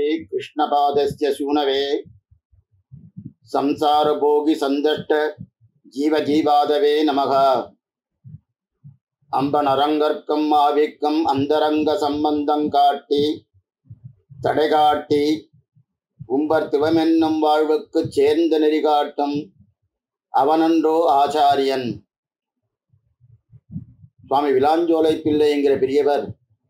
श्री कृष्णपादस्य सूनवे संसार भोगी संदष्ट जीव जीवादवे नमः अंबनरंगर्कम आविक्कम अंतरंग संबंधं काट्टी तडை காட்டி உம்பர் திவமென்னும் வாழ்வுக்கு சேர்ந்த நெறி காட்டும் அவனன்றோ ஆச்சாரியன். சுவாமி விலாஞ்சோலை பிள்ளை என்கிற பெரியவர்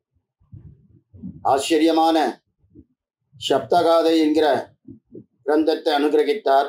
ஆச்சரியமான சப்தகாதை என்கிற கிரந்தத்தை அனுகிரகித்தார்.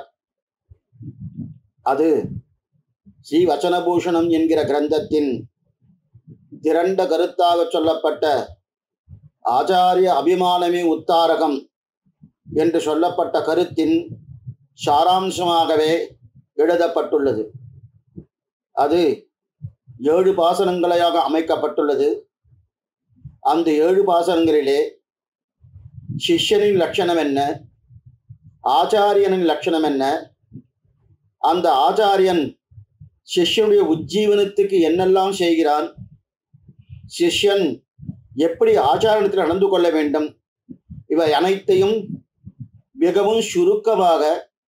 அது ஸ்ரீ வச்சனபூஷணம் என்கிற கிரந்தத்தின் திரண்ட கருத்தாக சொல்லப்பட்ட ஆச்சாரிய அபிமானமே உத்தாரகம் என்று சொல்லப்பட்ட கருத்தின் சாராம்சமாகவே எழுதப்பட்டுள்ளது. அது 7 பாசனங்களாக அமைக்கப்பட்டுள்ளது. அந்த 7 பாசனங்களிலே சிஷ்யனின் லட்சணம் என்ன, ஆச்சாரியனின் லட்சணம் என்ன, அந்த ஆச்சாரியன் சிஷ்யனுடைய உஜ்ஜீவனத்துக்கு என்னெல்லாம் செய்கிறான், சிஷ்யன் எப்படி ஆச்சாரத்தில் நடந்து கொள்ள வேண்டும், இவை அனைத்தையும் மிகவும் சுருக்கமாக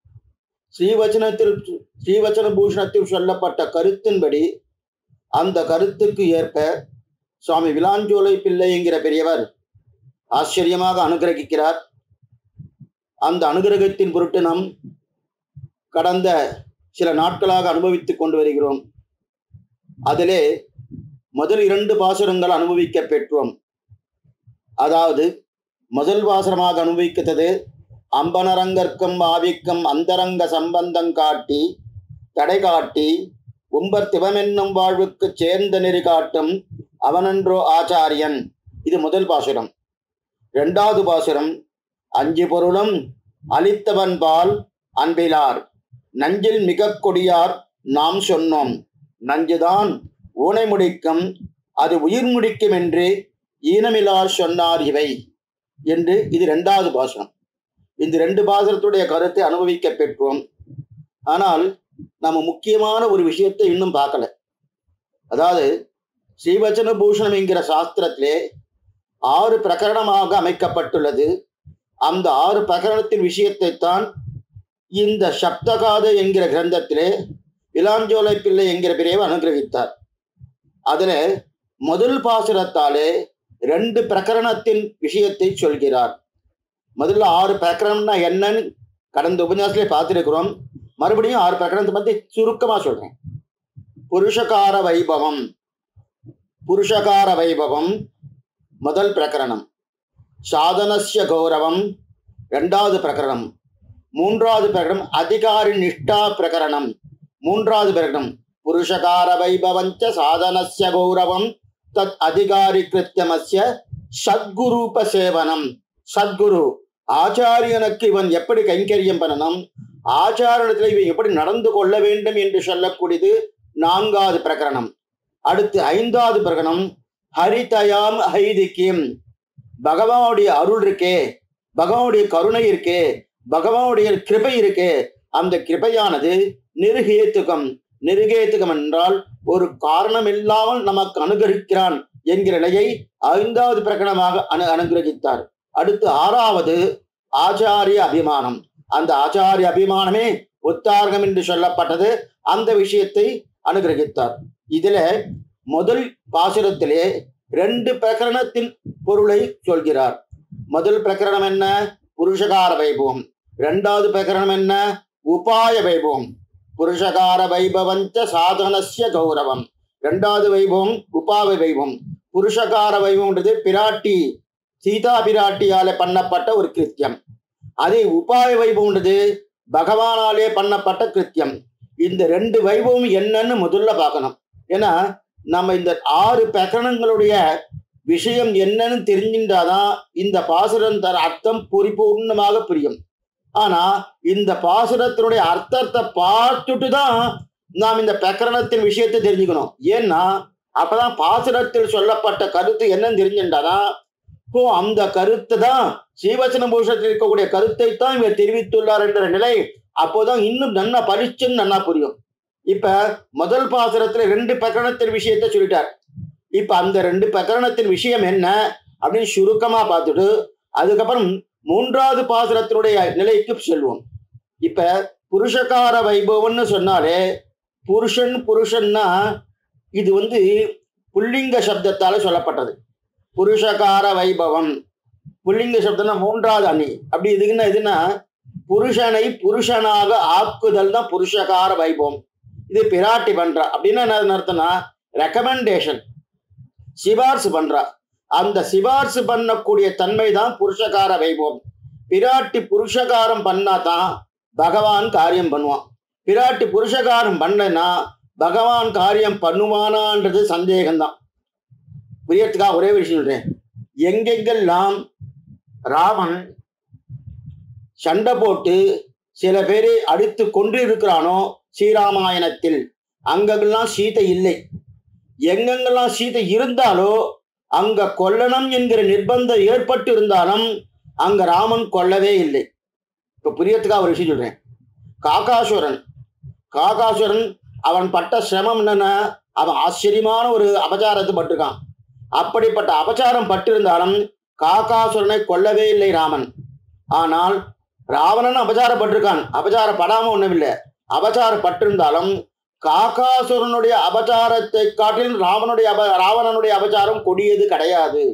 ஸ்ரீவச்சன பூஷணத்தில் சொல்லப்பட்ட கருத்தின்படி அந்த கருத்துக்கு ஏற்ப சுவாமி விலாஞ்சோலை பிள்ளை என்கிற பெரியவர் ஆச்சரியமாக அனுகிரகிக்கிறார். அந்த அனுகிரகத்தின் பொருட்டு நாம் கடந்த சில நாட்களாக அனுபவித்துக் கொண்டு வருகிறோம். அதிலே முதல் 2 பாசுரங்கள் அனுபவிக்க பெற்றோம். அதாவது முதல் பாசுரமாக அனுபவித்தது அம்பனரங்கற்கும் ஆவிக்கும் அந்தரங்க சம்பந்தம் காட்டி தடை காட்டி உம்பர் திவமென்னும் வாழ்வுக்கு சேர்ந்த நெறி காட்டும் அவனன்றோ ஆச்சாரியன். இது முதல் பாசுரம். 2வது பாசுரம் அஞ்சு பொருளும் அளித்தவன் பால் அன்பிலார் நஞ்சில் மிக கொடியார் நாம் சொன்னோம் நஞ்சுதான் ஊனை முடிக்கும் அது உயிர் முடிக்கும் என்று ஈனமிலார் சொன்னார் இவை என்று இது 2வது பாசுரம். இந்த 2 பாசுரத்துடைய கருத்தை அனுபவிக்க பெற்றோம். ஆனால் நம்ம முக்கியமான ஒரு விஷயத்தை இன்னும் பார்க்கல. அதாவது ஸ்ரீவச்சன பூஷணம் என்கிற சாஸ்திரத்திலே 6 பிரகரணமாக அமைக்கப்பட்டுள்ளது. அந்த 6 பிரகரணத்தின் விஷயத்தை தான் இந்த சப்தகாதை என்கிற கிரந்தத்திலே விலாஞ்சோலை பிள்ளை என்கிற பெரியவர் அனுகிரகித்தார். அதில் முதல் பாசுரத்தாலே 2 பிரகரணத்தின் விஷயத்தை சொல்கிறார். முதல்ல 6 பிரகரணம்னா என்னன்னு கடந்த உபன்யாசத்திலே பார்த்துருக்கிறோம். மறுபடியும் 6 பிரகரணத்தை பற்றி சுருக்கமாக சொல்றேன். புருஷகார வைபவம். புருஷகார வைபவம் முதல் பிரகரணம். சாதனஸ்ய கௌரவம் 2வது பிரகரணம். 3வது பிரகரணம் அதிகாரி நிஷ்டா பிரகரணம். 3வது பிரகரணம் புருஷகார வைபவஞ்ச சாதனஸ்ய கௌரவம் தத் அதிகாரி கிருத்தியமஸ்ய சத்குரூப சேவனம். சத்குரு ஆச்சாரியனுக்கு இவன் எப்படி கைங்கரியம் பண்ணணும், ஆச்சாரணத்தில் இவன் எப்படி நடந்து கொள்ள வேண்டும் என்று சொல்லக்கூடியது 4வது பிரகரணம். அடுத்து 5வது பிரகரணம் ஹரிதயாம் ஹைதிக்கியம். பகவானுடைய அருள் இருக்கே, பகவானுடைய கருணை இருக்கே, பகவானுடைய கிருபை இருக்கே, அந்த கிருபையானது நிருகேத்துகம். நிருகேத்துகம் என்றால் ஒரு காரணம் இல்லாமல் நமக்கு அனுகிரகிக்கிறான் என்கிற நிலையை 5வது பிரகடனமாக அனுகிரகித்தார். அடுத்து 6வது ஆச்சாரிய அபிமானம். அந்த ஆச்சாரிய அபிமானமே உத்தார்கம் என்று சொல்லப்பட்டது. அந்த விஷயத்தை அனுகிரகித்தார். இதுல முதல் பாசுரத்திலே 2 பிரகரணத்தின் பொருளை சொல்கிறார். முதல் பிரகரணம் என்ன? புருஷகார வைபவம். 2வது பிரகரணம் என்ன? உபாய வைபவம். புருஷகார வைபவஞ்ச சாதனஸ்ய கௌரவம். 2வது வைபவம் உபாய வைபவம். புருஷகார வைபவம்ன்றது பிராட்டி சீதா பிராட்டியாலே பண்ணப்பட்ட ஒரு கிருத்தியம். அதே உபாய வைபவம்ன்றது பகவானாலே பண்ணப்பட்ட கிருத்தியம். இந்த 2 வைபவம் என்னன்னு முதல்ல பார்க்கணும். ஏன்னா நம்ம இந்த 6 பிரகரணங்களுடைய விஷயம் என்னன்னு தெரிஞ்சின்றாதான் இந்த பாசுரம் தர அர்த்தம் பரிபூர்ணமாக புரியும். ஆனா இந்த பாசுரத்தினுடைய அர்த்தத்தை பார்த்துட்டு தான் நாம் இந்த பிரகரணத்தின் விஷயத்தை தெரிஞ்சுக்கணும். ஏன்னா அப்பதான் பாசுரத்தில் சொல்லப்பட்ட கருத்து என்னன்னு தெரிஞ்சுட்டாதான் அந்த கருத்தை தான் ஸ்ரீவச்சன பூஷணத்தில் இருக்கக்கூடிய கருத்தை தான் இவர் தெரிவித்துள்ளார் என்ற நிலை அப்போதான் இன்னும் நன்னா பரிச்சுன்னு நன்னா புரியும். இப்ப முதல் பாசுரத்துல 2 பிரகரணத்தின் விஷயத்தை சொல்லிட்டார். இப்ப அந்த 2 பிரகரணத்தின் விஷயம் என்ன அப்படின்னு சுருக்கமா பார்த்துட்டு அதுக்கப்புறம் மூன்றாவது பாசுரத்தினுடைய நிலைக்கு செல்வோம். இப்ப புருஷகார வைபவம்னு சொன்னாலே புருஷன்னா இது புல்லிங்க சப்தத்தால சொல்லப்பட்டது. புருஷகார வைபவம் புல்லிங்க சப்தம்னா மூன்றாவது அணி. அப்படி எதுன்னா புருஷனை புருஷனாக ஆக்குதல் தான் புருஷகார வைபவம். இது பிராட்டி பண்றா. அப்படின்னா என்ன அர்த்தம்னா ரெக்கமெண்டேஷன், சிபார்சு பண்றா. அந்த சிபார்சு பண்ணக்கூடிய தன்மை தான் புருஷகார வைபவம். பிராட்டி புருஷகாரம் பண்ணா தான் பகவான் காரியம் பண்ணுவான். பிராட்டி புருஷகாரம் பண்ணனா பகவான் காரியம் பண்ணுவானான்றது சந்தேகம்தான். புரியறதுக்காக ஒரே விஷயம் சொல்றேன். எங்கெங்கெல்லாம் ராமன் சண்டை போட்டு சில பேரை அடித்து கொண்டு இருக்கிறானோ ஸ்ரீராமாயணத்தில், அங்கெல்லாம் சீதை இல்லை. எங்கெங்கெல்லாம் சீதை இருந்தாலோ அங்க கொல்லணும் என்கிற நிர்பந்தம் ஏற்பட்டு இருந்தாலும் அங்க ராமன் கொல்லவே இல்லை. இப்ப புரியறதுக்காக ஒரு விஷயம் சொல்றேன். காகாசுரன் அவன் பட்ட சிரமம் என்னன்னா, அவன் ஆச்சரியமான ஒரு அபச்சாரத்தை பட்டிருக்கான். அப்படிப்பட்ட அபச்சாரம் பட்டிருந்தாலும் காகாசுரனை கொல்லவே இல்லை ராமன். ஆனால் ராவணன் அபச்சாரப்பட்டிருக்கான். அபச்சாரப்படாம ஒண்ணுமில்லை. அபச்சாரப்பட்டிருந்தாலும் காகாசுரனுடைய அபச்சாரத்தை காட்டிலும் ராவணனுடைய அபச்சாரம் கொடியது கிடையாது.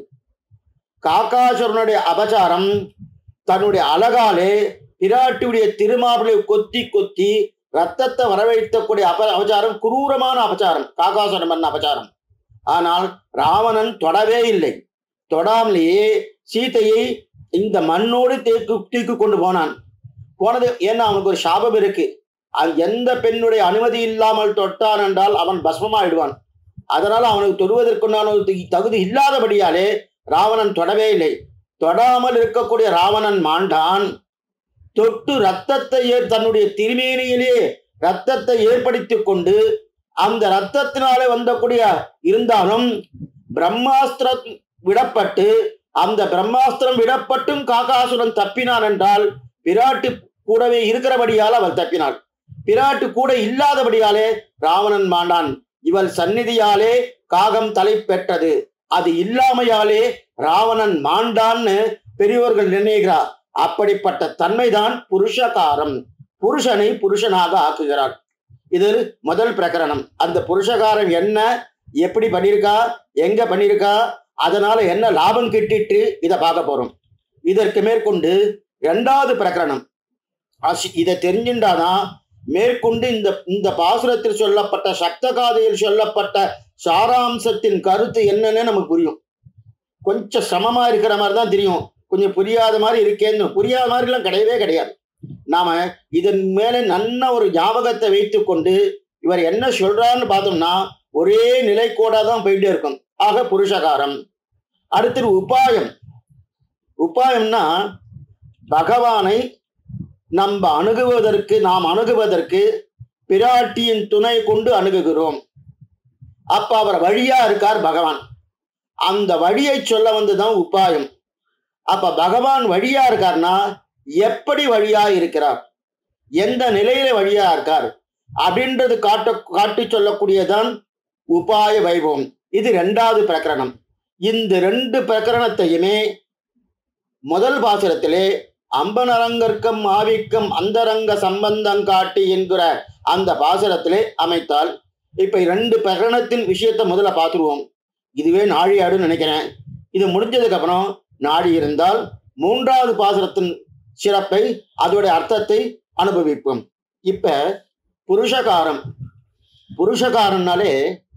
காகாசுரனுடைய அபச்சாரம் தன்னுடைய அழகாலே பிராட்டியுடைய திருமார்பலை கொத்தி கொத்தி ரத்தத்தை வரவழைக்கக்கூடிய அபச்சாரம் கொடூரமான அபச்சாரம், காகாசுரன் பண்ண அபச்சாரம். ஆனால் ராவணன் தொடவே இல்லை. தொடாமலேயே சீதையை இந்த மண்ணோடு தூக்கி கொண்டு போனது. ஏன்னா அவனுக்கு ஒரு சாபம் இருக்கு. எந்த பெண்ணுடைய அனுமதி இல்லாமல் தொட்டான் என்றால் அவன் பஸ்மமாயிடுவான். அதனால அவனுக்கு தொடுவதற்குண்டான தகுதி இல்லாதபடியாலே ராவணன் தொடவே இல்லை. தொடாமல் இருக்கக்கூடிய ராவணன் மாண்டான். தொட்டு ரத்தத்தை தன்னுடைய திருமேனியிலே ரத்தத்தை ஏற்படுத்தி கொண்டு அந்த ரத்தத்தினாலே வந்தக்கூடிய இருந்தாலும் பிரம்மாஸ்திரம் விடப்பட்டு, அந்த பிரம்மாஸ்திரம் விடப்பட்டும் காகாசுரன் தப்பினான் என்றால் பிராட்டி கூடவே இருக்கிறபடியால் அவள் தப்பினாள். பிராட்டி கூட இல்லாதபடியாலே ராவணன் மாண்டான். இவள் சந்நிதியாலே காகம் தலை பெற்றது. அது இல்லாமையாலே ராவணன் மாண்டான்னு பெரியவர்கள் நிர்ணயிக்கிறார். அப்படிப்பட்ட தன்மைதான் புருஷகாரம். புருஷனை புருஷனாக ஆக்குகிறார். இது முதல் பிரகரணம். அந்த புருஷகாரம் என்ன, எப்படி பண்ணியிருக்கா, எங்க பண்ணியிருக்கா, அதனால என்ன லாபம் கிட்டிட்டு இதை பார்க்க போறோம். இதற்கு மேற்கொண்டு இரண்டாவது பிரகரணம். இதை தெரிஞ்சுட்டாதான் மேற்கொண்டு இந்த பாசுரத்தில் சொல்லப்பட்ட சப்தகாதையில் சொல்லப்பட்ட சாராம்சத்தின் கருத்து என்னன்னு நமக்கு புரியும். கொஞ்சம் சமமா இருக்கிற மாதிரி தான் தெரியும். கொஞ்சம் புரியாத மாதிரி இருக்கேன்னு, புரியாத மாதிரிலாம் கிடையவே கிடையாது. நாம இதன் மேல நல்ல ஒரு ஞாபகத்தை வைத்துக் கொண்டு இவர் என்ன சொல்றான்னு பார்த்தோம்னா ஒரே நிலைக்கோடா தான் போயிட்டே இருக்கும். ஆக புருஷகாரம். அடுத்தது உபாயம். உபாயம்னா பகவானை நாம் அணுகுவதற்கு பிராட்டியின் துணை கொண்டு அணுகுகிறோம். அப்ப அவர் வழியா இருக்கார் பகவான். அந்த வழியை சொல்ல வந்துதான் உபாயம். அப்ப பகவான் வழியா இருக்கார்னா எப்படி வழியா இருக்கிறார், எந்த நிலையில வழியா இருக்கார் அப்படின்றது காட்டி சொல்லக்கூடியதான் உபாய வைபவம். இது இரண்டாவது பிரகரணம். இந்த ரெண்டு பிரகரணத்தையுமே முதல் பாசுரத்திலே அம்பனரங்கற்கும் ஆவிக்கும் அந்தரங்க சம்பந்தம் காட்டி என்கிற அந்த பாசுரத்திலே அமைத்தால், இப்ப இரண்டு பிரகரணத்தின் விஷயத்தை முதல்ல பார்த்துருவோம். இதுவே நாழியாடுன்னு நினைக்கிறேன். இது முடிஞ்சதுக்கு அப்புறம் நாடி இருந்தால் மூன்றாவது பாசுரத்தின் சிறப்பை அதோடைய அர்த்தத்தை அனுபவிப்போம். இப்ப புருஷகாரம்னாலே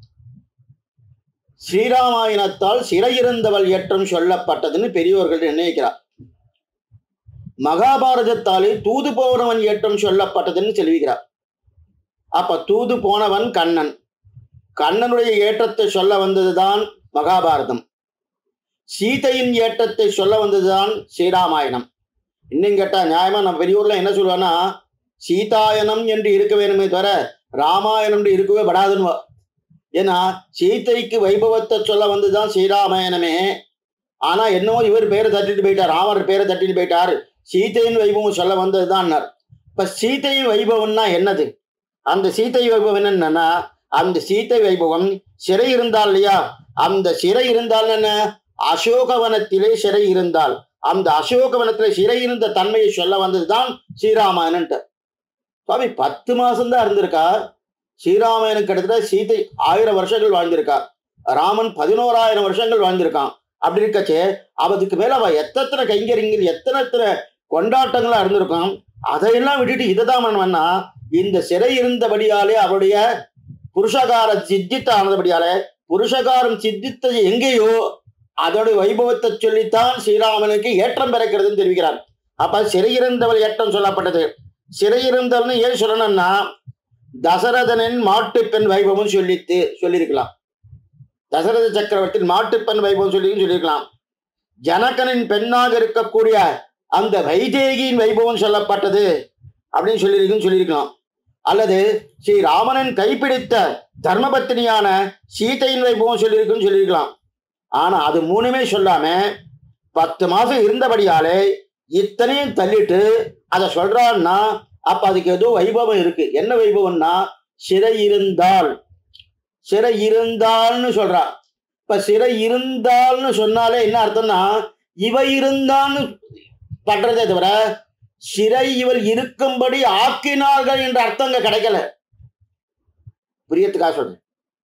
ஸ்ரீராமாயணத்தால் சிறையிருந்தவள் ஏற்றம் சொல்லப்பட்டதுன்னு பெரியவர்கள் நினைக்கிறார். மகாபாரதத்தாலே தூது போனவன் ஏற்றம் சொல்லப்பட்டதுன்னு சொல்லுகிறார். அப்ப தூது போனவன் கண்ணன். கண்ணனுடைய ஏற்றத்தை சொல்ல வந்ததுதான் மகாபாரதம். சீதையின் ஏற்றத்தை சொல்ல வந்ததுதான் ஸ்ரீராமாயணம். இன்னும் கேட்டா நியாயமா நம்ம பெரியூர்ல என்ன சொல்லுவான்னா, சீதாயனம் என்று இருக்க வேணுமே தவிர ராமாயணம் இருக்கவே படாதுன்னு. ஏன்னா சீதைக்கு வைபவத்தை சொல்ல வந்துதான் ஸ்ரீராமாயணமே. ஆனா என்னவோ இவர் பேரை தட்டிட்டு போயிட்டார், ராமர் பேரை தட்டிட்டு போயிட்டார். சீதையின் வைபவம் சொல்ல வந்ததுதான். இப்ப சீதையின் வைபவம்னா என்னது? அந்த சீதை வைபவம் என்னன்னா, அந்த சீதை வைபவம் சிறை இருந்தால் இல்லையா, அந்த சிறை இருந்தால் என்ன, அசோகவனத்திலே சிறை இருந்தால், அந்த அசோகவனத்துல சிறையிருந்த தன்மையை சொல்ல வந்ததுதான் ஸ்ரீராமாயணன். சுவாமி 10 மாசம்தான் இருந்திருக்கா. ஸ்ரீராமாயணன் கிட்டத்தட்ட சீதை 1000 வருஷங்கள் வாழ்ந்திருக்கா. ராமன் 11,000 வருஷங்கள் வாழ்ந்திருக்கான். அப்படி இருக்கச்சே அவதுக்கு மேல அவ எத்தனை கைங்கரிங்கள் எத்தனை கொண்டாட்டங்களா இருந்திருக்கான். அதையெல்லாம் விட்டுட்டு இதைதான் பண்ணா இந்த சிறை இருந்தபடியாலே அவருடைய புருஷகார சித்தித்த ஆனதுபடியாலே புருஷகாரம் சித்தித்தது எங்கேயோ அதோடைய வைபவத்தை சொல்லித்தான் ஸ்ரீராமனுக்கு ஏற்றம் பிறக்கிறதுன்னு தெரிவிக்கிறார். அப்ப சிறையிருந்தவள் ஏற்றம் சொல்லப்பட்டது. சிறையிருந்தவள்னு ஏன் சொல்லணும்னா தசரதனின் மாட்டுப்பெண் வைபவம் சொல்லியிருக்கலாம். தசரத சக்கரவர்த்தியின் மாட்டுப்பெண் வைபவம் சொல்லியிருக்கலாம். ஜனகனின் பெண்ணாக இருக்கக்கூடிய அந்த வைதேகியின் வைபவம் சொல்லப்பட்டது அப்படின்னு சொல்லியிருக்கலாம். அல்லது ஸ்ரீ ராமனின் கைப்பிடித்த தர்மபத்தினியான சீதையின் வைபவம் சொல்லியிருக்கலாம். ஆனா அது மூணுமே சொல்லாம 10 மாசம் இருந்தபடியாலே இத்தனையும் தள்ளிட்டு அதை சொல்றான்னா அப்ப அதுக்கு ஏதோ வைபவம் இருக்கு. என்ன வைபவம்னா சிறை இருந்தால்னு சொல்றா. இப்ப சிறை இருந்தால்னு சொன்னாலே என்ன அர்த்தம்னா இவ இருந்தான்னு பண்றதே தவிர சிறை இவள் இருக்கும்படி ஆக்கினார்கள் என்ற அர்த்தங்க கிடைக்கல. புரியத்துக்காக சொல்றேன்.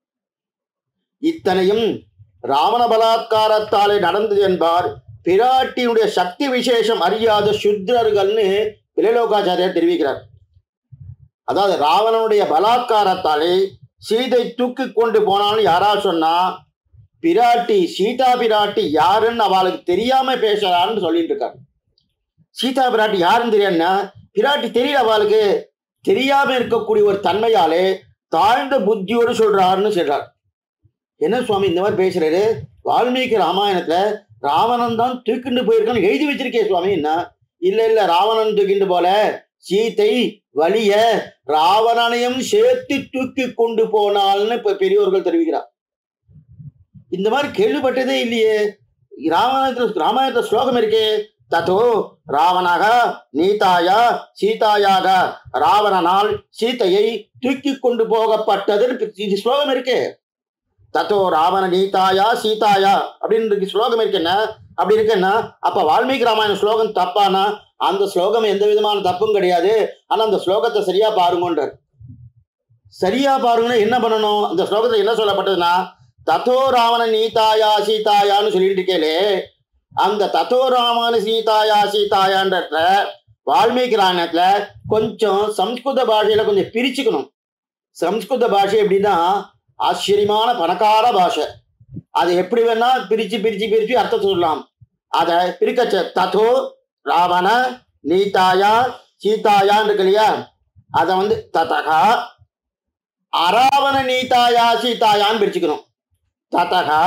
இத்தனையும் ராவண பலாத்காரத்தாலே நடந்தது என்பார் பிராட்டியுடைய சக்தி விசேஷம் அறியாத சுத்ரர்கள்னு இளையலோகாச்சாரியார் தெரிவிக்கிறார். அதாவது ராவணனுடைய பலாத்காரத்தாலே சீதை தூக்கி கொண்டு போனாலும் யாரா சொன்னா பிராட்டி சீதா பிராட்டி யாருன்னு அவளுக்கு தெரியாம பேசுறான்னு சொல்லிட்டு இருக்காரு. சீதா பிராட்டி யாருன்னு தெரியாதுன்னா பிராட்டி தெரியல, அவளுக்கு தெரியாம இருக்கக்கூடிய ஒரு தன்மையாலே தாழ்ந்த புத்தியோடு சொல்றாருன்னு சொல்றார். என்ன சுவாமி இந்த மாதிரி பேசுறாரு? வால்மீகி ராமாயணத்துல ராவணன் தான் தூக்கிண்டு போயிருக்கான்னு எழுதி வச்சிருக்கே சுவாமி. என்ன இல்ல ராவணன் தூக்கிண்டு போல சீதை வலிய ராவணனையும் சேர்த்து தூக்கி கொண்டு போனால்னு இப்ப பெரியவர்கள் தெரிவிக்கிறார். இந்த மாதிரி கேள்விப்பட்டதே இல்லையே. ராமாயணத்துல ஸ்லோகம் இருக்கே, ததோ ராவணாக நீதாயா சீதாயாக, ராவணனால் சீதையை தூக்கி கொண்டு போகப்பட்டதுன்னு ஸ்லோகம் இருக்கு. தத்தோ ராவண நீதாயா சீதாயா அப்படின்னு ஸ்லோகம் இருக்குன்னா அப்படி இருக்குன்னா அப்ப வால்மீகி ராமாயண ஸ்லோகம் தப்பானா அந்த ஸ்லோகம் எந்த விதமான தப்பும் கிடையாது. ஆனா அந்த ஸ்லோகத்தை சரியா பாருங்கன்றார். சரியா பாருங்கன்னா என்ன பண்ணணும்? அந்த ஸ்லோகத்துல என்ன சொல்லப்பட்டதுன்னா தத்தோ ராவண நீதாயா சீதாயான்னு சொல்லிட்டு இருக்கேலே, அந்த தத்தோ ராவண சீதாயான்ற வால்மீகி ராமாயணத்துல கொஞ்சம் சம்ஸ்கிருத பாஷையில கொஞ்சம் பிரிச்சுக்கணும். சம்ஸ்கிருத பாஷை எப்படின்னா ஆச்சரியமான பணக்கார பாஷை. அதை எப்படி வேணா பிரிச்சு அர்த்தம் சொல்லலாம். அதை பிரிக்கச்ச ததோ ராவண நீதாயா சீதாயான்னு இருக்கு இல்லையா, அதை ததகா அராவண நீதாயா சீதாயான்னு பிரிச்சுக்கணும். ததகா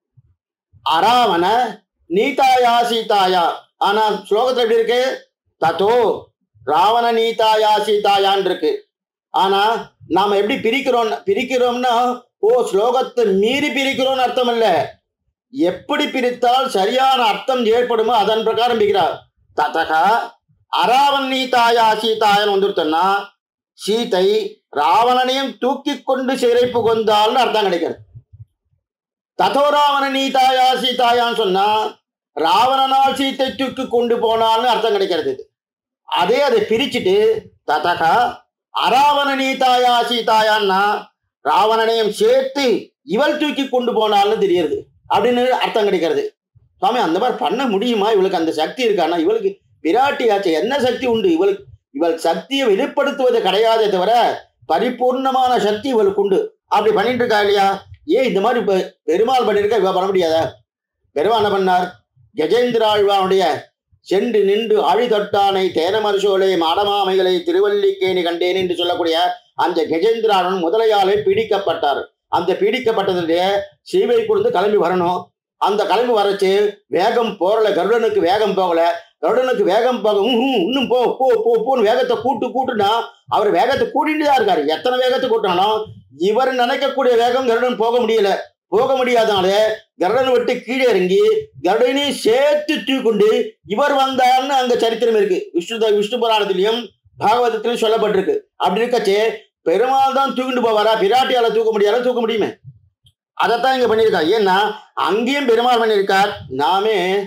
அராவண நீதாயா சீதாயா. ஆனா ஸ்லோகத்துல எப்படி இருக்கு? ததோ ராவண நீதாயா சீதாயான் இருக்கு. ஆனா நாம எப்படி பிரிக்கிறோம்னா ஸ்லோகத்தை மீறி பிரிக்கிறோம்னு அர்த்தம் இல்ல. எப்படி பிரித்தால் சரியான அர்த்தம் ஏற்படுமோ அதன் பிரகாரம் பிரிக்கிறார். ததகா அராவண நீதாயா சீதாயன் வந்துருத்தோம்னா சீதை ராவணனையும் தூக்கி கொண்டு சிறை புகுந்தால்னு அர்த்தம் கிடைக்கிறது. ததோ ராவண நீதாயா சீதாயான்னு சொன்னா ராவணனால் சீத்தை தூக்கி கொண்டு போனால்னு அர்த்தம் கிடைக்கிறது. அதை பிரிச்சுட்டு ததகா அராவண நீதாயா சீதாயான்னா ராவணனையும் சேர்த்து இவள் தூக்கி கொண்டு போனால்னு தெரியுது அப்படின்னு அர்த்தம் கிடைக்கிறது. சுவாமி அந்த மாதிரி பண்ண முடியுமா? இவளுக்கு அந்த சக்தி இருக்கானா? இவளுக்கு பிராட்டியாச்சு என்ன சக்தி உண்டு? இவள் சக்தியை வெளிப்படுத்துவது கிடையாதே தவிர பரிபூர்ணமான சக்தி இவளுக்கு உண்டு. அப்படி பண்ணிட்டு இருக்கா இல்லையா? ஏன் இந்த மாதிரி பெருமாள் பண்ணிருக்கா இவ பண்ண முடியாத? பெருமாள் என்ன பண்ணார்? கஜேந்திராழ்வானுடைய சென்று நின்று ஆழி தொட்டானை தேனமரசோலை மாடமாமைகளை திருவல்லிக்கேணி கண்டேன் என்று சொல்லக்கூடிய அந்த கஜேந்திராளன் முதலையாலே பீடிக்கப்பட்டார். அந்த பீடிக்கப்பட்டதுடைய சீவை கொடுத்து கிளம்பி வரணும். அந்த கிளம்பி வரச்சு வேகம் போறல, கருடனுக்கு வேகம் போகல. கருடனுக்கு வேகம் போக இன்னும் போன்னு வேகத்தை கூட்டுனா அவர் வேகத்தை கூட்டிட்டு தான் இருக்காரு. எத்தனை வேகத்தை கூட்டினாலும் இவர் நினைக்கக்கூடிய வேகம் கருடன் போக முடியல. போக முடியாதனாலே கருடன் விட்டு கீழே இறங்கி கருடனையும் சேர்த்து தூக்கொண்டு இவர் வந்தார்னு அங்க சரித்திரம் இருக்கு. விஷ்ணு புராணத்திலையும் பாகவதத்திலையும் சொல்லப்பட்டிருக்கு. அப்படி இருக்கச்சே பெருமாள் தான் தூக்கிட்டு போவாரா? பிராட்டியால தூக்க முடியுமே. அதைத்தான் இங்க பண்ணியிருக்கார். ஏன்னா அங்கேயும் பெருமாள் பண்ணியிருக்கார். நாமே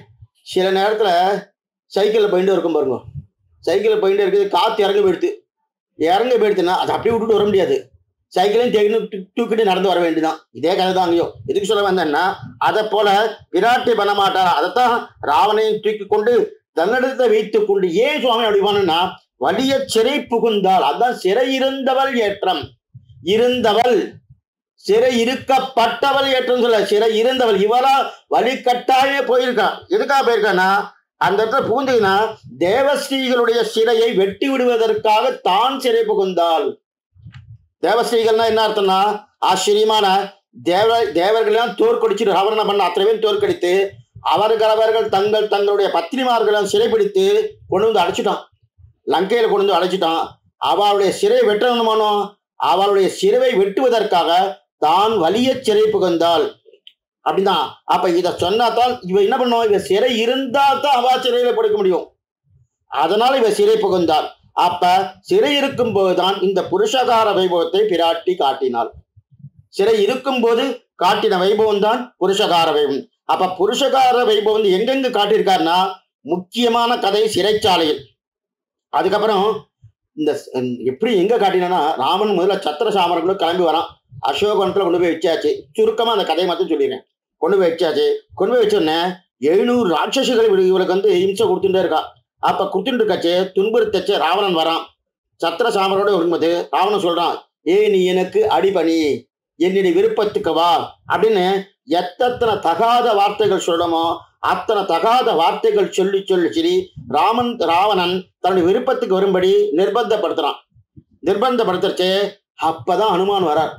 சில நேரத்துல சைக்கிளில் போயிட்டு இருக்கும் பாருங்க, சைக்கிளில் போயிட்டு இருக்குது, காற்று இறங்க போயிடுத்துன்னா அதை அப்படியே விட்டுட்டு வர முடியாது, சைக்கிளையும் தூக்கிட்டு நடந்து வர வேண்டியதான். இதே கதை தான் அங்கேயோ. எதுக்கு சொல்ல வந்தேன்னா, அதை போல விராட்டி பண்ண மாட்டார். அதைத்தான் ராவணையும் தூக்கி கொண்டு தன்னிடத்தை வைத்துக் கொண்டு ஏன் சுவாமி அப்படிவானா வலிய சிறை புகுந்தாள். அதான் சிறை இருந்தவள் ஏற்றம். இருந்தவள் சிறை இருக்கப்பட்டவள் ஏற்றம் சொல்ல, சிறை இருந்தவள் இவரா வழி கட்டாயே போயிருக்கா. எதுக்காக போயிருக்கான்னா, அந்த இடத்துல புகுந்ததுன்னா தேவஸ்ரீகளுடைய சிறையை வெட்டி விடுவதற்காக தான் சிறை புகுந்தாள். தேவஸ்ரீகள்னா என்ன அர்த்தம்னா, ஆச்சரியமான தேவர்களெல்லாம் தோற்கடிச்சு ராவண பண்ண அத்தனை பேரும் தோற்கடித்து அவர்கள் தங்களுடைய பத்தினிமார்களை சிறைப்பிடித்து கொண்டு வந்து அடைச்சிட்டான். லங்கையில கொண்டு வந்து அடைச்சிட்டான். அவளுடைய சிறை வெட்டணுமானோ, அவளுடைய சிறையை வெட்டுவதற்காக தான் வலிய சிறை புகுந்தாள் அப்படின்னா. அப்ப இத சொன்னாதான் இவ என்ன பண்ணுவோம், இவ சிறை இருந்தா தான் அவ சிறையில படுக்க முடியும். அதனால இவ சிறை புகுந்தாள். அப்ப சிறை இருக்கும் போதுதான் இந்த புருஷகார வைபவத்தை பிராட்டி காட்டினாள். சிறை இருக்கும் போது காட்டின வைபவம் தான் புருஷகார வைபவம். அப்ப புருஷகார வைபவம் வந்து எங்கெங்கு காட்டியிருக்காருன்னா, முக்கியமான கதை சிறைச்சாலையில். அதுக்கப்புறம் இந்த எப்படி எங்க காட்டினா, ராமன் முதல்ல சத்திர சாமரங்களும் கிளம்பி வரான். அசோகவனத்துல கொண்டு போய் வச்சாச்சு. சுருக்கமா அந்த கதையை மட்டும் சொல்லிடுறேன். கொண்டு போய் வச்சாச்சு. கொண்டு போய் வச்சோடனே 700 ராட்சசிகள் இவளுக்கு வந்து இம்சை கொடுத்துட்டே இருக்கா. அப்ப கொடுத்துட்டு இருக்காச்சு, துன்புறுத்தச்சு ராவணன் வரான். சத்திர சாமரோட வரும்போது ராவணன் சொல்றான், நீ எனக்கு அடிபணி, என்னுடைய விருப்பத்துக்கு வா அப்படின்னு எத்தனை தகாத வார்த்தைகள் சொல்லணுமோ அத்தனை தகாத வார்த்தைகள் சொல்லி சரி ராவணன் தன்னுடைய விருப்பத்துக்கு வரும்படி நிர்பந்தப்படுத்துறான். நிர்பந்தப்படுத்துறச்சு அப்பதான் ஹனுமான் வரார்.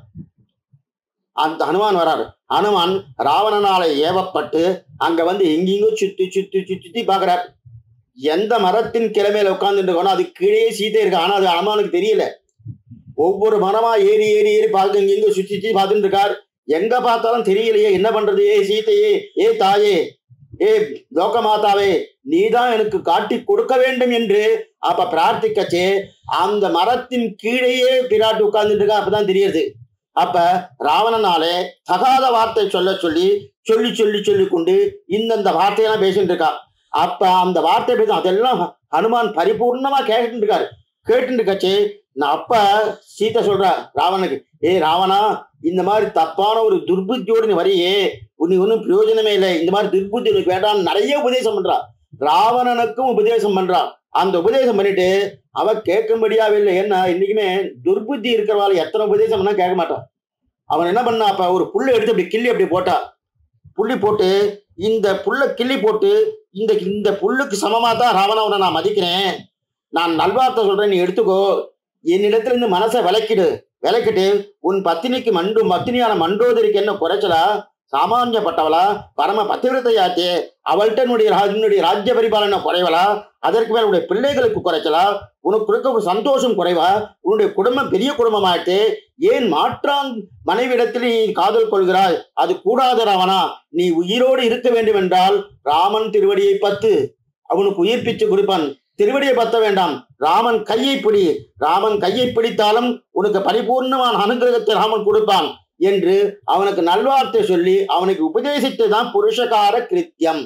அந்த ஹனுமான் வராரு. ஹனுமான் ராவணனால ஏவப்பட்டு அங்க வந்து எங்கெங்கோ சுத்தி சுத்தி சுத்தி பாக்குறார். எந்த மரத்தின் கிழமையில உட்கார்ந்துட்டு இருக்கோனோ அது கீழே சீதை இருக்கு. ஆனா அது ஹனுமானுக்கு தெரியல. ஒவ்வொரு மரமா ஏறி ஏறி ஏறி பார்த்து எங்கெங்கோ சுத்தி சுத்தி பார்த்துட்டு இருக்கார். எங்க பார்த்தாலும் தெரியலையே, என்ன பண்றது? சீதையே, தாயே, லோகமாதாவே, நீதான் எனக்கு காட்டி கொடுக்க வேண்டும் என்று அப்ப பிரார்த்திக்கச்சே அந்த மரத்தின் கீழேயே பிராட்டி உட்கார்ந்துட்டு இருக்கா. அப்பதான் தெரியுது. அப்ப ராவணனாலே தகாத வார்த்தை சொல்ல சொல்லி சொல்லி சொல்லி சொல்லி கொண்டு இந்த வார்த்தையெல்லாம் பேசிட்டு இருக்கா. அப்ப அந்த வார்த்தை பேச அதெல்லாம் ஹனுமான் பரிபூர்ணமா கேட்டுட்டு இருக்காரு. கேட்டுட்டு இருக்காச்சு. நான் அப்ப சீதை சொல்றா ராவனுக்கு, ராவணா, இந்த மாதிரி தப்பான ஒரு துர்புத்தியோடு நீ வரையே, நீ ஒன்றும் பிரயோஜனமே இல்லை, இந்த மாதிரி துர்புத்தி உனக்கு வேண்டாம்னு நிறைய உபதேசம் பண்றா. ராவணனுக்கும் உபதேசம் பண்றா. அந்த உபதேசம் பண்ணிட்டு அவ கேட்கும்படியாவே இல்லை. ஏன்னா இன்னைக்குமே துர்புத்தி இருக்கிறவாள் எத்தனை உபதேசம் பண்ணா கேட்க மாட்டான். அவன் என்ன பண்ணா, அப்ப ஒரு புல்லை எடுத்து அப்படி கிள்ளி அப்படி போட்டா. புள்ளி போட்டு இந்த புல்லை கிள்ளி போட்டு இந்த புல்லுக்கு சமமா தான் ராவணனை நான் மதிக்கிறேன், நான் நல்வார்த்தை சொல்றேன், நீ எடுத்துக்கோ, என்னிடத்துல இருந்து மனசை விளக்கிட்டு உன் பத்தினியான மண்டோதரிக்கு என்ன குறைச்சலா, சாமானியப்பட்டவளா, பரம பத்திவிரத்தையாச்சே, அவள்கிட்ட என்னுடைய ராஜ்ய பரிபாலனை குறைவலா, அதற்கு மேல உன்னுடைய பிள்ளைகளுக்கு குறைச்சலா, உனக்கு இருக்க ஒரு சந்தோஷம் குறைவா, உன்னுடைய குடும்பம் பெரிய குடும்பமாயிட்டு ஏன் மாற்றான் மனைவிடத்தில் நீ காதல் கொள்கிறாய்? அது கூடாத ராவணா, நீ உயிரோடு இருக்க வேண்டும் என்றால் ராமன் திருவடியை பத்து, அவனுக்கு உயிர் பிச்சு கொடுப்பான். திருவடியை பத்த வேண்டாம், ராமன் கையை பிடி, ராமன் கையை பிடித்தாலும் உனக்கு பரிபூர்ணமான அனுகிரகத்தை ராமன் கொடுப்பான் என்று அவனுக்கு நல்வார்த்தை சொல்லி அவனுக்கு உபதேசித்ததுதான் புருஷகார கிருத்தியம்.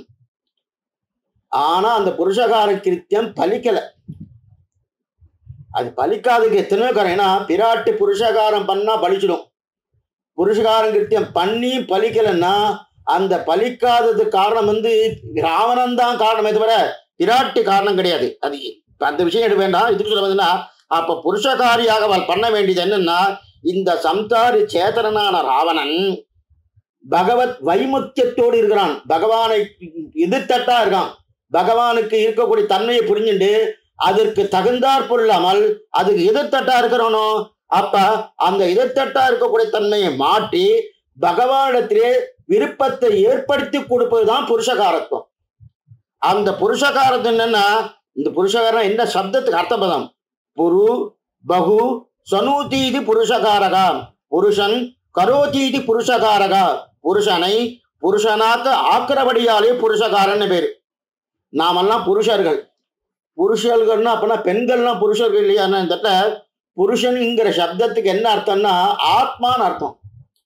ஆனா அந்த புருஷகார கிருத்தியம் பலிக்கல. அது பலிக்காததுக்கு எத்தனையோ காரணம். ஏன்னா பிராட்டி புருஷகாரம் பண்ணா பலிச்சிடும். புருஷகாரம் கிருத்தியம் பண்ணி பலிக்கலன்னா அந்த பலிக்காதது காரணம் வந்து ராவணன் தான் காரணமே தவிர பிராட்டி காரணம் கிடையாது. அது அந்த விஷயம் எடுக்க வேண்டாம். இதுக்கு சொல்ல வந்தா, அப்ப புருஷகாரியாக அவள் பண்ண வேண்டியது என்னன்னா, இந்த சம்சாரி சேதனான ராவணன் பகவத் வைமுத்தியத்தோடு இருக்கிறான், பகவானை எதிர்த்தட்டா இருக்கான், பகவானுக்கு இருக்கக்கூடிய தன்மையை புரிஞ்சுட்டு அதற்கு தகுந்தாற் பொருளாமல் அதுக்கு எதிர்த்தட்டா இருக்கிறவனோ, அப்ப அந்த எதிர்த்தட்டா இருக்கக்கூடிய தன்மையை மாற்றி பகவானிடத்திலே விருப்பத்தை ஏற்படுத்தி கொடுப்பதுதான் புருஷகாரத்துவம். அந்த புருஷகாரத்து என்னன்னா, இந்த புருஷகாரம் என்ன சப்தத்துக்கு அர்த்தபதம், புரு பகு சனூதீதி புருஷகாரகா, புருஷன் கரோதீதி புருஷகாரகா, புருஷனை புருஷனாக்க ஆக்கிறபடியாலே புருஷகாரன்னு பேரு. நாமெல்லாம் புருஷர்கள்னா அப்பனா பெண்கள்லாம் புருஷர்கள் இல்லையா? புருஷன்ங்கிற சப்தத்துக்கு என்ன அர்த்தம்னா ஆத்மான்னு அர்த்தம்.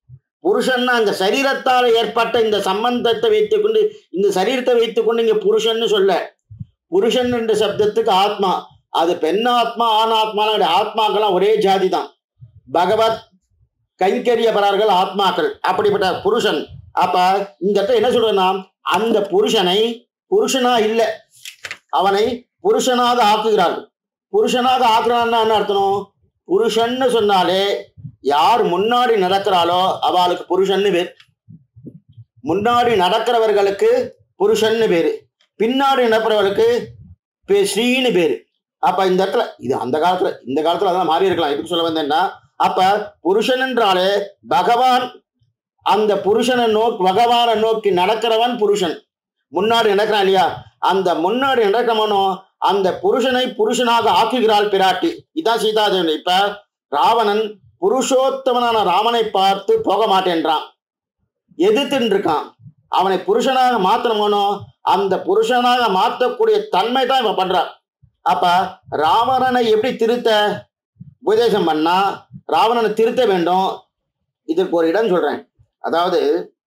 புருஷன்னா அந்த சரீரத்தால் ஏற்பட்ட இந்த சம்பந்தத்தை வைத்துக்கொண்டு, இந்த சரீரத்தை வைத்துக்கொண்டு இங்க புருஷன்னு சொல்ல. புருஷன் என்ற சப்தத்துக்கு ஆத்மா, அது பெண்ணாத்மா ஆணாத்மா ஆத்மாக்கெல்லாம் ஒரே ஜாதி தான். பகவத் கைங்கரியபரர்கள் ஆத்மாக்கள், அப்படிப்பட்ட புருஷன். அப்ப இந்த இடத்துல என்ன சொல்றேன்னா, அந்த புருஷனை புருஷனா இல்லை, அவனை புருஷனாக ஆக்குகிறார்கள். புருஷனாக ஆக்குறான்னா என்ன அர்த்தம்? புருஷன்னு சொன்னாலே யார் முன்னாடி நடக்கிறாளோ அவளுக்கு புருஷன்னு பேர். முன்னாடி நடக்கிறவர்களுக்கு புருஷன்னு பேரு, பின்னாடி நடக்கிறவர்களுக்கு ஸ்ரீன்னு பேரு. அப்ப இந்த இடத்துல இது அந்த காலத்துல, இந்த காலத்துல அதெல்லாம் மாறி இருக்கலாம். எப்படி சொல்ல வந்தேன்னா, அப்ப புருஷன் என்றாலே பகவான், அந்த புருஷனை நோக்கி பகவானை நோக்கி நடக்கிறவன் புருஷன். முன்னாடி நடக்கிறான் இல்லையா, அந்த முன்னாடி நடக்கிறவனோ அந்த புருஷனை புருஷனாக ஆக்குகிறாள் பிராட்டி. இதான் சீதாதேவி. இப்ப ராவணன் புருஷோத்தமனான ராமனை பார்த்து போக மாட்டேன்றான், எதிர்த்துன்னு இருக்கான். அவனை புருஷனாக மாத்தணுமோனோ அந்த புருஷனாக மாற்றக்கூடிய தன்மை தான் இவன் பண்றான். அப்ப ராவணனை எப்படி திருத்த உபதேசம் பண்ணா ராவணனை திருத்த வேண்டும். இதற்கு ஒரு இடம் சொல்றேன். அதாவது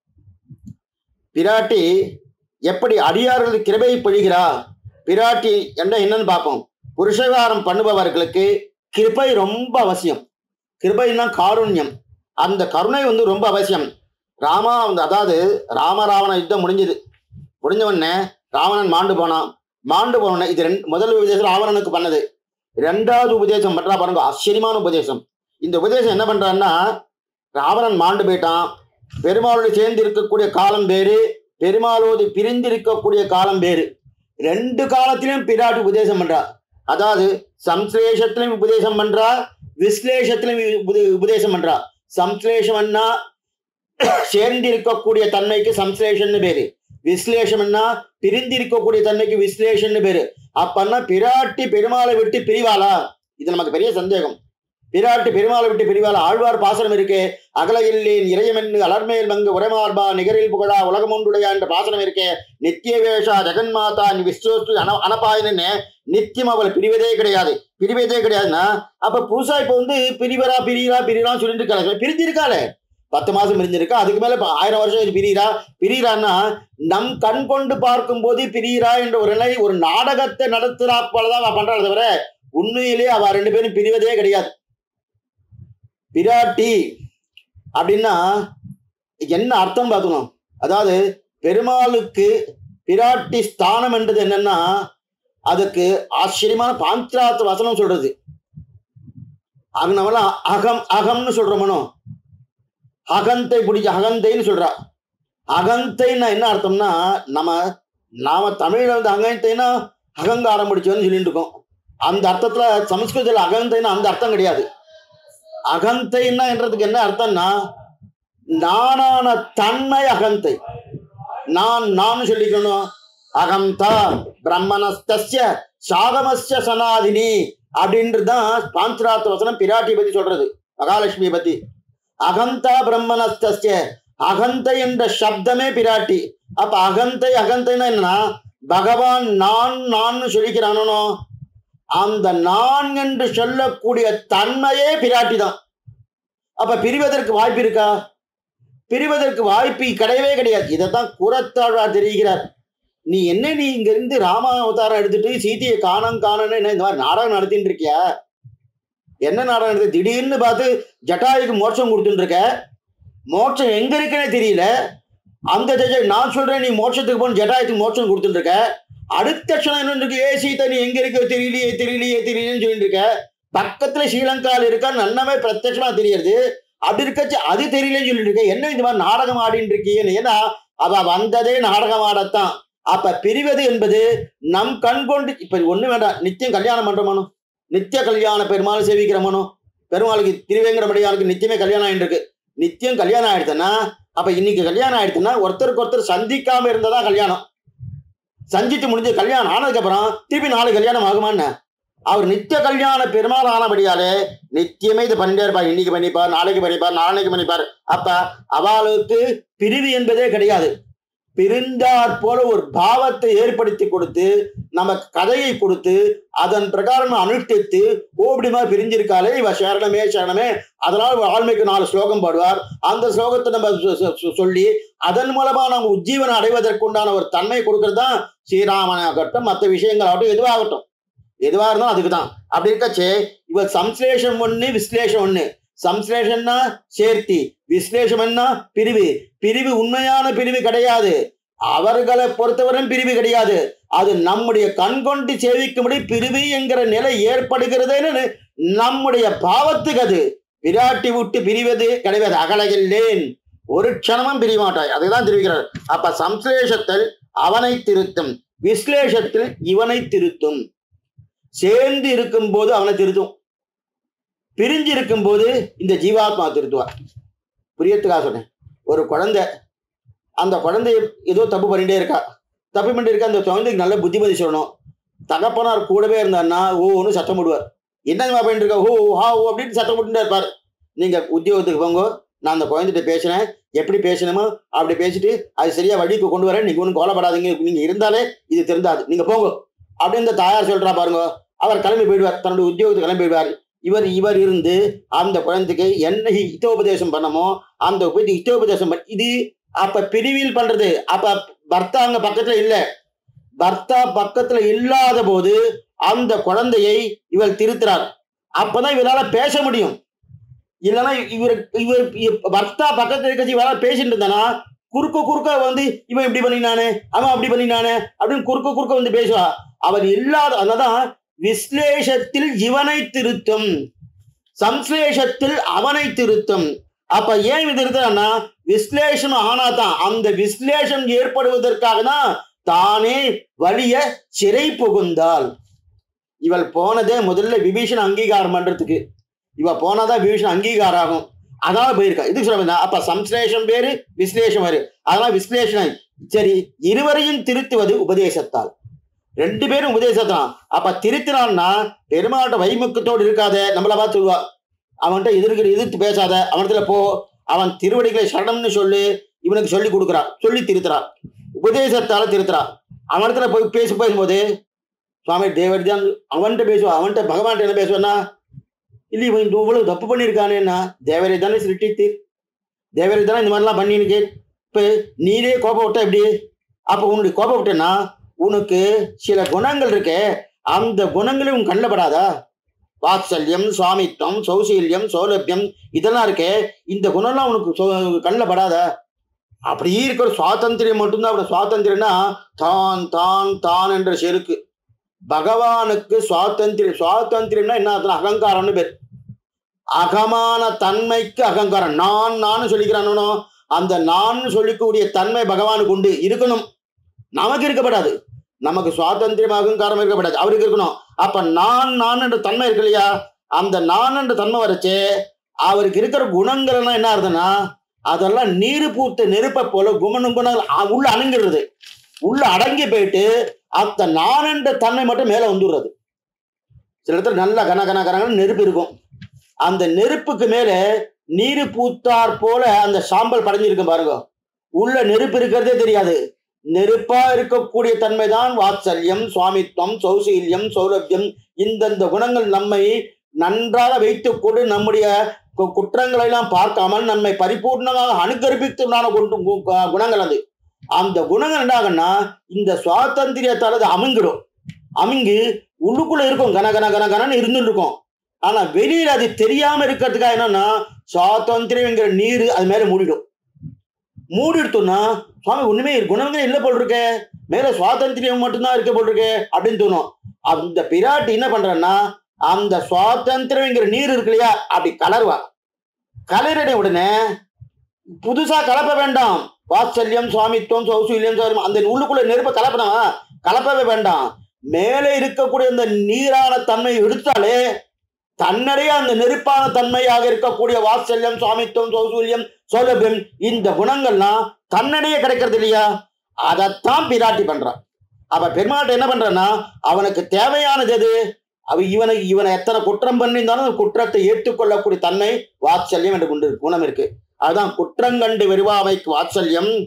பிராட்டி எப்படி அடியார்களுக்கு கிருபை பொழிகிறா, பிராட்டி என்ன என்னன்னு பார்ப்போம். புருஷகாரம் பண்ணுபவர்களுக்கு கிருபை ரொம்ப அவசியம். கிருபைன்னா காருண்யம், அந்த கருணை ரொம்ப அவசியம். அதாவது ராமராவண யுத்தம் முடிஞ்சது. முடிஞ்ச உடனே ராவணன் மாண்டு போனான். மாண்டு போன இது முதல் உபதேசம் ராவணனுக்கு பண்ணது. இரண்டாவது உபதேசம் பண்றா பாருங்க, ஆச்சரியமான உபதேசம். இந்த உபதேசம் என்ன பண்றான்னா, ராவணன் மாண்டு போயிட்டான், பெருமாளோடு சேர்ந்து இருக்கக்கூடிய காலம் வேறு, பெருமாளோடு பிரிந்து இருக்கக்கூடிய காலம் வேறு. ரெண்டு காலத்திலும் பிராட்டி உபதேசம் பண்றா. அதாவது சம்ஸ்லேஷத்திலும் உபதேசம் பண்றா, விஸ்லேஷத்திலும் உபதேசம் பண்றா. சம்ஸ்லேஷம்னா சேர்ந்து இருக்கக்கூடிய தன்மைக்கு சம்ஸ்லேஷன்னு பேரு, விஸ்லேஷம்னா பிரிந்து இருக்கக்கூடிய தன்மைக்கு விஸ்லேஷன்னு பேரு. அப்பன்னா பிராட்டி பெருமாளை விட்டு பிரிவாளா? இது நமக்கு பெரிய சந்தேகம். பிராட்டி பெருமாளை விட்டு பிரிவாளா? ஆழ்வார் பாசனம் இருக்கே, அகல இல்லேன் இறையமென்னு அலர்மேல் மங்கு உரைமார்பா நிகரில் புகழா உலகம் ஒன்றுடையா என்ற பாசனம் இருக்கே. நித்திய வேஷா ஜெகன்மாதா நீ விஸ்வஸ்து அனபாயின்னு நித்தியம் அவளை பிரிவதே கிடையாது, பிரிவதே கிடையாதுன்னா அப்ப புதுசா இப்ப பிரிகிறான்னு சொல்லிட்டு இருக்காங்க. பிரிஞ்சிருக்காளே, 10 மாசம் பிரிஞ்சிருக்கா, அதுக்கு மேல 1000 வருஷம் பிரிகிறான்னா நம் கண் கொண்டு பார்க்கும் போது பிரிகிறா என்ற ஒரு நிலை, ஒரு நாடகத்தை நடத்துறா போலதான் அவ பண்றாள் தவிர உண்மையிலேயே அவ 2 பேரும் பிரிவதே கிடையாது. பிராட்டி அப்படின்னா என்ன அர்த்தம் பார்க்கணும். அதாவது பெருமாளுக்கு பிராட்டி ஸ்தானம் என்றது என்னன்னா, அதுக்கு ஆச்சரியமான பாஞ்சாத்து வசனம் சொல்றது. நம்மள அகம் அகம்னு சொல்றோமோ, அகந்தை பிடிச்ச அகந்தைன்னு சொல்றா. அகந்தைன்னா என்ன அர்த்தம்னா, நாம தமிழ்ல அகந்தைன்னா அகங்காரம் பிடிச்சவன்னு சொல்லிட்டு இருக்கோம். அந்த அர்த்தத்துல சமஸ்கிருதத்துல அகந்தைன்னா அந்த அர்த்தம் கிடையாது. அகந்தைன்னா என்றதுக்கு என்ன அர்த்தம்னா, நானான தன்மை அகந்தை. நான் சொல்லிக்கணும். அகந்தா பிரம்மணஸ்தஸ்ய சாகமஸ்ய சனாதினி அப்படின்றதுதான் பாஞ்சரார்த்த வசனம் பிராட்டி பத்தி சொல்றது, மகாலட்சுமியை பத்தி. அகந்தா பிரம்மணஸ்தஸ்ய, அகந்தை என்ற சப்தமே பிராட்டி. அப்ப அகந்தைன்னா என்னன்னா, பகவான் நான் சொல்லிக்கிறானோ அந்த நான் என்று சொல்லக்கூடிய தன்மையே பிராட்டி தான். அப்ப பிரிவதற்கு வாய்ப்பு இருக்கா? பிரிவதற்கு வாய்ப்பு கிடையவே கிடையாது. இதைத்தான் கூறத்தாழ்வார் தெரிவிக்கிறார். நீ இங்க இருந்து ராம அவதாரம் எடுத்துட்டு சீதையை காணன்னு இந்த மாதிரி நாடகம் நடத்திட்டு இருக்கியா? என்ன நாடகம் நடத்து? திடீர்னு பார்த்து ஜட்டாயுக்கு மோட்சம் கொடுத்துட்டு இருக்க. மோட்சம் எங்க இருக்குன்னே தெரியல. அந்த நான் சொல்றேன் நீ மோட்சத்துக்கு போன ஜட்டாயுக்கு மோட்சம் கொடுத்துட்டு இருக்க. அடுத்த க்ஷணம் என்ன இருக்கு, சீதை நீ எங்க இருக்க தெரியலையேன்னு சொல்லிட்டு இருக்க. பக்கத்துல ஸ்ரீலங்கால இருக்கா நன்னமே பிரத்யட்சமா தெரியறது. அப்படி இருக்கச்சு அது தெரியலன்னு சொல்லிட்டு இருக்க. என்ன இந்த மாதிரி நாடகம் ஆடின்னு இருக்கீன்னு. ஏன்னா அவ வந்ததே நாடகம் ஆடத்தான். அப்ப பிரிவது என்பது நம் கண் கொண்டு இப்ப ஒண்ணு வேண்டாம், நித்தியம் கல்யாணம் பண்றமானோ, நித்திய கல்யாண பெருமாள் சேவிக்கிறமானோ, பெருமாளுக்கு திருவேங்கடமடியாளுக்கு நித்தியமே கல்யாணம் ஆயிட்டு இருக்கு. நித்தியம் கல்யாணம் ஆயிடுச்சுன்னா அப்ப இன்னைக்கு கல்யாணம் ஆயிடுச்சுன்னா ஒருத்தருக்கு ஒருத்தர் சந்திக்காம இருந்ததா கல்யாணம். சந்தித்து முடிஞ்சு கல்யாணம் ஆனதுக்கு அப்புறம் திருப்பி நாலு கல்யாணம் ஆகுமான்னு. அவர் நித்திய கல்யாண பெருமாள் ஆனபடியாலே நித்தியமே இது பண்ணிட்டே இருப்பார். இன்னைக்கு பண்ணிப்பார், நாளைக்கு பண்ணிப்பார், நாளைக்கு பண்ணிப்பார். அப்ப அவளுக்கு பிரிவு என்பதே கிடையாது. பிரிந்தாற் போல ஒரு பாவத்தை ஏற்படுத்தி கொடுத்து நமக்கு கதையை கொடுத்து அதன் பிரகாரம் அனுஷ்டித்து ஓபடிமா பிரிஞ்சிருக்காளே இவ சரணமே சரணமே. அதனால் ஆழ்மைக்கு 4 ஸ்லோகம் பாடுவார். அந்த ஸ்லோகத்தை நம்ம சொல்லி அதன் மூலமா நம்ம உஜ்ஜீவனம் அடைவதற்குண்டான ஒரு தன்மை கொடுக்கறது தான் ஸ்ரீராமனாகட்டும், மற்ற விஷயங்கள் ஆகட்டும், எதுவாகட்டும், எதுவா இருந்தாலும் அதுக்கு தான். அப்படி இருக்கச்சே இவர் சம்ஸ்லேஷம் ஒண்ணு, விஸ்லேஷம் ஒண்ணு. சம்ஸ்லேஷன்னா சேர்த்தி, விஸ்லேஷம்னா பிரிவு. பிரிவு உண்மையான பிரிவு கிடையாது, அவர்களை பொறுத்தவரையும் பிரிவு கிடையாது. அது நம்முடைய கண்கொண்டு சேவிக்கும்படி பிரிவு என்கிற நிலை ஏற்படுகிறதுன்னு நம்முடைய பாவத்துக்கு அது விராட்டி விட்டு பிரிவது கிடையாது. அகலகில்லேன், ஒரு க்ஷணமும் பிரிய மாட்டாய், அதுதான் தெரிவிக்கிறார். அப்ப சம்ஸ்லேஷத்தில் அவனை திருத்தும், விஸ்லேஷத்தில் இவனை திருத்தும். சேர்ந்து இருக்கும் போது அவனை திருத்தும், பிரிஞ்சு இருக்கும் போது இந்த ஜீவாத்மா திருத்துவார். புரியத்துக்காக சொன்னேன். ஒரு குழந்தை, அந்த குழந்தை ஏதோ தப்பு பண்ணிட்டே இருக்கா, தப்பு பண்ணிட்டு இருக்கா. அந்த குழந்தைக்கு நல்ல புத்திமதி சொல்லணும். தகப்பனார் கூடவே இருந்தாருன்னா ஓன்னு சத்தம் போடுவார். என்னமா பண்ணிட்டு இருக்கா, ஓ ஹா ஓ அப்படின்னு சத்தம் போட்டுட்டே இருப்பார். நீங்க உத்தியோகத்துக்கு போங்க, நான் அந்த குழந்தைகிட்ட பேசினேன், எப்படி பேசணுமோ அப்படி பேசிட்டு அது சரியா வழிக்கு கொண்டு வரேன், நீங்க ஒன்றும் கோலப்படாதீங்க, நீங்க இருந்தாலே இது தெரிந்தாது, நீங்க போங்க அப்படின்னு இந்த தாயார் சொல்றா பாருங்க. அவர் கிளம்பி போயிடுவார், தன்னுடைய உத்தியோகத்துக்கு கிளம்பி போயிடுவார். இவர் இருந்து அந்த குழந்தைக்கு என்ன ஹிதோபதேசம் பண்ணமோ அந்த ஹிதோபதேசம் இது அப்ப பிரிவில் பண்றது. அப்ப பர்த்தா அங்க பக்கத்துல இல்ல, பர்த்தா பக்கத்துல இல்லாத போது அந்த குழந்தையை இவர் திருத்துறார். அப்பதான் இவரால பேச முடியும். இல்லைன்னா இவர் பர்த்தா பக்கத்துல இருக்க இவரால் பேசிட்டு இருந்தானா குறுக்க வந்து இவன் இப்படி பண்ணினானே, அவன் அப்படி பண்ணினானே அப்படின்னு குறுக்க வந்து பேசுவா. அவர் இல்லாத, அதனாலதான் விஸ்லேஷத்தில் இவனை திருத்தும், சம்ஸ்லேஷத்தில் அவனை திருத்தும். அப்ப ஏன் இது திருத்தம்னா விஸ்லேஷம் ஆனாதான், அந்த விஸ்லேஷம் ஏற்படுவதற்காக தான் தானே வலிய சிறை புகுந்தாள். இவள் போனதே முதல்ல விபீஷன் அங்கீகாரம் பண்றதுக்கு. இவ போனாதான் விபீஷன் அங்கீகாரம் ஆகும், அதனால போயிருக்கா. இதுக்கு சொல்ல அப்ப சம்ஸ்லேஷம் வேறு விஸ்லேஷம் வேறு. அதனால விஸ்லேஷன் சரி, இருவரையும் திருத்துவது உபதேசத்தால். 2 பேரும் உபதேசத்தான். அப்ப திருத்தினான்னா பெருமாட்ட வைமுக்கத்தோடு இருக்காத, நம்மள பார்த்து சொல்லுவா, அவன்கிட்ட எதிர்த்து பேசாத, அவனத்துல போ, அவன் திருவடிகளை சரணம்னு சொல்லு, இவனுக்கு சொல்லி கொடுக்குறா, சொல்லி திருத்துறா, உபதேசத்தால திருத்துறா. அவனத்துல போய் பேசும்போது சுவாமி தேவடி தான் அவன்கிட்ட பேசுவா. அவன்கிட்ட பகவான்கிட்ட என்ன பேசுவான்னா, இல்லை இவன் இவ்வளவு தப்பு பண்ணியிருக்கானேன்னா தேவரை தானே சிருஷ்டித்து, தேவரை தானே இந்த மாதிரிலாம் பண்ணிருக்கு. இப்ப நீரே கோபம் விட்ட எப்படி? அப்ப உன்னுடைய கோபம் விட்டேன்னா உனக்கு சில குணங்கள் இருக்கு, அந்த குணங்களும் உன் கண்ணில் படாதா? வாத்சல்யம், சுவாமித்வம், சௌசீல்யம், சௌலபியம் இதெல்லாம் இருக்கே, இந்த குணம்லாம் உனக்கு கண்ணில் படாதா? அப்படி இருக்கிற சுவாதந்திரியம் மட்டும்தான். அப்படி சுவாதந்திரம்னா தான் தான் தான் என்ற செருக்கு. பகவானுக்கு சுவாதந்திரம்னா என்ன அர்த்தம்? அகங்காரம்னு பேர். அகமான தன்மைக்கு அகங்காரம். நான் சொல்லிக்கிறானோ அந்த நான் சொல்லிக்கூடிய தன்மை பகவானுக்கு உண்டு, இருக்கணும். நமக்கு இருக்கப்படாது. நமக்கு சுவாதந்திரம் அகங்காரம் இருக்கப்படாது, அவருக்கு இருக்கணும். அப்ப நான் என்ற தன்மை இருக்கு இல்லையா, அந்த நான் என்ற தன்மை வரைச்சு அவருக்கு இருக்கிற குணங்கள் எல்லாம் என்ன ஆகுதுன்னா அதெல்லாம் நீரு பூத்த நெருப்பை போல குணங்கள் உள்ள அணுங்கிறது, உள்ள அடங்கி போயிட்டு அந்த நான் என்ற தன்மை மட்டும் மேல வந்துடுறது. சில இடத்துல நல்ல கன நெருப்பு இருக்கும், அந்த நெருப்புக்கு மேல நீரு பூத்தார் போல அந்த சாம்பல் படைஞ்சிருக்கும் பாருங்க, உள்ள நெருப்பு இருக்கிறதே தெரியாது. நெருப்பா இருக்கக்கூடிய தன்மைதான் வாத்சல்யம், சுவாமித்வம், சௌசீல்யம், சௌலபியம். இந்தந்த குணங்கள் நம்மை நன்றாக வைத்துக் கொண்டு நம்முடைய குற்றங்களை எல்லாம் பார்க்காமல் நம்மை பரிபூர்ணமாக அனுகரிப்பித்துள்ளான குணங்கள். அது அந்த குணங்கள் என்ன ஆகுன்னா இந்த சுவாதந்திரியத்தால் அது அமுங்கிடும். அமுங்கி உள்ளுக்குள்ள இருக்கும், கனன்னு இருந்துட்டு இருக்கும். ஆனா வெளியில அது தெரியாம இருக்கிறதுக்காக என்னன்னா சுவாதந்திரம்ங்கிற நீர் அது மேல மூடிடும். மூடிடுத்தோம்னா சுவாமி ஒண்ணுமே குணங்களே இல்லை போல் இருக்க, மேல சுவாதந்திரியம் மட்டும்தான் இருக்க போல் இருக்கு அப்படின்னு தோணும். அந்த பிராட்டி என்ன பண்றன்னா அந்த சுவாதந்திரம்ங்கிற நீர் இருக்கு இல்லையா, அப்படி கலருவா. கலரடைய உடனே புதுசா கலப்ப வேண்டாம். வாத்சல்யம், சுவாமித்வம், சௌசீல்யம், அந்த உள்ளுக்குள்ள நெருப்ப கலப்பவே வேண்டாம். மேலே இருக்கக்கூடிய அந்த நீரான தன்மை எடுத்தாலே தன்னுடைய அந்த நெருப்பான தன்மையாக இருக்கக்கூடிய வாத்சல்யம், சுவாமித்வம், சௌசீல்யம், சௌலபியம் இந்த குணங்கள்லாம் தன்னிடையே கிடைக்கிறது இல்லையா, அதைத்தான் பிராட்டி பண்றான். அப்ப பெருமாட்ட என்ன பண்றன்னா அவனுக்கு தேவையானது எது? இவனை எத்தனை குற்றம் பண்ணியிருந்தாலும் குற்றத்தை ஏற்றுக்கொள்ளக்கூடிய தன்மை வாத்சல்யம் என்று குணம் இருக்கு. அதுதான் குற்றங்கண்டு வெறுவாமைக்கு வாத்சல்யம்,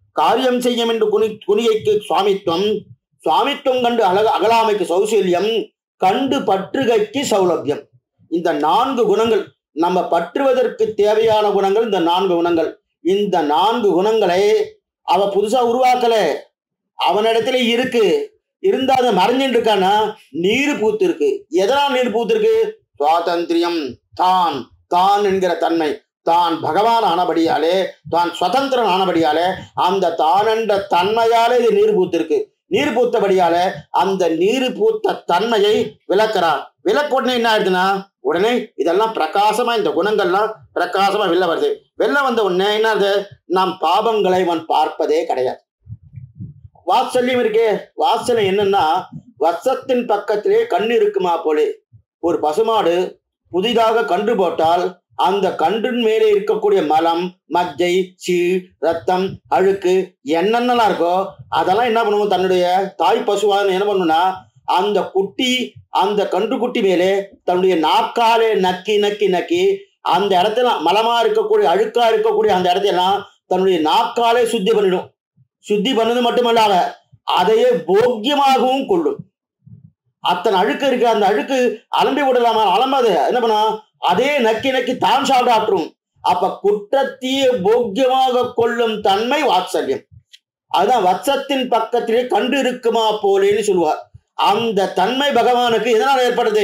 காரியம் செய்யும் என்று குனிகைக்கு சுவாமித்துவம், சுவாமித்துவம் கண்டு அகலாமைக்கு சௌசல்யம், கண்டு பற்றுகைக்கு சௌலபியம். இந்த 4 குணங்கள் நம்ம பற்றுவதற்கு தேவையான குணங்கள். இந்த 4 குணங்கள், இந்த 4 குணங்களை அவ புதுசா உருவாக்கல, அவனிடத்துல இருக்கு. இருந்தா அதை மறைஞ்சிட்டு இருக்கானா, நீர் பூத்து இருக்கு. எதனால் நீர் பூத்து இருக்கு? சுவாதந்திரியம், தான் தான் என்கிற தன்மை, தான் பகவான் ஆனபடியாலே, தான் சுதந்திரன் ஆனபடியாலே, அந்த தான் என்ற தன்மையாலே இது நீர் பூத்திருக்கு. நீர் பூத்தபடியால அந்த நீர் பூத்த தன்மையை விளக்குறார். விளக்க உடனே என்ன ஆயிடுதுன்னா, உடனே இதெல்லாம் பிரகாசமா, இந்த குணங்கள்லாம் பிரகாசமா வெளில வருது. வெளில வந்த உடனே என்னது, நாம் பாபங்களை அவன் பார்ப்பதே கிடையாது. வாத்சல்யம் இருக்கே, வாத்சல்யம் என்னன்னா, வசத்தின் பக்கத்திலே கண்ணு இருக்குமா போலே. ஒரு பசுமாடு புதிதாக கன்று போட்டால் அந்த கன்றின் மேலே இருக்கக்கூடிய மலம், மஜ்ஜை, சீழ், ரத்தம், அழுக்கு என்னென்னலாம் இருக்கோ அதெல்லாம் என்ன பண்ணுவோம், தன்னுடைய தாய் பசுவாக என்ன பண்ணுன்னா, அந்த குட்டி, அந்த கன்றுக்குட்டி மேலே தன்னுடைய நாக்காலே நக்கி நக்கி நக்கி அந்த இடத்துல மலமா இருக்கக்கூடிய, அழுக்கா இருக்கக்கூடிய அந்த இடத்தையெல்லாம் தன்னுடைய நாக்காலே சுத்தி பண்ணிடும். சுத்தி பண்ணது மட்டுமல்லாத அதையே போக்கியமாகவும் கொள்ளும். அத்தனை அழுக்கு இருக்கு, அந்த அழுக்கு அலம்பி விடலாமா, அலம்பாது. என்ன பண்ணா, அதே நக்கி நக்கி தான் சாப்பிடாற்றும். அப்ப குற்றத்தையே போக்கியமாக கொள்ளும் தன்மை வாத்சல்யம். அதுதான் வத்சத்தின் பக்கத்திலே கண்டு இருக்குமா போலேன்னு சொல்லுவார். அந்த தன்மை பகவானுக்கு எதனால் ஏற்படுது?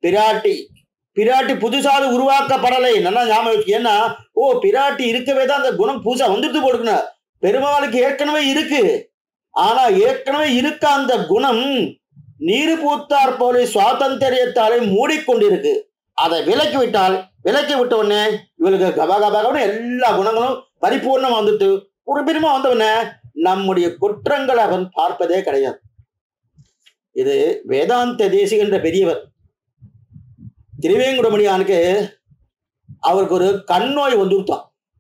பிராட்டி புதுசாக உருவாக்கப்படலை. நல்லா ஞாபகம் வச்சு. ஏன்னா பிராட்டி இருக்கவே தான் அந்த குணம் புதுசா வந்துட்டு போடுக்கணும். பெருமாளுக்கு ஏற்கனவே இருக்கு. ஆனா ஏற்கனவே இருக்க அந்த குணம் நீர் பூத்தார் போல சுவாதந்திரியத்தாலே மூடிக்கொண்டிருக்கு. அதை விலக்கி விட்ட உடனே இவளுக்கு கபகபகன்னு எல்லா குணங்களும் பரிபூர்ணமா வந்துட்டு ஒரு பெருமா வந்தவன நம்முடைய குற்றங்களை அவன் பார்ப்பதே கிடையாது. இது வேதாந்த தேசிகன்ற பெரியவர் திருவேங்குடமணியானுக்கு அவருக்கு ஒரு கண் நோய் வந்துருத்தான்.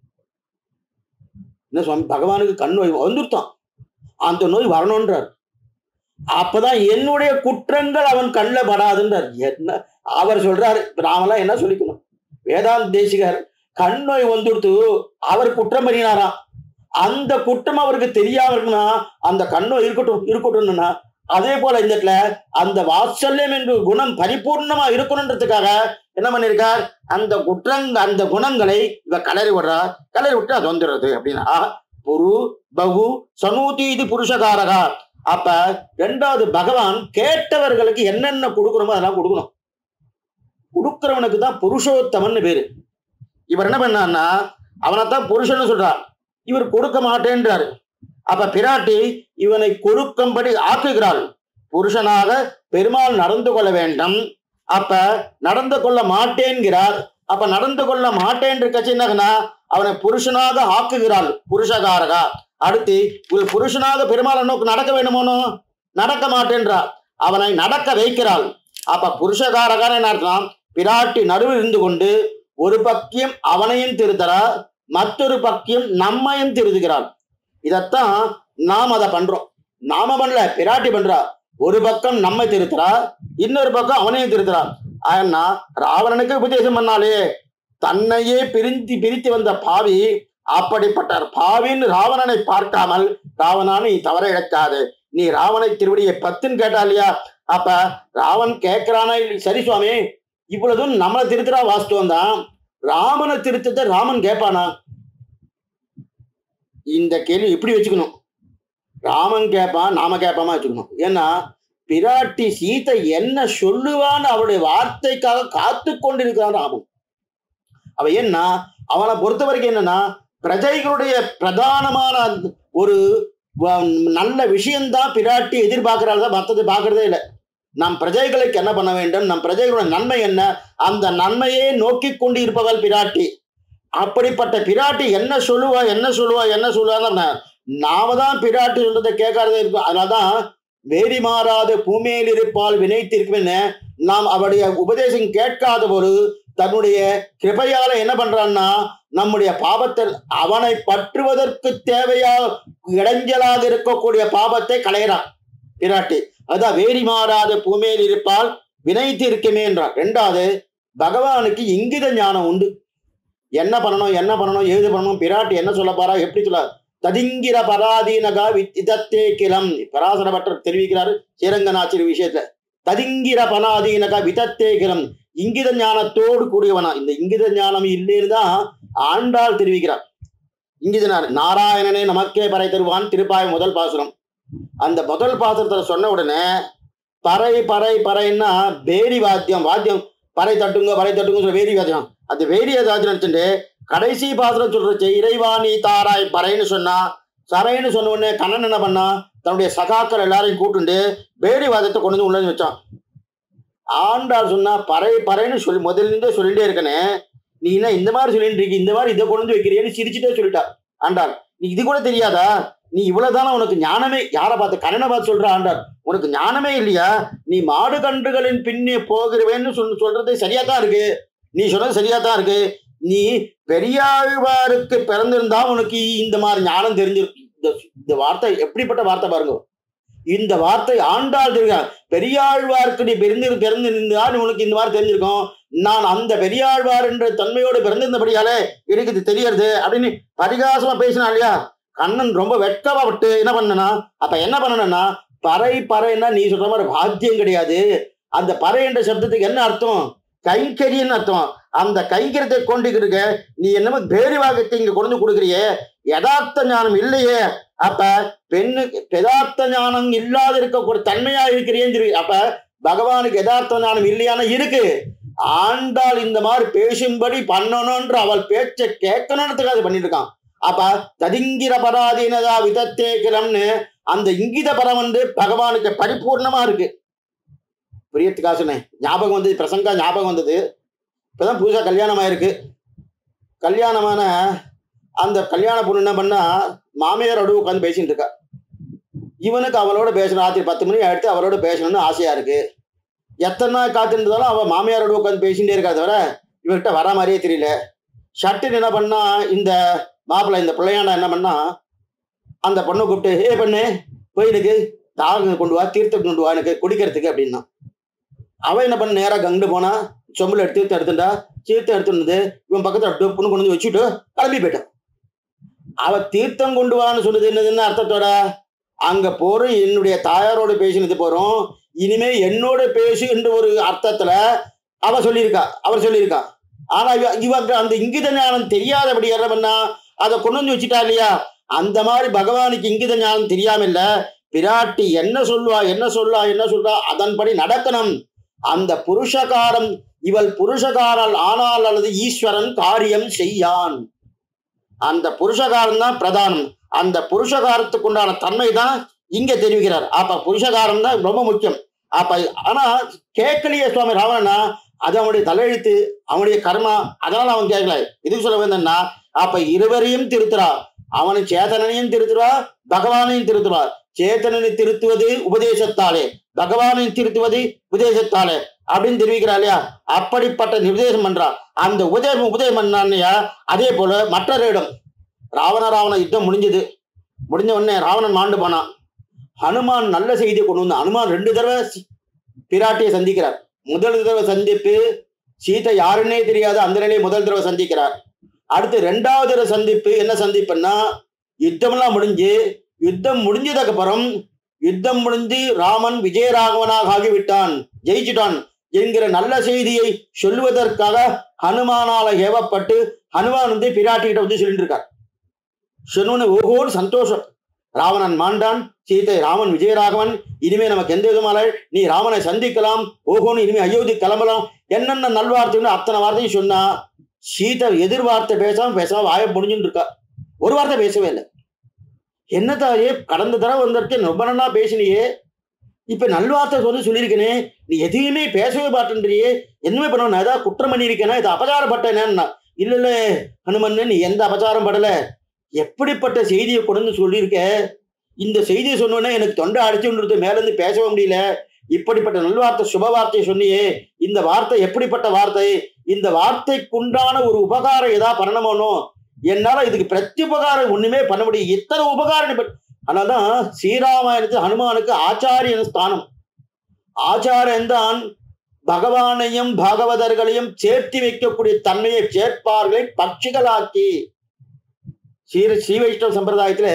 என்ன சுவாமி, பகவானுக்கு கண் நோய் வந்துருத்தான். அந்த நோய் வரணும்ன்றார். அப்பதான் என்னுடைய குற்றங்கள் அவன் கண்ணில் படாதுன்றார். என்ன அவர் சொல்றாரு, நாமெல்லாம் என்ன சொல்லிக்கணும்? வேதாந்த தேசிகர் கண் நோய் வந்துடுத்து அவர் குற்றம் பண்ணினாராம். அந்த குற்றம் அவருக்கு தெரியாம இருக்குன்னா அந்த கண் நோய் இருக்கட்டும்னா, அதே போல இந்த இடத்துல அந்த வாத்சல்யம் என்ற குணம் பரிபூர்ணமா இருக்கணுன்றதுக்காக என்ன பண்ணிருக்கார், அந்த குணங்களை இவ கலரி விட்டு அது வந்துடுறது அப்படின்னா புரு பகு சனூதி இது புருஷகாரகா. அப்ப 2வது பகவான் கேட்டவர்களுக்கு என்னென்ன கொடுக்கணுமோ அதெல்லாம் கொடுக்கணும். கொடுக்கிறவனுக்கு தான் புருஷோத்தமன் பேரு. இவர் என்ன பண்ணார்னா அவனைத்தான் புருஷன் சொல்றார், இவர் கொடுக்க மாட்டேன்றாரு. அப்ப பிராட்டி இவனை கொடுக்கும்படி ஆக்குகிறாள். புருஷனாக பெருமாள் நடந்து கொள்ள வேண்டும். அப்ப நடந்து கொள்ள மாட்டேன்கிறார். அப்ப நடந்து கொள்ள மாட்டேன் கட்சி என்னன்னா அவனை புருஷனாக ஆக்குகிறாள், புருஷகாரகா. அடுத்து இவள் புருஷனாக பெருமாள் நோக்கு நடக்க வேண்டுமோனோ, நடக்க மாட்டேன்றார். அவனை நடக்க வைக்கிறாள். அப்ப புருஷகாரகான என்ன அர்த்தம், பிராட்டி நடுவில் இருந்து கொண்டு ஒரு பக்கியம் அவனையும் திருத்தரா, மற்றொரு பக்கியம் நம்மையும் திருதுகிறாள். இதத்தான் நாம் அதை பண்றோம். நாம பண்ணல, பிராட்டி பண்றா. ஒரு பக்கம் நம்மை திருத்துறா, இன்னொரு பக்கம் அவனையும் திருத்துறா. ஆனா ராவணனுக்கு உபதேசம் பண்ணாலே தன்னையே பிரித்து வந்த பாவி, அப்படிப்பட்ட பாவின்னு ராவணனை பார்க்காமல், ராவணா நீ தவற இழக்காது, நீ ராவணை திருவடியை 10ன்னு கேட்டா இல்லையா? அப்ப ராவன் கேட்கிறானா, சரி சுவாமி இவ்வளவும் நம்மளை திருத்துறா வாஸ்தவம் தான், ராமனை திருத்தத்தை ராமன் கேட்பானா? இந்த கேள்வி எப்படி வச்சுக்கணும், ராமன் கேட்பான் நாம கேட்பாமா வச்சுக்கணும். ஏன்னா பிராட்டி சீதை என்ன சொல்லுவான்னு அவருடைய வார்த்தைக்காக காத்து கொண்டிருக்கிறான் ராமன். அவ என்ன அவனை பொறுத்த வரைக்கும் என்னன்னா பிரஜைகளுடைய பிரதானமான ஒரு நல்ல விஷயம்தான் பிராட்டி எதிர்பார்க்கிறாள், மற்றது பார்க்கறதே இல்லை. நம் பிரஜைகளுக்கு என்ன பண்ண வேண்டும், நம் பிரஜைகளுடைய நன்மை என்ன, அந்த நன்மையே நோக்கி கொண்டு இருப்பவள் பிராட்டி. அப்படிப்பட்ட பிராட்டி என்ன சொல்லுவான்னு நாம தான் பிராட்டி சொல்றதை கேட்காதே இருக்கும். அதனால்தான் வேரி மாறாத பூமியில் இருப்பால் வினைத்திருக்குன்னு நாம் அவருடைய உபதேசம் கேட்காத ஒரு தன்னுடைய கிருபையால என்ன பண்றான்னா நம்முடைய பாபத்தில் அவனை பற்றுவதற்கு தேவையா இடைஞ்சலாக இருக்கக்கூடிய பாபத்தை களையிறான் பிராட்டி. அதான் வேரி மாறாத பூமியில் இருப்பால் வினைத்து இருக்குமே என்றார். 2வது பகவானுக்கு இங்கித ஞானம் உண்டு. என்ன பண்ணணும் ஏது பண்ணணும் பிராட்டி என்ன சொல்ல போறா எப்படி சொல்ல ததிங்கிர பராதீனகா இதத்தே கிளம். பராசர பட்டர் தெரிவிக்கிறாரு ஸ்ரீரங்கநாச்சிரி விஷயத்துல. ததிங்கிர பராதீனகா விதத்தே கிளம், இங்கித ஞானத்தோடு கூடியவனா. இந்த இங்கித ஞானம் இல்லைன்னு தான் ஆண்டாள் தெரிவிக்கிறார். இங்கித நாராயணனே நமக்கே பறை தருவான் திருப்பாய் முதல் பாசுரம். அந்த முதல் பாசுரத்துல சொன்ன உடனே பறை பறை பறைன்னா வேரி வாத்தியம், வாத்தியம் பறை தட்டுங்க சொல்ற வேரி வாத்தியம். அந்த வேரிய வாத்தியம் நினைச்சுட்டு கடைசி பாசுரம் சொல்றச்சு இறைவாணி தாராய் பறைன்னு சொன்னா, சரைன்னு சொன்ன உடனே கண்ணன் என்ன பண்ணா, தன்னுடைய சகாக்கள் எல்லாரையும் கூட்டுண்டு வேரி வாதத்தை கொண்டு வந்து உள்ள வச்சான். ஆண்டாள் சொன்னா பறை பறைன்னு சொல்லி முதல்ல சொல்லிட்டே இருக்கனே, நீ என்ன இந்த மாதிரி சொல்லிட்டு இருக்கு, இந்த மாதிரி இதை கொண்டு வந்து வைக்கிறேன்னு சிரிச்சுட்டே சொல்லிட்டா ஆண்டாள். நீ இது கூட தெரியாதா, நீ இவ்வளவுதானே உனக்கு ஞானமே, யாரை பார்த்து கண்ணனை பார்த்து சொல்ற ஆண்டாள், உனக்கு ஞானமே இல்லையா, நீ மாடு கன்றுகளின் பின்னே போகிறவேன்னு சொல்றது சரியா தான் இருக்கு, நீ சொன்னது சரியா தான் இருக்கு, நீ பெரியாழ்வாருக்கு பிறந்திருந்தா உனக்கு இந்த மாதிரி ஞானம் தெரிஞ்சிருக்கு. இந்த வார்த்தை எப்படிப்பட்ட வார்த்தை பாருங்க, இந்த வார்த்தை ஆண்டாள் தெரியும். பெரியாழ்வாருக்கு நீ பிறந்திருந்தா உனக்கு இந்த மாதிரி தெரிஞ்சிருக்கும், நான் அந்த பெரியாழ்வார் என்ற தன்மையோடு பிறந்திருந்தபடியாலே எனக்கு இது தெரியறது அப்படின்னு பரிகாசமா பேசினா இல்லையா. கண்ணன் ரொம்ப வெட்கப்பட்டு என்ன பண்ணனா, அப்ப என்ன பண்ணனா, பறை பறைன்னா நீ சொல்ற மாதிரி வாத்தியம் கிடையாது. அந்த பறை என்ற சப்தத்துக்கு என்ன அர்த்தம், கைங்கரியன்னு அர்த்தம். அந்த கைங்கரியத்தை கொண்டுகிட்டு இருக்க நீ என்னமோ பேரி வாகத்தை இங்க கொண்டு கொடுக்குறியே, யதார்த்த ஞானம் இல்லையே. அப்ப பெண்ணுக்கு யதார்த்த ஞானம் இல்லாத இருக்க தன்மையா இருக்கிறேன்னு. அப்ப பகவானுக்கு யதார்த்த ஞானம் இல்லையான இருக்கு. ஆண்டாள் இந்த மாதிரி பேசும்படி பண்ணணும்ன்ற அவள் பேச்சை கேட்கணுன்றதுக்காக பண்ணிட்டு இருக்கான். அப்ப ததிங்கிர பராதீனதா விதத்தே கிரம்னு அந்த இங்கித பரம் வந்து பகவானுக்கு பரிபூர்ணமா இருக்கு. பிரியத்துக்காக சொன்னேன், ஞாபகம் வந்தது, பிரசங்கா ஞாபகம் வந்தது. இப்பதான் புதுசா கல்யாணம் ஆயிருக்கு. கல்யாணமான அந்த கல்யாண பொண்ணு என்ன பண்ணா, மாமியாரோட உட்காந்து பேசிட்டு இருக்கா. இவனுக்கு அவளோட பேசணும், ராத்திரி 10 மணி ஆயிடுத்து, அவளோட பேசணும்னு ஆசையா இருக்கு. எத்தனை நாள் காத்துருந்தாலும் அவள் மாமியாரோட உட்காந்து பேசிகிட்டே இருக்கா, தவிர இவர்கிட்ட வர மாதிரியே தெரியல. ஷட்டுன்னு என்ன பண்ணா, இந்த மாப்பிள்ளை இந்த பிள்ளையாண்டா என்ன பண்ணா, அந்த பொண்ணை கூப்பிட்டு, ஏ பண்ணு போய் எனக்கு தாகம் கொண்டு வா, தீர்த்தம் கொண்டு வா எனக்கு குடிக்கிறதுக்கு அப்படின்னா. அவன் என்ன பண்ண, நேராக கண்டு போனா, சொம்புல தீர்த்தம் எடுத்துட்டா, தீர்த்தம் எடுத்துனது இவன் பக்கத்துல பொண்ணு கொண்டு வந்து வச்சுட்டு கிளம்பி போயிட்டான். அவ தீர்த்தம் கொண்டு வான்னு சொன்னது என்னதுன்னு அர்த்தத்தோட, அங்க போறோம் என்னுடைய தாயாரோட பேசினது போறோம், இனிமே என்னோட பேசு என்ற ஒரு அர்த்தத்துல அவர் சொல்லியிருக்கா. ஆனா இவங்க அந்த இங்கித ஞானம் தெரியாதபடி என்ன பண்ணா, அதை கொண்டு வந்து வச்சுட்டா இல்லையா. அந்த மாதிரி பகவானுக்கு இங்கித ஞானம் தெரியாம இல்ல, பிராட்டி என்ன சொல்றா அதன்படி நடக்கணும். அந்த புருஷகாரம், இவள் புருஷகாரல் ஆனால் அல்லது ஈஸ்வரன் காரியம் செய்யான். அந்த புருஷகாரம் தான் பிரதானம். அந்த புருஷகாரத்துக்கு உண்டான தன்மை தான் இங்க தெரிவிக்கிறார். அப்ப புருஷகாரம் தான் ரொம்ப முக்கியம். அப்ப ஆனா கேட்கலையே சுவாமி ராவணனா, அது அவனுடைய தலையெழுத்து, அவனுடைய கர்மா, அதனால அவன் கேட்கல. இதுக்கு சொல்ல வேண்டாம்னா, அப்ப இருவரையும் திருத்துறா, அவனை சேதனையும் திருத்துறா, பகவானையும் திருத்துறா. சேத்தனனை திருத்துவது உபதேசத்தாலே, பகவானையும் திருத்துவது உபதேசத்தாலே அப்படின்னு தெரிவிக்கிறா இல்லையா. அப்படிப்பட்ட நிர்தேசம் பண்றா. அந்த உபதேசம் பண்ணான்னையா. அதே போல மற்றொரு இடம் ராவண யுத்தம் முடிஞ்ச உடனே ராவணன் மாண்டு போனான். ஹனுமான் நல்ல செய்தியை கொண்டு வந்தான். ஹனுமான் 2 தடவை பிராட்டியை சந்திக்கிறார். முதல் தடவை சந்திப்பு சீதை யாருன்னே தெரியாது, அந்த நிலையை முதல் தடவை சந்திக்கிறார். அடுத்து 2வது தடவை சந்திப்பு என்ன சந்திப்புன்னா, யுத்தமெல்லாம் யுத்தம் முடிஞ்சதுக்கு அப்புறம் யுத்தம் முடிஞ்சு ராமன் விஜயராகவனாக ஆகிவிட்டான், ஜெயிச்சுட்டான் என்கிற நல்ல செய்தியை சொல்லுவதற்காக ஹனுமானால ஏவப்பட்டு ஹனுமான் வந்து பிராட்டிகிட்ட வந்து சொல்லிட்டு இருக்கார். சொன்ன ஓஹோன்னு சந்தோஷம், ராவணன் மாண்டான், சீதை ராமன் விஜயராகவன், இனிமே நமக்கு எந்த விதமான நீ ராமனை சந்திக்கலாம், ஓஹோன்னு இனிமே அயோத்தி கிளம்பலாம், என்னென்ன நல்வார்த்தைன்னு அத்தனை வார்த்தையும் சொன்னா. சீதை எதிர்வார்த்தை பேசாம வாய முடிஞ்சுன்னு இருக்கா, ஒரு வார்த்தை பேசவே இல்லை. என்னதாயே கடந்த தடவை வந்துட்டு ரொம்ப நல்லா பேசினியே, இப்ப நல்வார்த்தை சொல்லியிருக்கேனே, நீ எதையுமே பேசவே மாட்டேன்றியே, என்னமே பண்ண, நான் ஏதாவது குற்றம் பண்ணியிருக்கேனா, இதை அபச்சாரப்பட்டேன்னா. இல்ல ஹனுமன், நீ எந்த அபச்சாரம் படல, எப்படிப்பட்ட செய்தியை கொண்டு சொல்லியிருக்க, இந்த செய்தியை சொன்னோன்னே எனக்கு தொண்டை அடிச்சுன்றது, மேல இருந்து பேசவே முடியல, இப்படிப்பட்ட நல்வார்த்தை சுப வார்த்தையை சொன்னியே, இந்த வார்த்தை எப்படிப்பட்ட வார்த்தை, இந்த வார்த்தைக்குண்டான ஒரு உபகாரம் ஏதாவது பண்ணணுமோ, என்னால இதுக்கு பிரத்யுபகாரம் ஒண்ணுமே பண்ண முடியும், இத்தனை உபகாரம். அதனால்தான் ஸ்ரீராமாயணத்து ஹனுமானுக்கு ஆச்சாரியன் ஸ்தானம். ஆச்சாரியன் தான் பகவானையும் பாகவதர்களையும் சேர்த்து வைக்கக்கூடிய தன்மையை சேர்ப்பார்களை பட்சிகளாக்கி. ஸ்ரீ வைஷ்ணவ சம்பிரதாயத்துல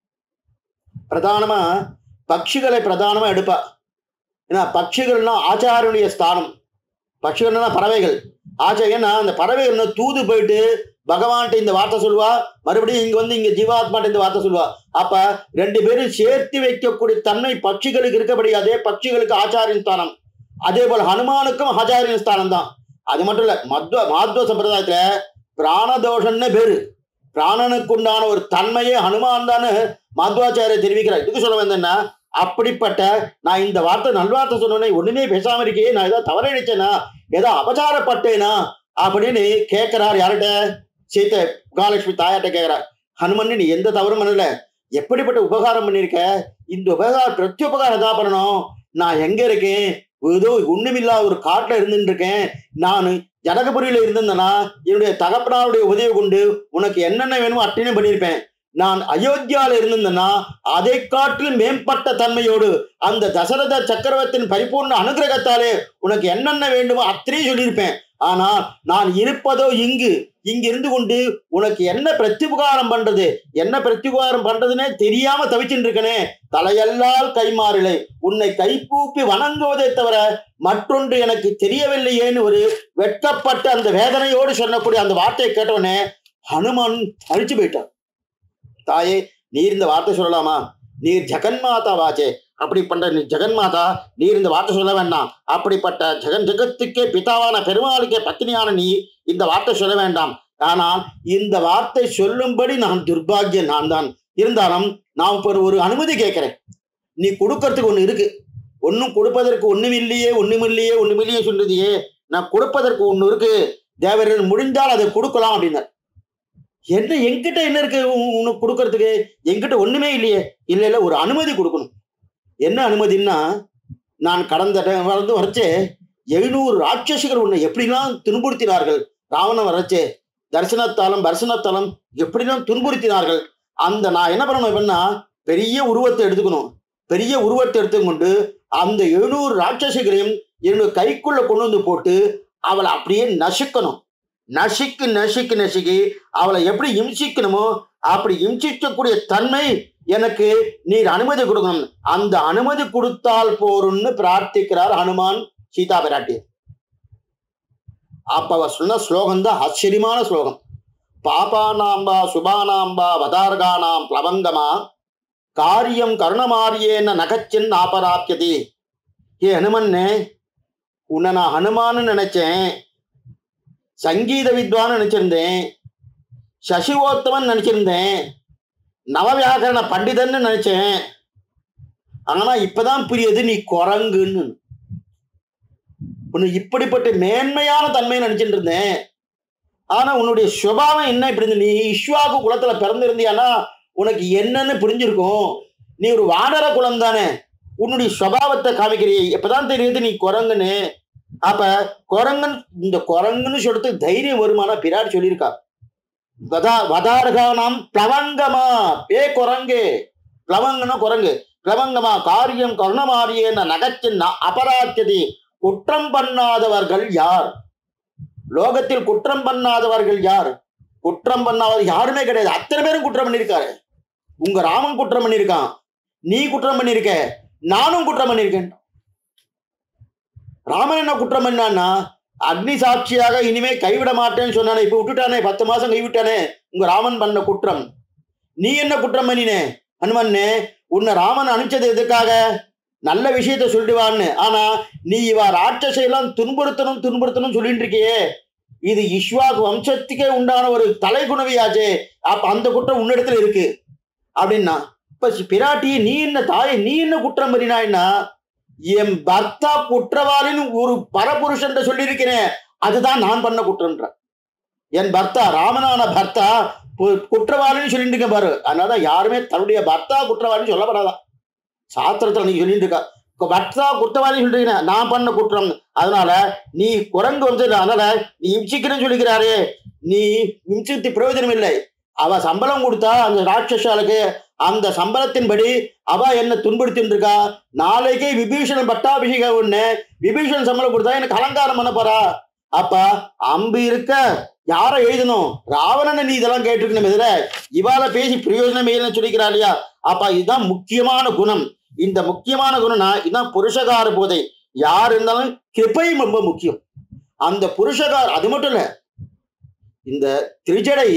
பிரதானமா பட்சிகளை பிரதானமா எடுப்பா. ஏன்னா பட்சிகள்னா ஆச்சாரனுடைய ஸ்தானம். பட்சிகள்னா பறவைகள். ஏன்னா அந்த பறவைகள் தூது போயிட்டு பகவான்கிட்ட இந்த வார்த்தை சொல்லுவா, மறுபடியும் இங்க வந்து இங்க ஜீவாத்மாட்ட இந்த வார்த்தை சொல்லுவா. அப்ப ரெண்டு பேரும் சேர்த்து வைக்கக்கூடிய தன்மை பட்சிகளுக்கு இருக்கபடி அதே பட்சிகளுக்கு ஆச்சாரியின் ஸ்தானம். அதே போல ஹனுமானுக்கும் ஆச்சாரியின் ஸ்தானம் தான். அது மட்டும் இல்ல, மாத்வ சம்பிரதாயத்துல பிராணதோஷன்னு பேரு. பிராணனுக்கு உண்டான ஒரு தன்மையே ஹனுமான் தான் மாத்வாச்சாரியர் தெரிவிக்கிறார். இதுக்கு சொல்ல வந்தேன்னா, அப்படிப்பட்ட நான் இந்த வார்த்தை நல்வார்த்தை சொன்னேன் ஒண்ணுமே பேசாம இருக்கே, நான் ஏதாவது தவற நினைச்சேனா, ஏதோ அபச்சாரப்பட்டேனா அப்படின்னு கேட்கிறார். யார்கிட்ட? சீத்தை மகாலட்சுமி தாயார்ட்ட கேட்கிறார். ஹனுமன் நீ எந்த தவறும் பண்ணல, எப்படிப்பட்ட உபகாரம் பண்ணிருக்க, இந்த உபகாரம் பிரத்யுபகாரம் தான் பண்ணணும். நான் எங்க இருக்கேன், ஏதோ ஒண்ணுமில்லாத ஒரு காட்டுல இருந்துட்டு இருக்கேன். நான் ஜனகபுரியில இருந்திருந்தேன்னா என்னுடைய தகப்பனாருடைய உதவி கொண்டு உனக்கு என்னென்ன வேணுமோ அட்டனையும் பண்ணியிருப்பேன். நான் அயோத்தியால இருந்திருந்தேன்னா அதை காட்டிலும் மேம்பட்ட தன்மையோடு அந்த தசரத சக்கரவர்த்தியின் பரிபூர்ண அனுகிரகத்தாலே உனக்கு என்னென்ன வேண்டுமோ அத்தனையும் சொல்லியிருப்பேன். ஆனால் நான் இருப்பதோ இங்கு இருந்து கொண்டு உனக்கு என்ன பிரத்யுபகாரம் பண்றது, என்ன பிரத்யுபகாரம் பண்றதுன்னே தெரியாம தவிச்சுட்டு இருக்கனே. தலையல்லால் கைமாறலை, உன்னை கைப்பூப்பி வணங்குவதை தவிர மற்றொன்று எனக்கு தெரியவில்லையேன்னு ஒரு வெட்கப்பட்ட அந்த வேதனையோடு சொல்லக்கூடிய அந்த வார்த்தையை கேட்டவனே ஹனுமான் அழிச்சு போயிட்டான். தாயே, நீர் இந்த வார்த்தை சொல்லலாமா? நீர் ஜெகன்மாதா வாச்சே, அப்படி பண்ற நீ ஜெகன்மாதா, நீர் இந்த வார்த்தை சொல்ல வேண்டாம். அப்படிப்பட்ட ஜெகத்துக்கே பிதாவான பெருமாளுக்கே பத்தினியான நீ இந்த வார்த்தை சொல்ல வேண்டாம். ஆனால் இந்த வார்த்தை சொல்லும்படி நான் துர்பாகியன் நான் தான். இருந்தாலும் நான் இப்போ ஒரு அனுமதி கேட்கிறேன். நீ கொடுக்கறதுக்கு ஒண்ணு இருக்கு, ஒன்னும் கொடுப்பதற்கு ஒண்ணுமில்லையே சொல்றதையே. நான் கொடுப்பதற்கு ஒண்ணு இருக்கு, தேவரன் முடிந்தால் அதை கொடுக்கலாம் அப்படின்னார். என்ன என்கிட்ட என்ன இருக்கு உனக்கு கொடுக்கறதுக்கு? என்கிட்ட ஒண்ணுமே இல்லையே. இல்ல ஒரு அனுமதி கொடுக்கணும். என்ன அனுமதினா, நான் கடந்த வந்து வரைச்சே 700 ராட்சசிகள் உன்னை எப்படிலாம் துன்புறுத்தினார்கள். ராவணன் வரைச்சே தரிசனத்தாலும் எப்படிலாம் துன்புறுத்தினார்கள். அந்த நான் என்ன பண்ணணும் அப்படின்னா, பெரிய உருவத்தை எடுத்துக்கணும். பெரிய உருவத்தை எடுத்துக்கொண்டு அந்த 700 ராட்சசிகளையும் என்னுடைய கைக்குள்ள கொண்டு வந்து போட்டு அவளை அப்படியே நசுக்கணும். நசுக்கி அவளை எப்படி இம்சிக்கணுமோ அப்படி இம்சிக்கக்கூடிய தன்மை எனக்கு நீர் அனுமதி கொடுக்கணும். அந்த அனுமதி கொடுத்தால் போருன்னு பிரார்த்திக்கிறார் ஹனுமான் சீதா பிராட்டி. அப்ப அவர் சொன்ன ஸ்லோகம் தான் ஆச்சரியமான ஸ்லோகம். பாபானாம்பா சுபானாம்பா வதார்கானாம் பிளவங்கமா காரியம் கருணமாரியேன நகச்சின் ஆபராப்யதி. ஏ ஹனுமன்னே, உன்னை நான் ஹனுமான்னு நினைச்சேன், சங்கீத வித்வான் நினைச்சிருந்தேன், சசிவோத்தமன் நினைச்சிருந்தேன், நவவியாகரண பண்டிதன்னு நினைச்சேன். ஆனா இப்பதான் புரியுது நீ குரங்குன்னு. உன்னை இப்படிப்பட்ட மேன்மையான தன்மையை நினைச்சிட்டு இருந்தேன். ஆனா உன்னுடைய சுபாவம் என்ன இப்படி இருந்து? நீ இஷ்வாக்கு குலத்துல பிறந்திருந்தியானா உனக்கு என்னன்னு புரிஞ்சிருக்கும். நீ ஒரு வானர குலம் தானே, உன்னுடைய சுபாவத்தை காமிக்கிறிய, இப்பதான் தெரியுது நீ குரங்குன்னு. அப்ப குரங்கன், இந்த குரங்குன்னு சொல்றதுக்கு தைரியம் வருமானா பிராட்டி சொல்லியிருக்கா. வதார்கானாம் பிளவங்கமா, குரங்கு, பிளவங்கனா குரங்கு, பிளவங்கமா காரியம் கருணமாரியேன நகச்சின் அபராத்தியதி. குற்றம் பண்ணாதவர்கள் யார்? லோகத்தில் குற்றம் பண்ணாதவர்கள் யார்? குற்றம் பண்ணாத யாருமே கிடையாது. அத்தனை பேரும் குற்றம் பண்ணியிருக்காரு. உங்க ராமன் குற்றம் பண்ணியிருக்கான், நீ குற்றம் பண்ணியிருக்க, நானும் குற்றம் பண்ணியிருக்கேன். ராமன் என்ன குற்றம் பண்ணான்னா, அக்னி சாட்சியாக இனிமே கைவிட மாட்டேன்னு சொன்னானே, இப்ப விட்டுட்டானே, 10 மாசம் கைவிட்டானே. உங்க ராமன் பண்ண குற்றம். நீ என்ன குற்றம் பண்ணினே? ஹனுமன்னே, உன்னை ராமன் அனுப்பிச்சது எதுக்காக? நல்ல விஷயத்த சொல்லிடுவான்னு. ஆனா நீ இவ ராட்சசையெல்லாம் துன்புறுத்தணும் சொல்லிட்டு இருக்கியே, இது இஷ்வாக் வம்சத்துக்கே உண்டான ஒரு தலைகுணவியாச்சே. அப்ப அந்த குற்றம் உன்னிடத்துல இருக்கு அப்படின்னா, இப்ப பிராட்டி நீ என்ன தாயை, நீ என்ன குற்றம் பண்ணினாய்னா, என் பர்த்தா குற்றவாளின்னு ஒரு பரபுருஷன் சொல்லியிருக்கிறேன், அதுதான் நான் பண்ண குற்றம்ன்ற. என் பர்த்தா, ராமனான பர்த்தா குற்றவாளின்னு சொல்லிட்டு இருக்க பாரு. அதனாலதான் யாருமே தன்னுடைய பர்த்தா குற்றவாளின்னு சொல்லப்படாதான். சாஸ்திரத்துல நீ சொல்லிட்டு இருக்கா, பர்த்தா குற்றவாளின்னு சொல்றீங்க, நான் பண்ண குற்றம். அதனால நீ குரங்கு வந்து, அதனால நீ இம்சிக்கிறேன்னு சொல்லிக்கிறாரே, நீ இம்சித்து பிரயோஜனம் இல்லை. அவ சம்பளம் கொடுத்தா அந்த ராட்சசாலுக்கு, அந்த சம்பளத்தின்படி அவ என்ன துன்புறுத்தின்னு இருக்கா. நாளைக்கே விபீஷணன் பட்டாபிஷேகம் ஒண்ணு, விபீஷணன் சம்பளம் கொடுத்தா எனக்கு அலங்காரம் பண்ண போறா. அப்ப அம்பு இருக்க யார எழுதணும்? ராவணனை நீ இதெல்லாம் கேட்டிருக்கணும். எதிர இவாள பேசி பிரயோஜனம் இல்லைன்னு சொல்லிக்கிறா இல்லையா? அப்ப இதுதான் முக்கியமான குணம். இந்த முக்கியமான குணம்னா இதுதான் புருஷகார போதை. யார் இருந்தாலும் கிருபை ரொம்ப முக்கியம். அந்த புருஷகார அது மட்டும் இல்ல, இந்த திரிஜடை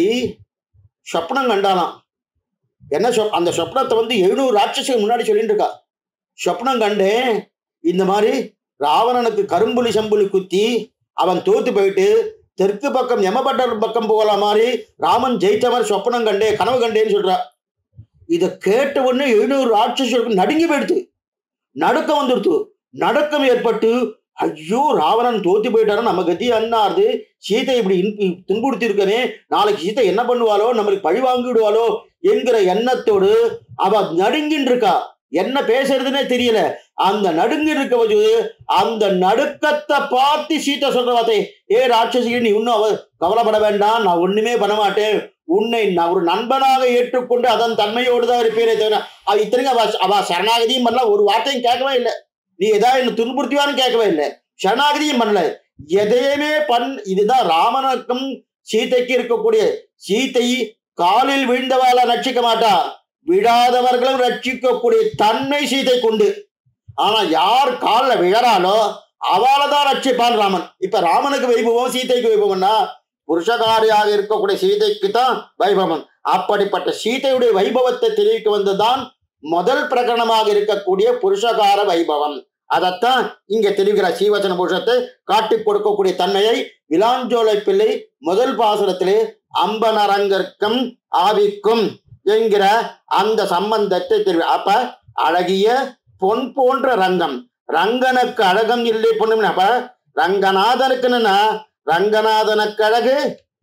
சொப்னம் கண்டாலாம். என்ன அந்த சொப்னத்தை 700 ராட்சசம் முன்னாடி சொல்லிட்டு இருக்கா. சொப்னம் கண்டேன், இந்த மாதிரி ராவணனுக்கு கரும்புலி சம்புலி குத்தி அவன் தோத்து போயிட்டு தெற்கு பக்கம் யமபட்டர் பக்கம் போகல மாதிரி ராமன் ஜெயித்த மாதிரி சொப்பனம் கண்டே, கனவு கண்டேன்னு சொல்றா. இதை கேட்ட உடனே 700 ராட்சசருக்கு நடுங்கி போயிடுது, நடுக்கம் வந்துடுத்து. நடுக்கம் ஏற்பட்டு ஐயோ ராவணன் தோத்து போயிட்டாரு, நம்ம கத்தி அண்ணாருது, சீத்தை இப்படி துன்புறுத்தி இருக்கனே, நாளைக்கு சீத்தை என்ன பண்ணுவாளோ, நம்மளுக்கு பழி வாங்கி விடுவாளோ என்கிற எண்ணத்தோடு அவ நடுங்கின்னு இருக்கா. என்ன பேசுறதுன்னே தெரியல. அந்த நடுங்கி இருக்க அந்த நடுக்கத்தை பார்த்து சீத்தை சொல்ற வார்த்தை, ஏ ராட்சசி, நீ இன்னும் கவலைப்பட வேண்டாம், நான் ஒண்ணுமே பண்ண மாட்டேன், உன்னை நான் ஒரு நண்பனாக ஏற்றுக்கொண்டு அதன் தன்மையோடு தான் இருப்பேனே தவிர அவ இத்தனைக்கும் அவ சரணாகதியும் பண்ணல, ஒரு வார்த்தையும் கேட்கவே இல்லை. நீ ஏதாவது என்ன துன்புறுத்திவான்னு கேட்கவே இல்லை, சரணாகதியும் பண்ணல, எதையுமே இதுதான் ராமனுக்கும் சீதைக்கு இருக்கக்கூடிய. சீத்தை காலில் விழுந்தவாள ரட்சிக்க மாட்டா, விடாதவர்களும் ரட்சிக்கக்கூடிய தன்மை சீதை கொண்டு. ஆனா யார் காலில் விழறாலோ அவளை தான் ரட்சிப்பான் ராமன். இப்ப ராமனுக்கு வைபவம், சீதைக்கு வைபவம்னா புருஷகாரியாக இருக்கக்கூடிய சீதைக்கு தான் வைபவம். அப்படிப்பட்ட சீதையுடைய வைபவத்தை தெரிவிக்க வந்ததுதான் முதல் பிரகடனமாக இருக்கக்கூடிய புருஷகார வைபவம். அதைத்தான் இங்க தெரிவிக்கிறார். சீவச்சன புருஷத்தை காட்டிக் கொடுக்கக்கூடிய தன்மையை விலாஞ்சோலை பிள்ளை முதல் பாசுரத்திலே அம்பனரங்கற்கும் ஆவிக்கும் என்கிற அந்த சம்பந்தத்தை தெரிவி. அப்ப அழகிய பொன் போன்ற ரங்கம், ரங்கனுக்கு அழகம் இல்லை பொண்ணு. அப்ப ரங்கநாதனுக்குன்னா ரங்கநாதனுக்கு அழகு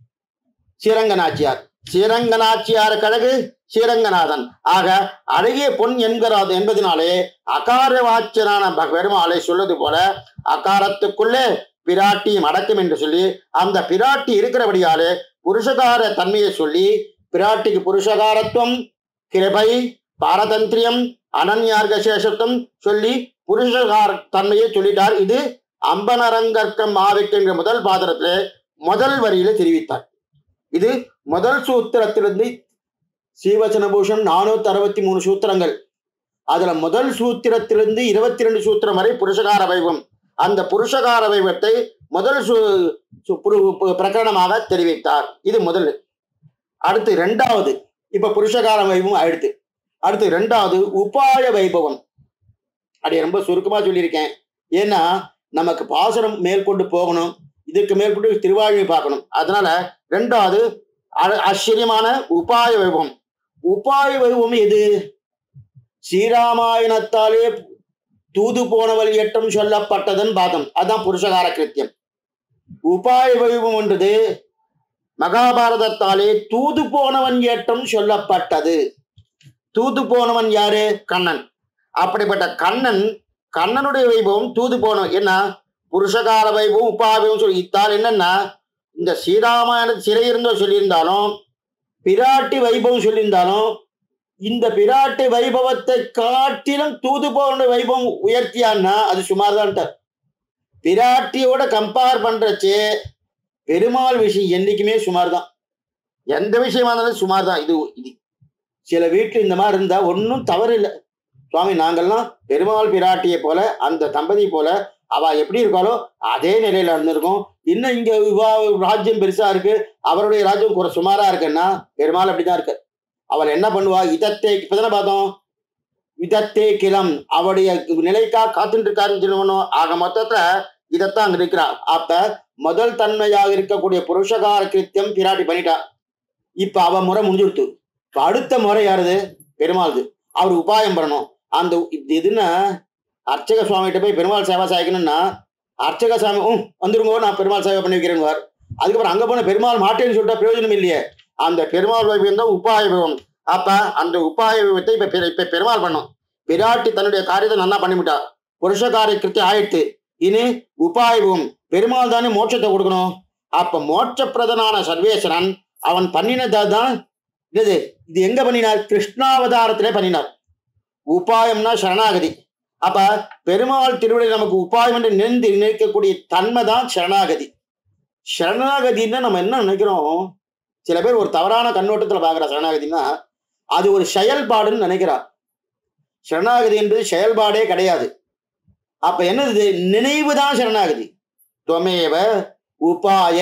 ஸ்ரீரங்கநாச்சியார், ஸ்ரீரங்கநாச்சியாருக்கு அழகு ஸ்ரீரங்கநாதன். ஆக அழகிய பொன் என்கிறாது என்பதனாலே அகார வாச்சனான பெருமாளை சொல்வது போல அகாரத்துக்குள்ளே பிராட்டியும் அடக்கம் என்று சொல்லி அந்த பிராட்டி இருக்கிறபடியாலே புருஷகார தன்மையை சொல்லி பிராட்டிக்கு புருஷகாரத்துவம், கிருபை, பாரதந்திரியம், அனன்யார்கசேஷத்துவம் சொல்லி புருஷகார தன்மையை சொல்லிட்டார். இது அம்பனரங்கற்கம் ஆவிக்கின்ற முதல் பாத்திரத்திலே முதல் வரியில தெரிவித்தார். இது முதல் சூத்திரத்திலிருந்து சீவச்சனபூஷன் 463 சூத்திரங்கள். அதுல முதல் சூத்திரத்திலிருந்து 22 சூத்திரம் வரை புருஷகார வைபவம். அந்த புருஷகார வைபவத்தை முதல் பிரகடனமாக தெரிவித்தார். இது முதல். அடுத்து இரண்டாவது, இப்ப புருஷகார வைபவம் ஆயிடுத்து. அடுத்து இரண்டாவது உபாய வைபவம். அப்படி ரொம்ப சுருக்கமா சொல்லியிருக்கேன். ஏன்னா நமக்கு பாசுரம் மேற்கொண்டு போகணும், இதுக்கு மேற்கொண்டு திருவாழ்வை பார்க்கணும். அதனால இரண்டாவது ஆச்சரியமான உபாய வைபவம். உபாய வைபவம் எது? ஸ்ரீராமாயணத்தாலே தூது போனவள் ஏற்றம் சொல்லப்பட்டதன் பாதம். அதான் புருஷகார கிருத்தியம். உபாய வைபவம் என்றது மகாபாரதத்தாலே தூது போனவன் ஏற்றம் சொல்லப்பட்டது. தூது போனவன் யாரு? கண்ணன். அப்படிப்பட்ட கண்ணனுடைய வைபவம் தூது போனவன். என்ன புருஷகார வைபவம் உபாயவும் சொல்லி இத்தால் என்னன்னா, இந்த ஸ்ரீராமாயண சிறை இருந்தோ சொல்லியிருந்தாலும் பிராட்டி வைபவம் சொல்லியிருந்தாலும் இந்த பிராட்டி வைபவத்தை காட்டிலும் தூது போன வைபவம் உயர்த்தியான்னா அது சுமார்தான். பிராட்டியோட கம்பேர் பண்றச்சு பெருமாள் விஷயம் என்னைக்குமே சுமார் தான். எந்த விஷயமா இருந்தாலும் சுமார் தான். இது சில வீட்டில் இந்த மாதிரி இருந்தா ஒன்றும் தவறு இல்லை. சுவாமி, நாங்கள்லாம் பெருமாள் பிராட்டியை போல அந்த தம்பதி போல அவ எப்படி இருக்காளோ அதே நிலையில இருந்திருக்கும். இன்னும் இங்க ராஜ்யம் பெருசா இருக்கு, அவருடைய ராஜ்யம் குறை சுமாரா இருக்குன்னா பெருமாள் அப்படிதான் இருக்கு. அவள் என்ன பண்ணுவா? இதத்தை இப்பதானே பார்த்தோம், இதத்தே கிளம் அவருடைய நிலைக்கா காத்துட்டு இருக்காருன்னு சொல்லணும். ஆக மொத்தத்துல இதைத்தான் அங்க இருக்கிறா. அப்ப முதல் தன்மையாக இருக்கக்கூடிய புருஷகார கிருத்தியம் பிராட்டி பண்ணிட்டா. இப்ப அவ முறை முடிஞ்சுடுத்து. இப்ப அடுத்த முறை யாருது? பெருமாளுது. அவர் உபாயம் பண்ணணும். அந்த எதுன்னா அர்ச்சக சுவாமிகிட்ட போய் பெருமாள் சேவை சாய்க்கணும்னா அர்ச்சக சாமி வந்துருங்கோ, நான் பெருமாள் சேவை பண்ணி வைக்கிறேன்னு. அதுக்கப்புறம் அங்க போன பெருமாள் மாட்டேன்னு சொல்லிட்டா பிரயோஜனம் இல்லையே. அந்த பெருமாள் வைபவம் தான் உபாய வைபவம். அப்ப அந்த உபாய வைபவத்தை இப்ப பெருமாள் பண்ணும். பிராட்டி தன்னுடைய காரியத்தை நல்லா பண்ணிவிட்டா, புருஷகாரிய கிருத்தி ஆயிடுத்து. இனி உபாயவும் பெருமாள் தானே மோட்சத்தை கொடுக்கணும். அப்ப மோட்ச பிரதனான சர்வேஸ்வரன் அவன் பண்ணினதான் இது எங்க பண்ணினார்? கிருஷ்ணாவதாரத்திலே பண்ணினார். உபாயம்னா சரணாகதி. அப்ப பெருமாள் திருவிழை நமக்கு உபாயம் என்று நினைக்கக்கூடிய தன்மை தான் சரணாகதி. சரணாகதின்னு நம்ம என்ன நினைக்கிறோம்? சில பேர் ஒரு தவறான கண்ணோட்டத்துல பார்க்குற சரணாகதின்னா அது ஒரு செயல்பாடுன்னு நினைக்கிறா. சரணாகதி என்பது செயல்பாடே கிடையாது. அப்ப என்னது? நினைவு தான் சரணாகதி. துவமேவ உபாய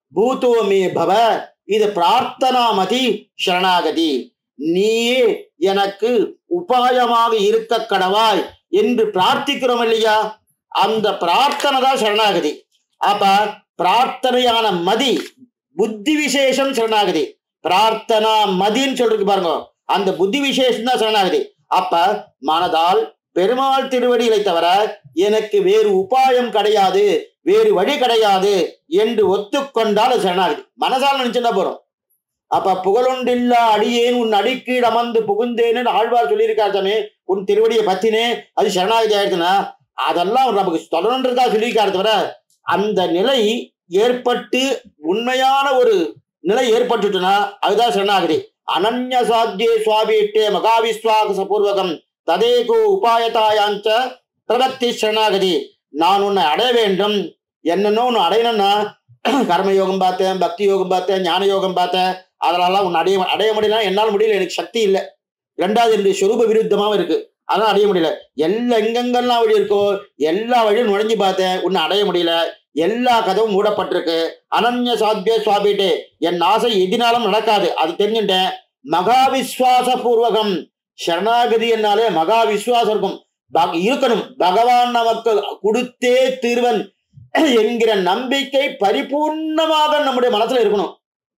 பூதோமே பவ, இது பிரார்த்தனாமதி சரணாகதி. நீயே எனக்கு உபாயமாக இருக்க கடவாய் என்று பிரார்த்திக்கிறோம் இல்லையா, அந்த பிரார்த்தனை தான் சரணாகதி. அப்ப பிரார்த்தனையான மதி புத்தி விசேஷம் சரணாகதி. பிரார்த்தனா மதின்னு சொல்றதுக்கு பாருங்க, அந்த புத்தி விசேஷம் தான் சரணாகதி. அப்ப மனதால் பெருமாள் திருவடிகளை தவிர எனக்கு வேறு உபாயம் கிடையாது, வேறு வழி கிடையாது என்று ஒத்துக்கொண்டால் அது சரணாகதி. மனசால் நினைச்சுன்னா போறோம். அப்ப புகழொன்றில்லா அடியேன் உன் அடிக்கீழ் அமர்ந்து புகுந்தேன்னு ஆழ்வார் சொல்லியிருக்காரு சாமி. உன் திருவடியை பத்தினே அது சரணாகதி ஆயிடுச்சுன்னா அதெல்லாம் நமக்கு தொடர்ன்றதா சொல்லியிருக்காரு தவிர அந்த நிலை ஏற்பட்டு உண்மையான ஒரு நிலை ஏற்பட்டுட்டுனா அதுதான் சரணாகதி. அனன்ய சாத்தியே சுவாபீட்டே மகாவிஸ்வாச பூர்வகம் ததேகோ உபாயதாயாஞ்ச பிரபத்தி சரணாகதி. நான் உன்னை அடைய வேண்டும், என்னென்ன ஒன்று அடையணும்னா கர்மயோகம் பார்த்தேன், பக்தி யோகம் பார்த்தேன், ஞான யோகம் பார்த்தேன், அதனால உன்னை அடைய முடியல, என்னால் முடியல, எனக்கு சக்தி இல்லை. ரெண்டாவது என்னுடைய சொரூப விருத்தமாவும் இருக்கு, அதெல்லாம் அடைய முடியல. எங்கெங்கெல்லாம் வழி இருக்கோ எல்லா வழியும் நுழைஞ்சு பார்த்தேன், உன்னை அடைய முடியல, எல்லா கதவும் மூடப்பட்டிருக்கு. அனன்ய சாத்திய சுவாபிட்டே, என் ஆசை எதினாலும் நடக்காது, அது தெரிஞ்சுட்டேன். மகா விஸ்வாச பூர்வகம், சரணாகதி என்னாலே மகா விஸ்வாசம் இருக்கும், இருக்கணும். பகவான் நமக்கு கொடுத்தே தீர்வன் என்கிற நம்பிக்கை பரிபூர்ணமாக நம்முடைய மனசுல இருக்கணும்.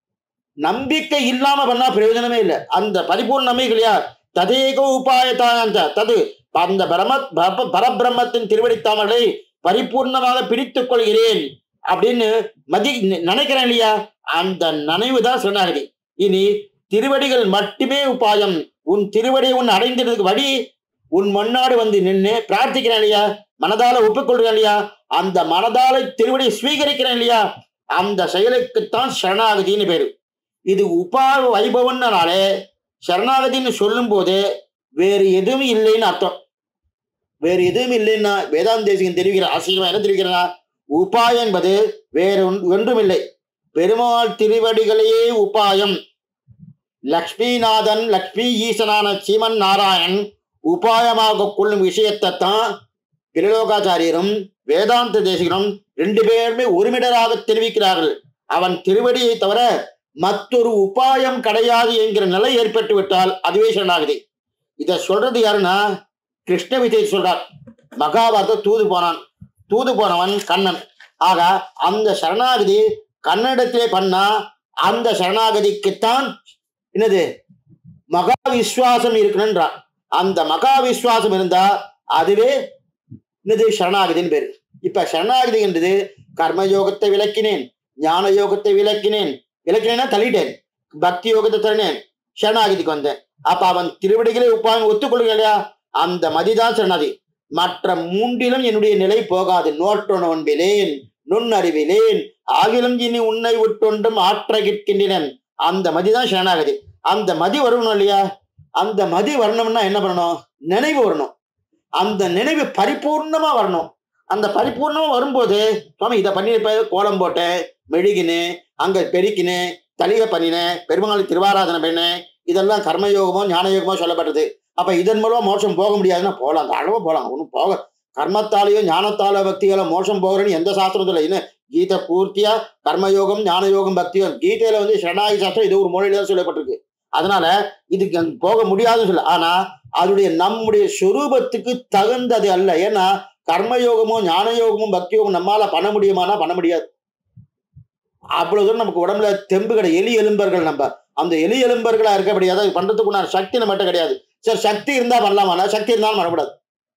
நம்பிக்கை இல்லாம பண்ணா பிரயோஜனமே இல்லை. அந்த பரிபூர்ண நம்பிக்கை இல்லையா, ததேக உபாயத்தான தது, அந்த பரபிரம்மத்தின் திருவடித்தாமர்களை பரிபூர்ணமாக பிடித்துக் கொள்கிறேன் அப்படின்னு நினைக்கிறேன் இல்லையா, அந்த நினைவு தான் சரணாகதி. இனி திருவடிகள் மட்டுமே உபாயம். உன் திருவடியை உன் அடைந்ததுக்கு வழி உன் முன்னாடி வந்து நின்று பிரார்த்திக்கிறேன் இல்லையா, மனதால ஒப்புக்கொள்றேன் இல்லையா, அந்த மனதால திருவடியை ஸ்வீகரிக்கிறேன் இல்லையா, அந்த செயலுக்குத்தான் சரணாகதின்னு பேரு. இது உபாய வைபவம்னாலே சரணாகதின்னு சொல்லும் போது வேறு எதுவும் இல்லைன்னு அர்த்தம். வேறு எதுவும் இல்லைன்னா வேதாந்த தேசிகன் தெரிவிக்கிற ஆசிரியமா என்ன தெரிவிக்கிறா, உபாயம் என்பது வேறு ஒன்றும் இல்லை, பெருமாள் திருவடிகளையே உபாயம். லக்ஷ்மிநாதன் லக்ஷ்மி ஈசனான சீமன் நாராயண் உபாயமாக கொள்ளும் விஷயத்தை தான் திரிலோகாச்சாரியரும் வேதாந்த தேசிகரும் ரெண்டு பேருமே ஒருமிடராக தெரிவிக்கிறார்கள். அவன் திருவடியை தவிர மற்றொரு உபாயம் கிடையாது என்கிற நிலை ஏற்பட்டு விட்டால் அதுவே சரணாகதி. இதை சொல்றது யாருன்னா கிருஷ்ண விஜய் சொல்றார். மகாபாரத தூது போனவன் கண்ணன். ஆக அந்த சரணாகதி கன்னடத்திலே பண்ணா அந்த சரணாகதிக்குத்தான் என்னது மகா விஸ்வாசம் இருக்கணும்ன்றார். அந்த மகா விஸ்வாசம் இருந்தா அதுவே என்னது சரணாகதின்னு பேரு. இப்ப சரணாகதி என்றது கர்மயோகத்தை விளக்கினேன், ஞான யோகத்தை விளக்கினேன்னா தள்ளிட்டேன், பக்தி யோகத்தை தள்ளினேன், சரணாகதிக்கு வந்தேன். அப்ப அவன் திருவடிகளை உப்பாயம் ஒத்துக்கொள்ளுங்க இல்லையா, அந்த மதிதான் சரணாகதி. மற்ற மூன்றிலும் என்னுடைய நிலை போகாது. நோற்ற நோன்பிலேன் நுண்ணறிவிலேன் ஆகிலும் இனி உன்னை விட்டொன்றும் ஆற்றகிற்கின்றேன், அந்த மதிதான் சரணாகதி. அந்த மதி வரணும் இல்லையா, அந்த மதி வரணும்னா என்ன பண்ணணும், நினைவு வரணும். அந்த நினைவு பரிபூர்ணமா வரணும். அந்த பரிபூர்ணமா வரும்போது சுவாமி இதை பண்ணிருப்ப, கோலம் போட்டேன், மெழுகினேன், அங்க பெருக்கினேன், தலிகை பண்ணினேன், பெருமாள் திருவாராதனை பண்ணேன், இதெல்லாம் கர்மயோகமோ ஞான யோகமோ சொல்லப்பட்டது. அப்ப இதன் மூலமா மோட்சம் போக முடியாதுன்னா போகலாம், அந்த அளவு போகலாம், ஒன்றும் போக கர்மத்தாலேயோ ஞானத்தால பக்தியால மோட்சம் போகிறேன்னு எந்த சாஸ்திரத்துல இல்லை. கீதை பூர்த்தியா கர்மயோகம் ஞான யோகம் பக்தியும், கீதையில வந்து சரணாகி சாஸ்திரம் இது ஒரு மொழியில தான் சொல்லப்பட்டிருக்கு. அதனால இதுக்கு போக முடியாதுன்னு சொல்ல. ஆனா அதனுடைய நம்முடைய சொரூபத்துக்கு தகுந்தது அல்ல. ஏன்னா கர்மயோகமோ ஞான யோகமும் பக்தி யோகம் நம்மளால பண்ண முடியுமானா பண்ண முடியாது. அவ்வளவு தூரம் நமக்கு உடம்புல தெம்பு கிடையாது. எலி எலும்பர்கள் நம்ம அந்த எலி எலும்பர்களா இருக்கபடியாத பண்றதுக்குள்ள சக்தி நம்மகிட்ட கிடையாது. சரி சக்தி இருந்தா பண்ணலாமா, சக்தி இருந்தாலும் பண்ணக்கூடாது.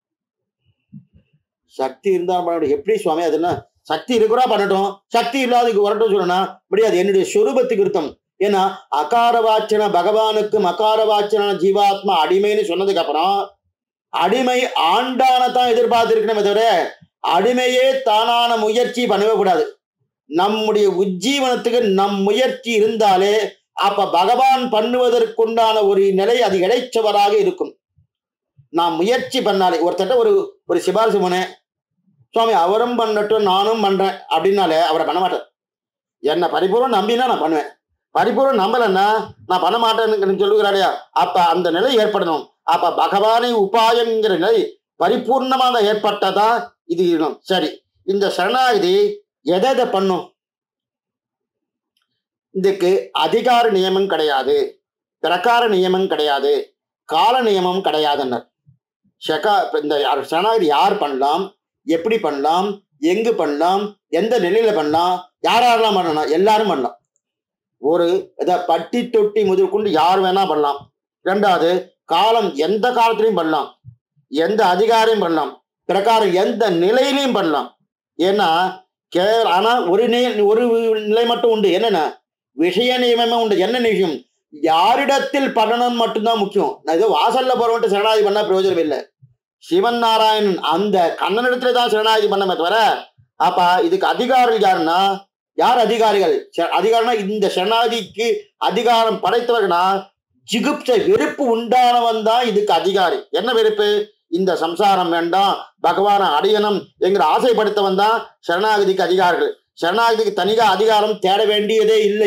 சக்தி இருந்தாலும் பண்ண முடியாது. எப்படி சுவாமி அது என்ன, சக்தி இருக்கிறா பண்ணட்டும், சக்தி இல்லாததுக்கு வரட்டும் சொல்லணும்னா முடியாது. என்னுடைய சொரூபத்துக்கு இருத்தம். ஏன்னா அகாரவாச்சன பகவானுக்கு மகாரவாச்சன ஜீவாத்மா அடிமைன்னு சொன்னதுக்கு அப்புறம் அடிமை ஆண்டானதான் எதிர்பார்த்திருக்கணுமே தவிர அடிமையே தானான முயற்சி பண்ணவே கூடாது. நம்முடைய உஜ்ஜீவனத்துக்கு நம் முயற்சி இருந்தாலே அப்ப பகவான் பண்ணுவதற்குண்டான ஒரு நிலை அது இடைச்சவராக இருக்கும். நாம் முயற்சி பண்ணாலே ஒருத்தட்ட ஒரு சிபாரிசு போனேன், சுவாமி அவரும் பண்ணட்டும் நானும் பண்றேன் அப்படின்னாலே அவரை பண்ண மாட்டார். என்னை பரிபூர்ணம் நம்பினா நான் பண்ணுவேன், பரிபூர்ணம் நம்பலன்னா நான் பண்ண மாட்டேன்னு சொல்லுகிறாரையா. அப்ப அந்த நிலை ஏற்படணும். அப்ப பகவானை உபாயம்ங்கிற நிலை பரிபூர்ணமாக ஏற்பட்டதா இது இருக்கணும். சரி, இந்த சரணாகதி எதை எதை பண்ணும்? இதுக்கு அதிகார நியமம் கிடையாது, பிரகார நியமம் கிடையாது, கால நியமம் கிடையாதுன்னு. இந்த சரணாகதி யார் பண்ணலாம், எப்படி பண்ணலாம், எங்கு பண்ணலாம், எந்த நிலையில பண்ணலாம், யாரெல்லாம் பண்ணலாம்? எல்லாரும் பண்ணலாம். ஒரு இதை பட்டி தொட்டி முதல் கொண்டு யார் வேணா பண்ணலாம். ரெண்டாவது, காலம் எந்த காலத்திலையும் பண்ணலாம், எந்த அதிகாரியும் பண்ணலாம், பிரகாரம் எந்த நிலையிலையும் பண்ணலாம். ஏன்னா ஆனா ஒரு நிலை மட்டும் உண்டு. என்னன்னா விஷய நியமமே உண்டு. என்ன விஷயம்? யாரிடத்தில் பண்ணணும் மட்டும்தான் முக்கியம். நான் ஏதோ வாசல்ல போறவன்ட்டு சரணாகதி பண்ணா பிரயோஜனம் இல்லை. சிவன் நாராயணன் அந்த கண்ணனிடத்துல தான் சரணாகதி பண்ணமே தவிர. அப்ப இதுக்கு அதிகாரிகள் யாருன்னா, யார் அதிகாரிகள்? அதிகாரம்னா இந்த சரணாகதிக்கு அதிகாரம் படைத்தவர்கள்னா ஜிகுப்சை வெறுப்பு உண்டானவன் தான் இதுக்கு அதிகாரி. என்ன வெறுப்பு? இந்த சம்சாரம் வேண்டாம், பகவானை அடையணும் என்கிற ஆசைப்படுத்தவன் தான் சரணாகதிக்கு அதிகாரிகள். சரணாகதிக்கு தனியாக அதிகாரம் தேட வேண்டியதே இல்லை.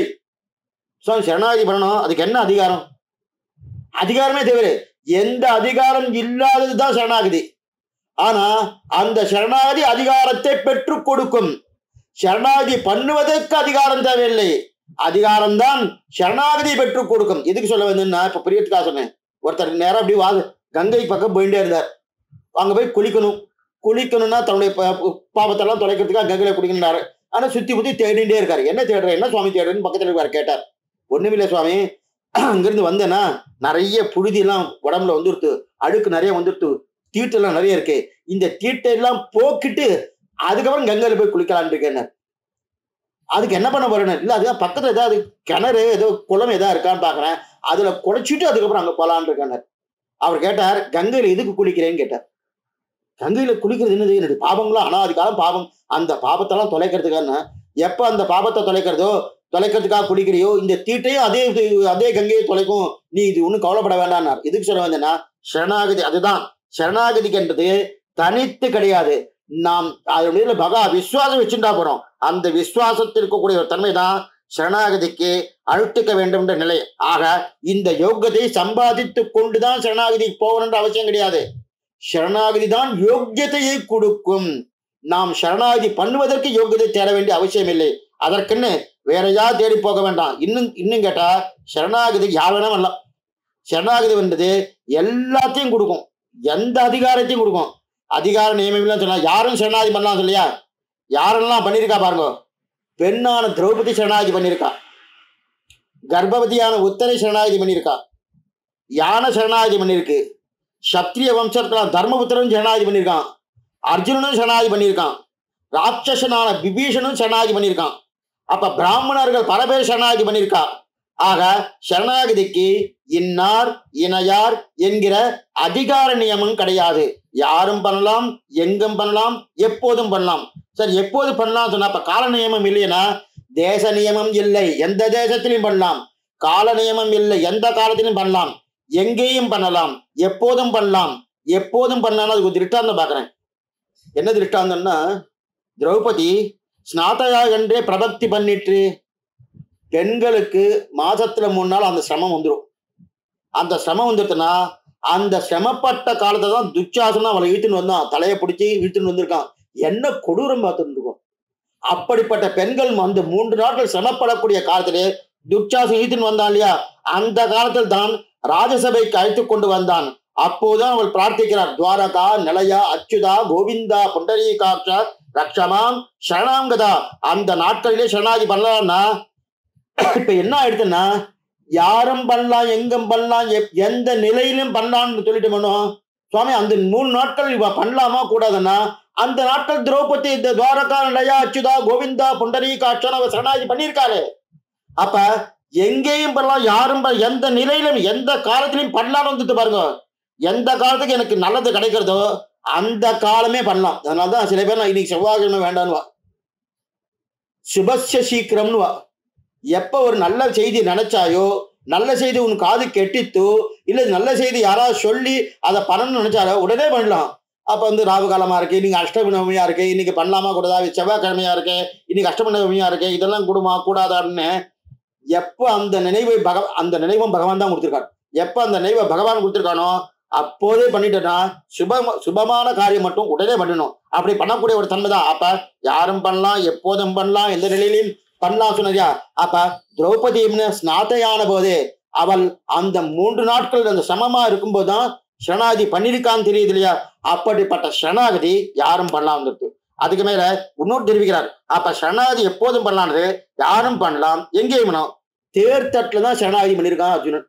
சரணாகதி பண்ணணும், அதுக்கு என்ன அதிகாரம்? அதிகாரமே தவிர எந்த அதிகாரம் இல்லாததுதான் சரணாகதி. ஆனா அந்த சரணாகதி அதிகாரத்தை பெற்றுக் கொடுக்கும். சரணாகதி பண்ணுவதற்கு அதிகாரம் தேவையில்லை, அதிகாரம் தான் சரணாகதி பெற்றுக் கொடுக்கும். எதுக்கு சொல்ல வந்தேன்னா, இப்ப பிரியத்துக்கா சொன்னேன். ஒருத்தர் நேரம் அப்படி கங்கை பக்கம் போயிட்டே இருந்தார். அங்க போய் குளிக்கணும்னா தன்னுடைய பாவத்தெல்லாம் தொலைக்கிறதுக்காக கங்கையில குடிக்கிறாரு. ஆனா சுத்தி புத்தி தேடிட்டே இருக்காரு. என்ன தேடுற, என்ன சுவாமி தேடுறேன்னு பக்கத்துல இருக்காரு. கேட்டார். ஒண்ணுமில்லை சுவாமி, அங்கிருந்து வந்தேன்னா நிறைய புழுதி எல்லாம் உடம்புல வந்துருத்து, அழுக்கு நிறைய வந்துருத்து, தீட்டு எல்லாம் நிறைய இருக்கு. இந்த தீட்டை எல்லாம் போக்கிட்டு அதுக்கப்புறம் கங்கையில போய் குளிக்கலான் இருக்கேன். அதுக்கு என்ன பண்ண போறேன்னு இல்ல, அதுதான் பக்கத்துல ஏதாவது கிணறு ஏதோ குளம் ஏதாவது இருக்கான்னு பாக்குறேன், அதுல குடைச்சிட்டு அதுக்கப்புறம் அங்க போலான் இருக்கேன். அவர் கேட்டார், கங்கையில எதுக்கு குளிக்கிறேன்னு கேட்டார். கங்கையில குளிக்கிறது என்னது? என்னுடைய பாவங்களும் அனாதிகாலம் பாவம், அந்த பாவத்தெல்லாம் தொலைக்கிறதுக்கான. எப்ப அந்த பாவத்தை தொலைக்கிறதுக்காக குளிக்கிறியோ, இந்த தீட்டையும் அதே கங்கையை தொலைக்கும். நீ இது ஒன்றும் கவலைப்பட வேண்டாம்னார். இதுக்கு சொல்ல வந்தேன்னா, சரணாகதி அதுதான். சரணாகதிக்குன்றது தனித்து கிடையாது. நாம் அதனுடைய விசுவாசம் வச்சுட்டா போறோம். அந்த விசுவாசத்தில் இருக்கக்கூடிய ஒரு தன்மை தான் சரணாகதிக்கு அழுத்திக்க வேண்டும் என்ற நிலை. ஆக இந்த யோகத்தை சம்பாதித்து கொண்டுதான் சரணாகதி போகணுன்ற அவசியம் கிடையாது. சரணாகதி தான் யோக்கியத்தையை கொடுக்கும். நாம் சரணாகதி பண்ணுவதற்கு யோகியத்தை தேட வேண்டிய அவசியம் இல்லை. அதற்குன்னு வேற யார் தேடி போக வேண்டாம். இன்னும் கேட்டா, சரணாகதி யார் வேணா வரலாம். சரணாகதி வந்தது எல்லாத்தையும் கொடுக்கும், எந்த அதிகாரத்தையும் கொடுக்கும். அதிகார நியமம் சொன்னா யாரும் சரணாகதி பண்ணலாம் இல்லையா? யாரெல்லாம் பண்ணியிருக்கா பாருங்க. பெண்ணான திரௌபதி சரணாகதி பண்ணியிருக்கா, கர்ப்பவதியான உத்தரை சரணாகதி பண்ணியிருக்கா, யானை சரணாகதி பண்ணியிருக்கு, சத்திரிய வம்சத்துல தர்மபுத்திரன் சரணாகதி பண்ணியிருக்கான், அர்ஜுனனும் சரணாகதி பண்ணியிருக்கான், ராட்சசனான விபீஷனும் சரணாகதி பண்ணியிருக்கான். அப்ப பிராமணர்கள் பல பேர் சரணாகதி பண்ணியிருக்கா. ஆக சரணாகதிக்கு இன்னார் இணையார் என்கிற அதிகார நியமம் கிடையாது. யாரும் பண்ணலாம், எங்கும் பண்ணலாம், எப்போதும் பண்ணலாம். சரி, எப்போது பண்ணலாம் சொன்னா, அப்ப கால நியமம் இல்லைன்னா, தேச நியமம் இல்லை, எந்த தேசத்திலையும் பண்ணலாம். கால நியமம் இல்லை, எந்த காலத்திலும் பண்ணலாம், எங்கேயும் பண்ணலாம், எப்போதும் பண்ணலாம். எப்போதும் பண்ணலாம். அதுக்கு ஒரு திருஷ்டாந்தம் பாக்குறேன். என்ன திருஷ்டாந்தம்னா, திரௌபதி ஸ்நாதையா என்றே பிரபக்தி பண்ணிட்டு, பெண்களுக்கு மாசத்துல 3 நாள் அந்த சிரமம் வந்துடும். அந்த சிரமம் வந்துருச்சுன்னா, அந்த சிரமப்பட்ட காலத்தை தான் துச்சாசனம் அவளை இழுத்துன்னு வந்தான், தலையை பிடிச்சி இழுத்துன்னு வந்திருக்கான். என்ன கொடூரம் பார்த்துருக்கும். அப்படிப்பட்ட பெண்கள் அந்த 3 நாட்கள் சிரமப்படக்கூடிய காலத்திலே துச்சாசனம் இழுத்துன்னு வந்தான் இல்லையா? அந்த காலத்தில் தான் ராஜசபைக்கு அழைத்து கொண்டு வந்தான். அப்போதுதான் அவள் பிரார்த்திக்கிறார், துவாரகா நிலையா அச்சுதா கோவிந்தா புண்டரீகாட்சா ரக்ஷமாம் சரணாங்கதா. அந்த நாட்களிலே சரணாகதி பண்ணலாம்னா, இப்ப என்ன ஆயிடுச்சுன்னா, யாரும் பண்ணலாம், எங்கும் பண்ணலாம், எந்த நிலையிலும் பண்ணலாம்னு சொல்லிட்டு பண்ணோம். சுவாமி அந்த 3 நாட்கள் இவ பண்ணலாமா கூடாதுன்னா, அந்த நாட்கள் திரௌபதி இந்த துவாரகா நிலையா அச்சுதா கோவிந்தா புண்டரீகாட்சா அவ சரணாகதி பண்ணியிருக்காரு. அப்ப எங்கேயும் பண்ணலாம், யாரும் எந்த நிலையிலும் எந்த காலத்திலையும் பண்ணலாம்னு வந்துட்டு பாருங்க. எந்த காலத்துக்கு எனக்கு நல்லது கிடைக்கிறதோ அந்த காலமே பண்ணலாம். அதனாலதான் சில பேர் நான் இன்னைக்கு செவ்வாய்க்கிழமை வேண்டான்னுவா, சுபஸ்ய சீக்கிரம்னுவா. எப்ப ஒரு நல்ல செய்தி நினைச்சாயோ, நல்ல செய்தி உன் காது கெட்டித்தோ, இல்ல நல்ல செய்தி யாராவது சொல்லி அதை பண்ணணும்னு நினைச்சாலோ உடனே பண்ணலாம். அப்போ வந்து ராகு காலமாக இருக்குது, இன்னைக்கு அஷ்டமி நவமியாக இருக்குது, இன்னைக்கு பண்ணலாமா கூடாதா, செவ்வாய்க்கிழமையாக இருக்கு, இன்னைக்கு அஷ்டமி நவமியாக இருக்குது, இதெல்லாம் கூடுமா கூடாதான்னு எப்போ அந்த நினைவும் பகவான் தான் கொடுத்துருக்காரு. எப்போ அந்த நினைவை பகவான் கொடுத்துருக்கானோ அப்போதே பண்ணிட்டேன்னா சுபமான காரியம் மட்டும் உடனே பண்ணணும். அப்படி பண்ணக்கூடிய ஒரு தன்மை தான். அப்ப யாரும் பண்ணலாம், எப்போதும் பண்ணலாம், எந்த நிலையிலையும் பண்ணலாம் சொன்னதியா. அப்ப திரௌபதின்னு ஸ்நாத்தையான போதே அவள் அந்த 3 நாட்கள் அந்த சமமா இருக்கும்போது தான் சரணாகதி பண்ணிருக்கான்னு தெரியுது இல்லையா. அப்படிப்பட்ட சரணாகதி யாரும் பண்ணலாம் வந்துருக்கு. அதுக்கு மேல இன்னொரு தெரிவிக்கிறார். அப்ப சரணாகதி எப்போதும் பண்ணலான்னு யாரும் பண்ணலாம், எங்கேயும் பண்ணலாம். தேர்தட்டுல தான் சரணாகதி பண்ணியிருக்கான் அர்ஜுனன்.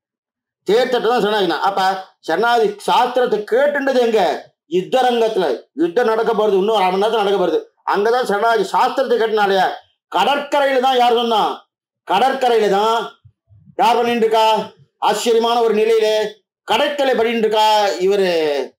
தேர்தட்டு தான் சரணாகதி. அப்ப சரணாகதி சாஸ்திரத்தை கேட்டுன்றது எங்க? யுத்தரங்கத்துல. யுத்தம் நடக்க போறது இன்னும் 1/2 மணி நேரத்துல நடக்க போறது. அங்கதான் சரணாகதி சாஸ்திரத்தை கேட்டனாலே. கடற்கரையில தான் யார் சொன்னா? கடற்கரையில தான் யார் பண்ணிட்டு இருக்கா? ஆச்சரியமான ஒரு நிலையில கடற்கரை பண்ணிட்டு இருக்கா இவரு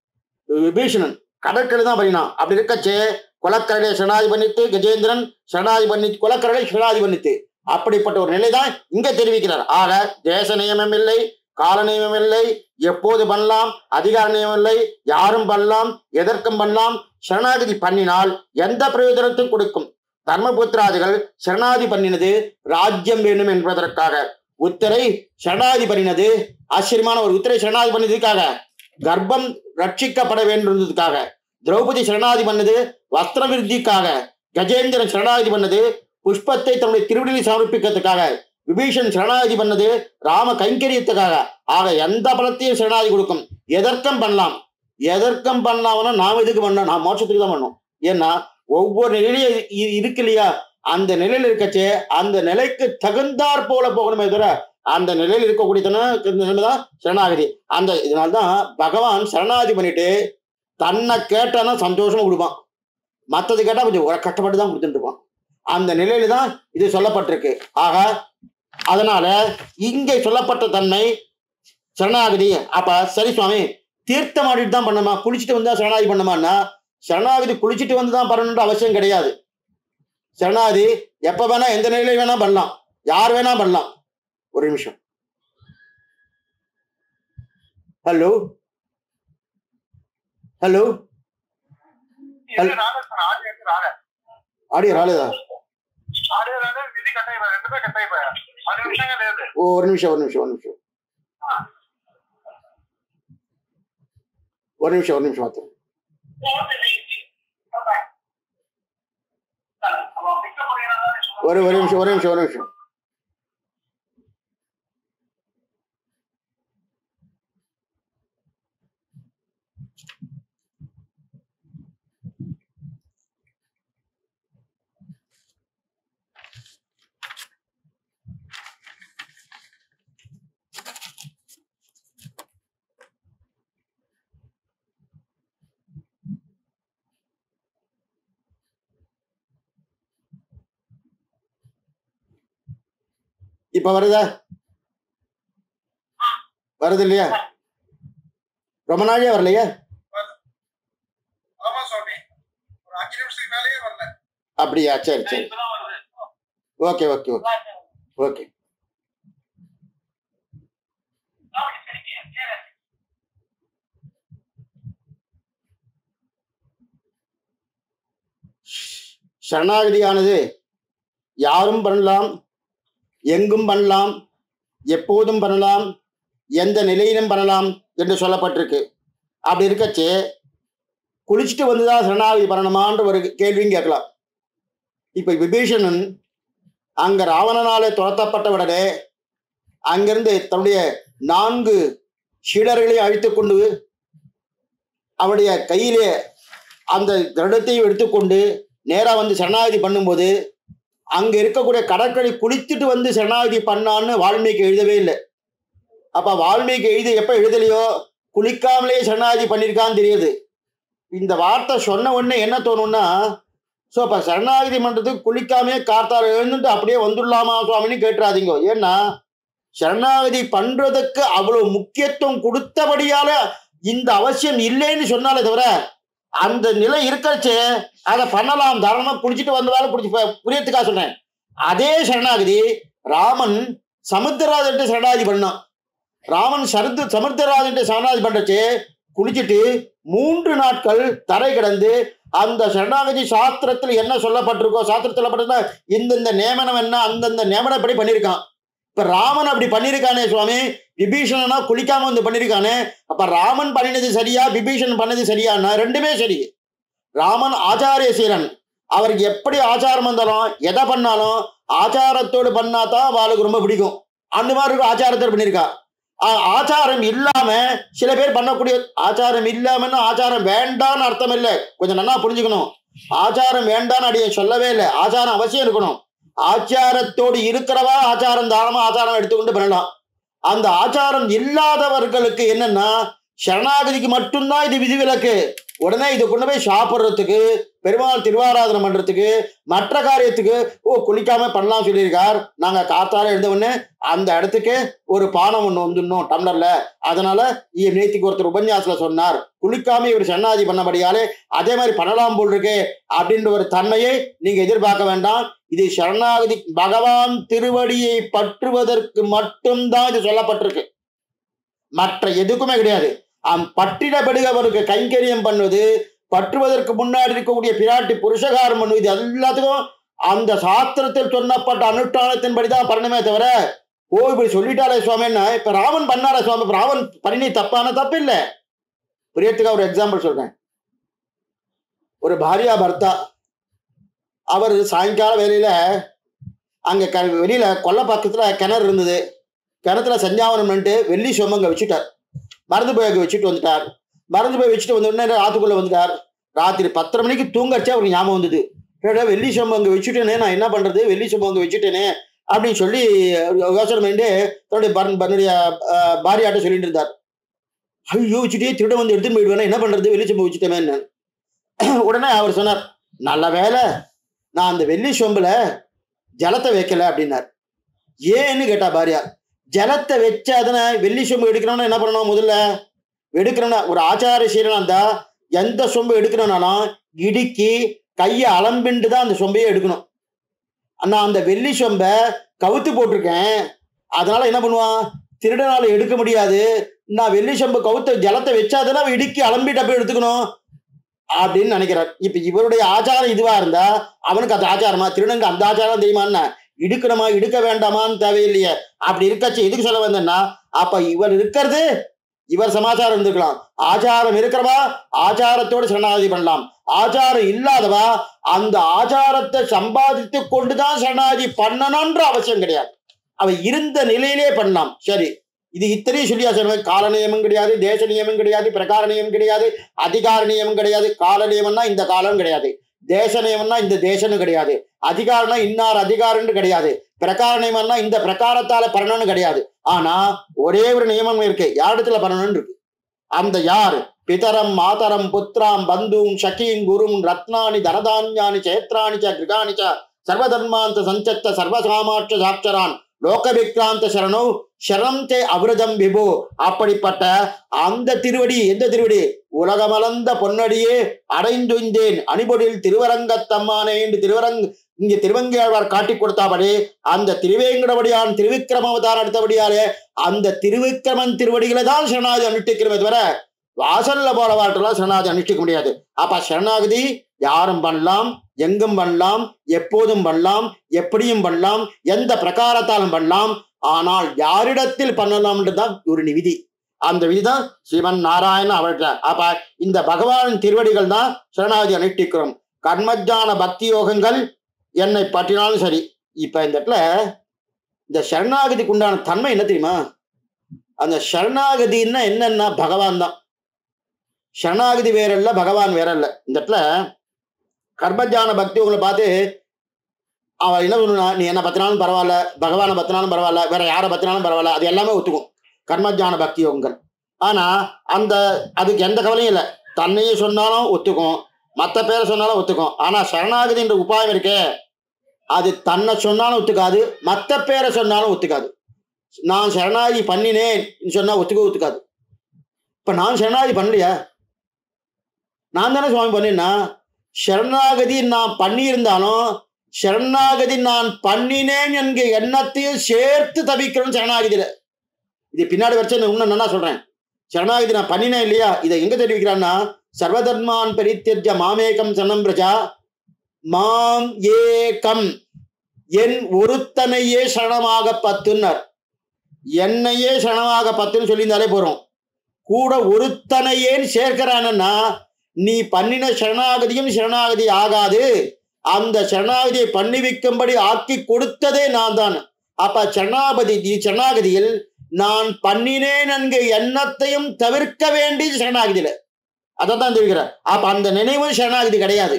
விபீஷணன். கடற்கரை தான் பண்ணினான். அப்படி இருக்கச்சு குளக்கரையில சரணாகதி பண்ணிட்டு கஜேந்திரன் சரணாகதி பண்ணி குளக்கரையில சரணாகதி பண்ணிட்டு அப்படிப்பட்ட ஒரு நிலை தான் இங்க தெரிவிக்கிறார். ஆக தேச நியமம் இல்லை, கால நியமம் இல்லை, எப்போது பண்ணலாம், அதிகார நியமம் இல்லை, யாரும் பண்ணலாம், எதற்கும் பண்ணலாம். சரணாகதி பண்ணினால் எந்த பிரயோஜனத்தையும் கொடுக்கும். தர்மபுத்திராதிகள் சரணாகதி பண்ணினது ராஜ்யம் வேண்டும் என்பதற்காக. உத்தரை சரணாகதி பண்ணினது ஆச்சரியமான ஒரு உத்தரை சரணாகதி பண்ணதுக்காக கர்ப்பம் ரட்சிக்கப்பட வேண்டும்ன்றதுக்காக. திரௌபதி சரணாகதி பண்ணது வஸ்திர விருத்திக்காக. கஜேந்திரன் சரணாகதி பண்ணது புஷ்பத்தை தன்னுடைய திருவிழியை சமர்ப்பிக்கிறதுக்காக. விபீஷன் சரணாகதி பண்ணது ராம கைங்கரியத்துக்காக. ஆக எந்த பலத்தையும் சரணாகதி கொடுக்கும். எதற்கும் பண்ணலாம். எதற்கும் பண்ணலாம்னா நாம் எதுக்கு பண்ணோம்? நான் மோட்சத்துக்கு தான் பண்ணோம். ஏன்னா ஒவ்வொரு நிலையிலும் இருக்கு இல்லையா. அந்த நிலையில் இருக்கச்சே அந்த நிலைக்கு தகுந்தாற் போல போகணுமே தவிர அந்த நிலையில் இருக்கக்கூடிய தான் சரணாகதி. அந்த இதனால்தான் பகவான் சரணாகதி பண்ணிட்டு தன்னை கேட்டானா சந்தோஷமா கொடுப்பான், மற்றது கேட்டா கொஞ்சம் கஷ்டப்பட்டு தான் கொடுத்துட்டு இருப்பான். அந்த நிலையில தான் இது சொல்லப்பட்டிருக்கு. ஆக அதனால இங்கே சொல்லப்பட்ட தன்மை சரணாகதி. அப்ப சரி சுவாமி, தீர்த்தம் ஆடிட்டு தான் பண்ணணுமா, குளிச்சுட்டு வந்தா சரணாகதி பண்ணணுமான்னா சரணாகதி குளிச்சுட்டு வந்து தான் பண்ணணுன்ற அவசியம் கிடையாது. சரணாகதி எப்ப வேணா எந்த நிலையில வேணா பண்ணலாம், யார் வேணா பண்ணலாம். ஒரு நிமிஷம். ஹலோ హలో ఆడియో రాలేదా? ఒక నిమిషం మాత్రం. ஒரு நிமிஷம். இப்ப வருது இல்லையா? ரொம்ப நாளே வரலையா? அப்படியா? சரி சரி, ஓகே ஓகே ஓகே ஓகே. சரணாகதியானது யாரும் பண்ணலாம், எங்கும் பண்ணலாம், எப்போதும் பண்ணலாம், எந்த நிலையிலும் பண்ணலாம் என்று சொல்லப்பட்டிருக்கு. அப்படி இருக்கச்சு குளிச்சுட்டு வந்துதான் சரணாகதி பண்ணணுமான்ற ஒரு கேள்வியும் கேட்கலாம். இப்ப விபீஷணன் அங்க ராவணனாலே துரத்தப்பட்ட உடனே அங்கிருந்து தன்னுடைய 4 சீடர்களை அழைத்து கொண்டு அவருடைய கையிலே அந்த கிரடத்தையும் எடுத்துக்கொண்டு நேரா வந்து சரணாகதி பண்ணும்போது அங்க இருக்கக்கூடிய கடற்கரை குளித்துட்டு வந்து சரணாகதி பண்ணான்னு வால்மீகி எழுதவே இல்லை. அப்ப வால்மீகி எப்ப எழுதலையோ குளிக்காமலே சரணாகதி பண்ணியிருக்கான்னு தெரியுது. இந்த வார்த்தை சொன்ன உடனே என்ன தோணும்னா, ஸோ அப்ப சரணாகதி பண்றதுக்கு குளிக்காமே கார்த்தால எழுந்துட்டு அப்படியே வந்துடலாமா சுவாமின்னு கேட்டுறாதீங்க. ஏன்னா சரணாகதி பண்றதுக்கு அவ்வளவு முக்கியத்துவம் கொடுத்தபடியால இந்த அவசியம் இல்லைன்னு சொன்னாலே தவிர அந்த நிலை இருக்கச்சு அதை பண்ணலாம், தாராளமா குடிச்சிட்டு வந்ததால புரியத்துக்காக சொன்னேன். அதே சரணாகதி ராமன் சமுத்திரராஜன் சரணாகதி பண்ணான். ராமன் சமுத்திரராஜன் சரணாகதி பண்றச்சு குளிச்சுட்டு 3 நாட்கள் தரை கிடந்து அந்த சரணாகதி சாஸ்திரத்துல என்ன சொல்லப்பட்டிருக்கோ, சாஸ்திரத்தில் சொல்லப்பட்டிருந்தா இந்தந்த நியமனம் என்ன அந்தந்த நியமனப்படி பண்ணியிருக்கான். இப்ப ராமன் அப்படி பண்ணியிருக்கானே சுவாமி, விபீஷணனா குளிக்காம வந்து பண்ணியிருக்கானே, அப்ப ராமன் பண்ணினது சரியா விபீஷணன் பண்ணது சரியானா? ரெண்டுமே சரி. ராமன் ஆச்சாரியசீலன், அவருக்கு எப்படி ஆச்சாரம் வந்தாலும் எதை பண்ணாலும் ஆச்சாரத்தோடு பண்ணாதான் அவளுக்கு ரொம்ப பிடிக்கும். அந்த மாதிரி இருக்கும் ஆச்சாரத்தோடு பண்ணியிருக்கா. ஆச்சாரம் இல்லாம சில பேர் பண்ணக்கூடிய, ஆச்சாரம் இல்லாமன்னா ஆச்சாரம் வேண்டான்னு அர்த்தம் இல்லை, கொஞ்சம் நல்லா புரிஞ்சுக்கணும். ஆச்சாரம் வேண்டான்னு அடிய சொல்லவே இல்லை, ஆச்சாரம் அவசியம் இருக்கணும். ஆச்சாரத்தோடு இருக்கிறவா ஆச்சாரம் தாராளமா ஆச்சாரம் எடுத்துக்கொண்டு பண்ணலாம். அந்த ஆச்சாரம் இல்லாதவர்களுக்கு என்னன்னா, சரணாகதிக்கு மட்டும்தான் இது விதிவிலக்கு. உடனே இதை கொண்டு போய் சாப்பிட்றதுக்கு, பெருமாள் திருவாராதனம் பண்றதுக்கு, மற்ற காரியத்துக்கு குளிக்காம பண்ணலாம் சொல்லியிருக்கார். நாங்க காத்தால எழுந்த உடனே அந்த இடத்துக்கு ஒரு பானம் ஒண்ணு வந்துடணும் டம்ளர்ல. அதனால நேத்திக்கு ஒருத்தர் உபன்யாசத்துல சொன்னார், குளிக்காம இவர் சரணாகதி பண்ணபடியாலே அதே மாதிரி பண்ணலாம் போல் இருக்கு அப்படின்ற ஒரு தன்மையை நீங்க எதிர்பார்க்க வேண்டாம். இது சரணாகதி பகவான் திருவடியை பற்றுவதற்கு மட்டும்தான் இது சொல்லப்பட்டிருக்கு, மற்ற எதுக்குமே கிடையாது. பற்றிடப்படுகிறவருக்கு கைங்கரியம் பண்ணுவது, பற்றுவதற்கு முன்னாடி இருக்கக்கூடிய பிராட்டி புருஷகாரம் பண்ணுவது, எல்லாத்துக்கும் அந்த சாஸ்திரத்தில் சொன்னப்பட்ட அனுஷ்டானத்தின்படிதான் பண்ணணுமே தவிர, இப்படி சொல்லிட்டாரே சுவாமின்னா இப்ப ராமன் பண்ணாரே சுவாமி, ராமன் பண்ணி தப்பான தப்பு இல்லை. பிரியத்துக்கு ஒரு எக்ஸாம்பிள் சொல்றேன். ஒரு பாரியா பர்த்தா, அவர் சாயங்கால வேலையில அங்க வெளியில கொல்லை பக்கத்துல கிணறு இருந்தது. கிணத்துல சஞ்சாவனம் பண்ணிட்டு வெள்ளி சோமங்க வச்சுட்டார். மருந்து போய் வச்சுட்டு வந்துட்டார். மருந்து போய் வச்சுட்டு வந்த உடனே ஆத்துக்குள்ள வந்துட்டார். ராத்திரி 10:30 மணிக்கு தூங்கச்சே அவருக்கு ஞாபகம் வந்தது, வெள்ளி சோம்பு அங்கே வச்சுட்டேனே, நான் என்ன பண்றது, வெள்ளி சோம்பு அங்கே வச்சுட்டேனே அப்படின்னு சொல்லி யோசனை பண்ணிட்டு தன்னுடைய பாரியாட்ட சொல்லிட்டு இருந்தார். ஐயோ வச்சுட்டே திருட வந்து எடுத்துன்னு போயிடுவேனா, என்ன பண்றது, வெள்ளி சோம்பு வச்சுட்டேன்னு. உடனே அவர் சொன்னார், நல்ல வேலை நான் அந்த வெள்ளி சோம்புல ஜலத்தை வைக்கல அப்படின்னார். ஏன்னு கேட்டா பாரியா, ஜலத்தை வச்சு அதனை வெள்ளி சொம்பு எடுக்கணும்னா என்ன பண்ணணும், முதல்ல எடுக்கணும்னா ஒரு ஆச்சாரசீலனா இருந்தா எந்த சொம்பு எடுக்கணும்னாலும் இடுக்கி கையை அலம்பிண்டு தான் அந்த சொம்பையே எடுக்கணும். நான் அந்த வெள்ளி சொம்பை கவுத்து போட்டிருக்கேன், அதனால என்ன பண்ணுவான், திருடனால எடுக்க முடியாது, நான் வெள்ளி சொம்பு கவுத்து ஜலத்தை வச்சாதானே இடுக்கி அலம்பிட்டு போய் எடுத்துக்கணும் அப்படின்னு நினைக்கிறார். இப்ப இவருடைய ஆச்சாரம் இதுவா இருந்தா அவனுக்கு அந்த ஆச்சாரமா, திருடனுக்கு அந்த ஆச்சாரம் தெரியுமான்னு, இடுக்கணுமா இடுக்க வேண்டாமான்னு தேவையில்லையே. அப்படி இருக்காச்சு எதுக்கு சொல்ல வந்தேன்னா, அப்ப இவர் இருக்கிறது இவர் சமாச்சாரம் இருந்துக்கலாம். ஆச்சாரம் இருக்கிறவா ஆச்சாரத்தோடு சரணாகதி பண்ணலாம், ஆச்சாரம் இல்லாதவா அந்த ஆச்சாரத்தை சம்பாதித்து கொண்டுதான் சரணாகதி பண்ணணும்ன்ற அவசியம் கிடையாது, அவ இருந்த நிலையிலே பண்ணலாம். சரி, இது இத்தனையும் சொல்லியா சொல்லுவேன். கால நியமம் கிடையாது, தேச நியமம் கிடையாது, பிரகார நியமம் கிடையாது, அதிகார நியமம் கிடையாது. கால நியமம்னா இந்த காலம் கிடையாது, தேச நியமம்னா இந்த தேசம்னு கிடையாது, அதிகாரம்னா இன்னார் அதிகாரம்னு கிடையாது, பிரகார நியமம்னா இந்த பிரகாரத்தால பண்ணணும்னு கிடையாது. ஆனா ஒரே ஒரு நியமம் இருக்கு, யாரிடத்துல பண்ணணும்னு இருக்கு. அந்த யார், பிதரம் மாதரம் புத்திராம் பந்தும் சகீம் குரும் ரத்னானி தனதான்யானி சேத்ராணி கிருகாணி சர்வதர்மாந்த சஞ்சத்த சர்வசாமாட்ச சாட்சரான் லோகவிக்ராந்த சரணோ சரணம் தே அவிரதம் விபோ. அப்படிப்பட்ட அந்த திருவடி, எந்த திருவடி, உலகமலர்ந்த பொன்னடியே அடைந்துந்தேன் அணிபொடில் திருவரங்கத்தம்மானே என்று இங்கே திருவங்கையாழ்வார் காட்டி கொடுத்தாபடி அந்த திருவேங்கடபடியான் திருவிக்கிரம அவதாரம் எடுத்தபடியாலே அந்த திருவிக்கிரமன் திருவடிகளை தான் சரணாகதி அனுஷ்டிக்கிறமே தவிர வாசல்ல போற வாட்டெல்லாம் சரணாகதி அனுஷ்டிக்க முடியாது. அப்ப சரணாகதி யாரும் பண்ணலாம், எங்கும் பண்ணலாம், எப்போதும் பண்ணலாம், எப்படியும் பண்ணலாம், எந்த பிரகாரத்தாலும் பண்ணலாம். ஆனால் யாரிடத்தில் பண்ணலாம்ன்றதுதான் ஒரு விதி. அந்த விதிதான் சிவன் நாராயண அவர்கள். அப்ப இந்த பகவானின் திருவடிகள் தான் சரணாகதி அனுஷ்டிக்கிறோம். கர்மஜான பக்தி யோகங்கள் என்னை பற்றினாலும் சரி. இப்ப இந்த இடத்துல இந்த சரணாகதிக்கு உண்டான தன்மை என்ன தெரியுமா, அந்த சரணாகதின்னா என்னன்னா பகவான் தான். சரணாகதி வேற இல்ல, பகவான் வேற இல்ல. இந்த இடத்துல கர்மஜான பக்தி உங்களை பார்த்து அவன் என்ன பண்ணுனா, நீ என்ன பத்தினாலும் பரவாயில்ல, பகவானை பத்தினாலும் பரவாயில்ல, வேற யாரை பத்தினாலும் பரவாயில்ல, அது எல்லாமே ஒத்துக்கும் கர்மஜான பக்தி யோகங்கள். ஆனா அதுக்கு எந்த கவலையும் இல்லை, தன்னையே சொன்னாலும் ஒத்துக்கும், மற்ற பேரை சொன்னாலும் ஒத்துக்கும். ஆனா சரணாகதின்ற உபாயம் இருக்கே, அது தன்னை சொன்னாலும் ஒத்துக்காது, மற்ற பேரை சொன்னாலும் ஒத்துக்காது. நான் சரணாகதி பண்ணினேன் சொன்னா ஒத்துக்காது. இப்ப நான் சரணாகதி பண்ணலையா, நான் தானே சுவாமி பண்ணினா, சரணாகதி நான் பண்ணியிருந்தாலும் சரணாகதி நான் பண்ணினேன் என்கிற எண்ணத்தையும் சேர்த்து தவிக்கிறோம் சரணாகதியில. இது பின்னாடி வச்சு இன்னும் என்ன சொல்றேன், சரணாகதி நான் பண்ணினேன் இல்லையா, இதை எங்க தெரிவிக்கிறான்னா, சர்வதர்மான் பரித்யஜ்ய மாமேகம் சரணம் பிரஜா மாம் ஏகம், என் ஒருத்தனையே சரணமாக பத்துன்னர். என்னையே சரணமாக பத்துன்னு சொல்லியிருந்தாலே போறோம். கூட ஒருத்தனையேன்னு சேர்க்கிறான்னா, நீ பண்ணின சரணாகதியும் சரணாகதி ஆகாது, அந்த சரணாகதியை பண்ணி வைக்கும்படி ஆக்கி கொடுத்ததே நான் தான். அப்ப சரணாகதியில் நான் பண்ணினேன் என்க எண்ணத்தையும் தவிர்க்க வேண்டி சரணாகதியில அதான் தெரிவிக்கிறார். அப்ப அந்த நினைவும் சரணாகதி கிடையாது.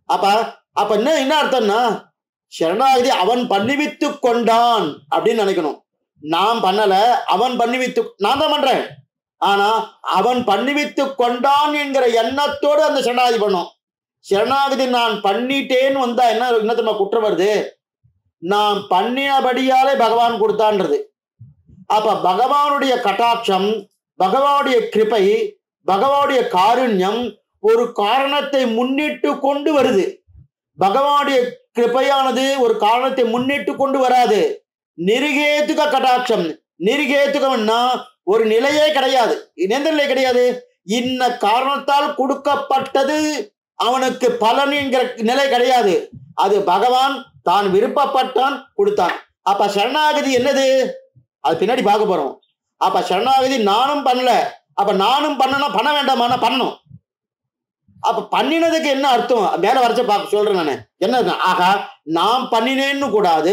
அப்ப என்ன அர்த்தம்னா, சரணாகதி அவன் பண்ணிவித்து கொண்டான் அப்படின்னு நினைக்கணும். நான் பண்ணல, அவன் பண்ணிவித்து, நான் தான் பண்றேன், ஆனா அவன் பண்ணிவித்து கொண்டான் என்கிற எண்ணத்தோடு அந்த சரணாகதி பண்ணும். சரணாகதி நான் பண்ணிட்டேன்னு வந்தா என்ன நம்ம குற்றம் வருது, நான் பண்ணினபடியாலே பகவான் கொடுத்தான்றது. அப்ப பகவானுடைய கட்டாட்சம், பகவானுடைய கிருபை, பகவானுடைய காருண்யம் ஒரு காரணத்தை முன்னிட்டு கொண்டு வருது. பகவானுடைய கிருபையானது ஒரு காரணத்தை முன்னிட்டு கொண்டு வராது. நிருகேத்துக கட்டாட்சம், நிருகேத்துகம்னா ஒரு நிலையே கிடையாது. எந்த நிலை கிடையாது, இன்ன காரணத்தால் கொடுக்கப்பட்டது அவனுக்கு பலன் என்கிற நிலை கிடையாது. அது பகவான் தான் விருப்பப்பட்டான், கொடுத்தான். அப்ப சரணாகதி என்னது, அது பின்னாடி பார்க்க போறோம். அப்ப சரணாகதி நானும் பண்ணல, அப்ப நானும் பண்ணணும், பண்ண வேண்டாமா, பண்ணணும். அப்ப பண்ணினதுக்கு என்ன அர்த்தம், மேல வரைச்ச பார்க்க சொல்றேன் நானு. என்ன ஆகா, நான் பண்ணினேன்னு கூடாது,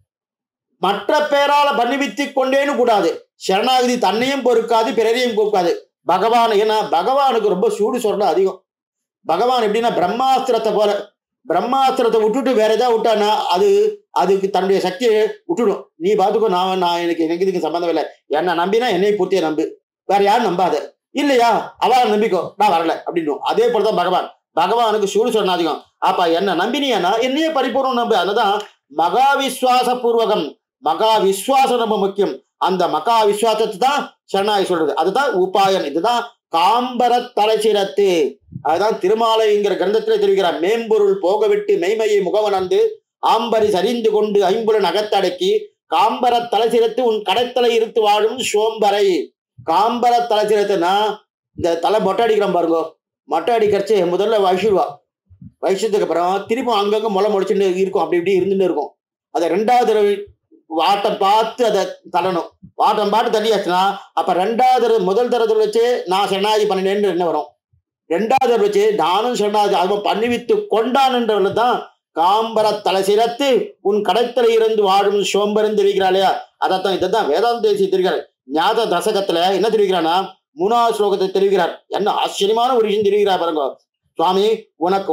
மற்ற பேரால பண்ணிவித்து கொண்டேன்னு கூடாது. சரணாகதி தன்னையும் பொறுக்காது, பிறரையும் பொறுக்காது. பகவான், ஏன்னா பகவானுக்கு ரொம்ப சூடு சொல்ற அதிகம். பகவான் எப்படின்னா பிரம்மாஸ்திரத்தை போல, பிரம்மாஸ்திரத்தை விட்டுட்டு வேற ஏதாவது விட்டானா அதுக்கு தன்னுடைய சக்தியை விட்டுடும். நீ பார்த்துக்கோ, நான் எனக்கு இதுக்கு சம்பந்தம் இல்லை, என்ன நம்பினா என்னை பூர்த்தியை நம்பு, வேற யாரும் நம்பாத, இல்லையா அவளை நம்பிக்கோ, நான் வரல அப்படின்னு. அதே போலதான் பகவானுக்கு சூடு சொன்ன அதிகம். அப்ப என்ன நம்பினியானா என்னையே பரிபூர்ணம் நம்பு. அதுதான் மகா விஸ்வாச பூர்வகம். மகா விஸ்வாசம் ரொம்ப முக்கியம். அந்த மகா விஸ்வாசத்தை தான் சரணாகி சொல்றது. அதுதான் உபாயன். இதுதான் காம்பர தலைச்சிரத்து. அதுதான் திருமாலைங்கிற கிரந்தத்திலே தெரிவிக்கிறார். மேம்பொருள் போக விட்டு மெய்மையை முகவனந்து ஆம்பரி சரிந்து கொண்டு ஐம்புலன் அகத்தடக்கி காம்பர தலைச்சிரத்து உன் கடைத்தலை இருத்து வாழும் சோம்பரை. காம்பர தலைச்சிரத்துனா இந்த தலை மொட்டை அடிக்கிறோம் பாருங்க, மொட்டை அடிக்கிறச்சு முதல்ல வயசுவா, வயசத்துக்கு அப்புறம் திரும்ப அங்கங்க முளை முடிச்சுட்டு இருக்கும், அப்படி இப்படி இருந்துட்டு இருக்கும். அதை ரெண்டாவது வாட்டம் பார்த்து அதை தள்ளணும். வாட்டம் பார்த்து தள்ளியாச்சுன்னா அப்ப ரெண்டாவது முதல் தரத்துல வச்சு நான் சரணாகதி பண்ணினேன்னு என்ன வரும், ரெண்டாவது வச்சு நானும் சரணாகதி அதுவும் பண்ணிவித்து கொண்டான்ன்றவர்கள் தான் காம்பர தலை சிரத்து உன் கடைத்தலை இருந்து வாழும் சோம்பரும் தெரிவிக்கிறாள் இல்லையா. அதைத்தான் இதைத்தான் வேதாந்த தேசி தெரிவிக்கிறார். ஞாத தசகத்துல என்ன தெரிவிக்கிறான்னா 3வது ஸ்லோகத்தை தெரிவிக்கிறார். என்ன ஆச்சரியமான ஒரு விஷயம் தெரிவிக்கிறார் பாருங்க. சுவாமி, உனக்கு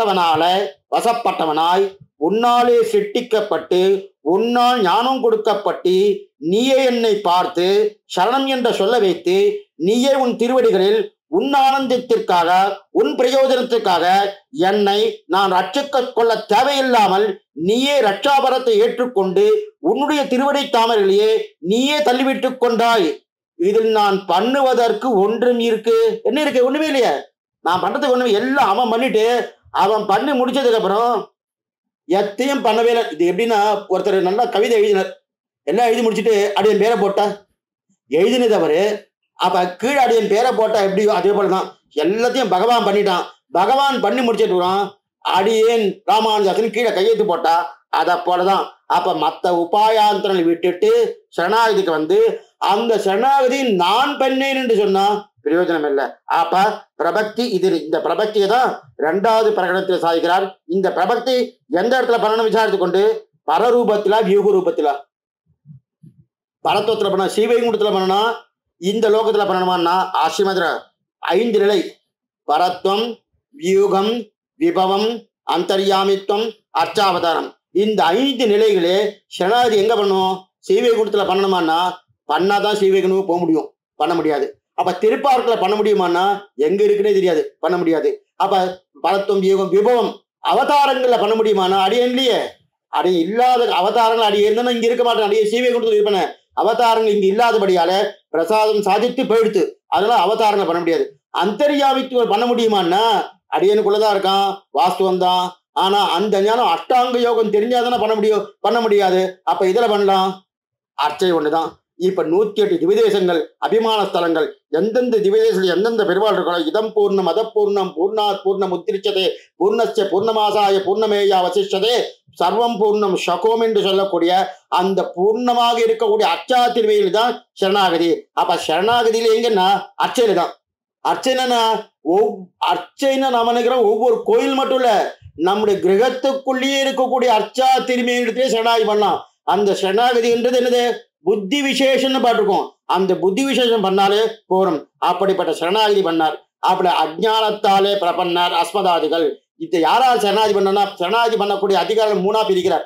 வசப்பட்டவனாய் உன்னாலே சிட்டிக்கப்பட்டு உன்னால் ஞானம் கொடுக்கப்பட்டு நீயே என்னை பார்த்து சரணம் என்ற சொல்ல வைத்து நீயே உன் திருவடிகளில் உன் ஆனந்தத்திற்காக உன் பிரயோஜனத்திற்காக என்னை நான் ரட்சிக்க கொள்ள தேவையில்லாமல் நீயே ரட்சாபரத்தை ஏற்றுக்கொண்டு உன்னுடைய திருவடி தாமரையிலேயே நீயே தள்ளிவிட்டு கொண்டாய். இதில் நான் பண்ணுவதற்கு ஒன்றும் இருக்கு, என்ன இருக்கு, ஒண்ணுமே இல்லையா. நான் பண்றதுக்கு ஒண்ணுமே, எல்லாம் அவன் பண்ணிட்டு அவன் பண்ணி முடிச்சதுக்கு அப்புறம் எத்தையும் பண்ணவே இல்லை. இது எப்படின்னா, ஒருத்தர் நல்லா கவிதை எழுதினார், எல்லாம் எழுதி முடிச்சுட்டு அடியன் பேரை போட்டா எழுதினது அவரு. அப்ப கீழே அடியன் பேரை போட்டா எப்படியோ அதே போலதான் எல்லாத்தையும் பகவான் பண்ணிட்டான். பகவான் பண்ணி முடிச்சிட்டு அடியேன் ராமானுஜாசன் கீழே கையெழுத்து போட்டா அதை போலதான். அப்ப மற்ற உபாயாந்தரங்களை விட்டுட்டு சரணாகதிக்கு வந்து அந்த சரணாகதி நான் பண்ணேன் என்று சொன்னா பிரயோஜனம் இல்லை. அப்ப பிரபக்தி, இந்த பிரபக்தியை தான் 2வது பிரகடனத்தில் சாதிக்கிறார். இந்த பிரபக்தி எந்த இடத்துல பண்ணணும் விசாரித்து கொண்டு, பரரூபத்திலா வியூக ரூபத்திலா, பரத்துவத்துல பண்ண ஸ்ரீவைகுண்டத்துல பண்ணனா இந்த லோகத்துல பண்ணணுமான்னா ஆசிரமத்துல 5 நிலை, பரத்வம், வியூகம், விபவம், அந்தர்யாமித்வம், அர்ச்சாவதாரம். இந்த 5 நிலைகளே சரணாகதி எங்க பண்ணணும், ஸ்ரீவைகுண்டத்துல பண்ணணுமான்னா பண்ணாதான் ஸ்ரீவைகுண்டமும் போக முடியும், பண்ண முடியாது. அப்ப திருப்பார்க்கல பண்ண முடியுமான்னா எங்க இருக்குன்னே தெரியாது, பண்ண முடியாது. அப்ப பரத்துவம், வியூகம், விபவம் அவதாரங்கள்ல பண்ண முடியுமானா அடியன்லயே, அடிய இல்லாத அவதாரங்கள் அடிய இருந்தா இங்க இருக்க மாட்டேன், அடிய ஸ்ரீவைகுண்டத்துல இருப்பேன். அவதாரங்கள் இங்க இல்லாதபடியால பிரசாதம் சாதித்து போயிடுத்து, அதனால அவதாரங்களை பண்ண முடியாது. அந்தர்யாமித்துவம் பண்ண முடியுமான்னா அடியனுக்குள்ளதான் இருக்கான், வாஸ்துவம் தான். ஆனா அந்த ஞானம் அஷ்டாங்க யோகம் தெரிஞ்சாதானே பண்ண முடியாது. அப்ப இதுல பண்ணலாம், அர்ச்சை ஒண்ணுதான். இப்ப 108 திவ்யதேசங்கள் அபிமான ஸ்தலங்கள் எந்தெந்த திவ்யதேசங்கள் எந்தெந்த பெருமாள் இருக்கணும் இதம் பூர்ணம் அத பூர்ணம் பூர்ணாத் பூர்ணம் உத்திரிச்சதே பூர்ணஸ்ய பூர்ணமாசாய பூர்ணமேயா வசிஷ்டதே சர்வம் பூர்ணம் ஷகோம் என்று சொல்லக்கூடிய அந்த பூர்ணமாக இருக்கக்கூடிய அர்ச்சா திருவையில் தான் சரணாகதி. அப்ப சரணாகதியில எங்கன்னா அர்ச்சனை தான். அர்ச்சனைனா அர்ச்சனை நம்ம நினைக்கிறோம் ஒவ்வொரு கோயில் மட்டும் இல்ல, நம்முடைய கிரகத்துக்குள்ளேயே இருக்கக்கூடிய அர்ச்சா திருமையிடத்திலே சரணாகதி பண்ணலாம். அந்த சரணாகதின்றது என்னது புத்தி விசேஷம்னு பாட்டிருக்கோம். அந்த புத்தி விசேஷம் பண்ணாலே போறோம். அப்படிப்பட்ட சரணாகதி பண்ணார். அப்படி அஜ்ஞானத்தாலே பிரபன்னார் அஸ்மதாதிகள். இது யாரால் சரணாகதி பண்ணா சரணாகதி பண்ணக்கூடிய அதிகாரம் 3ஆ பிரிக்கிறார்.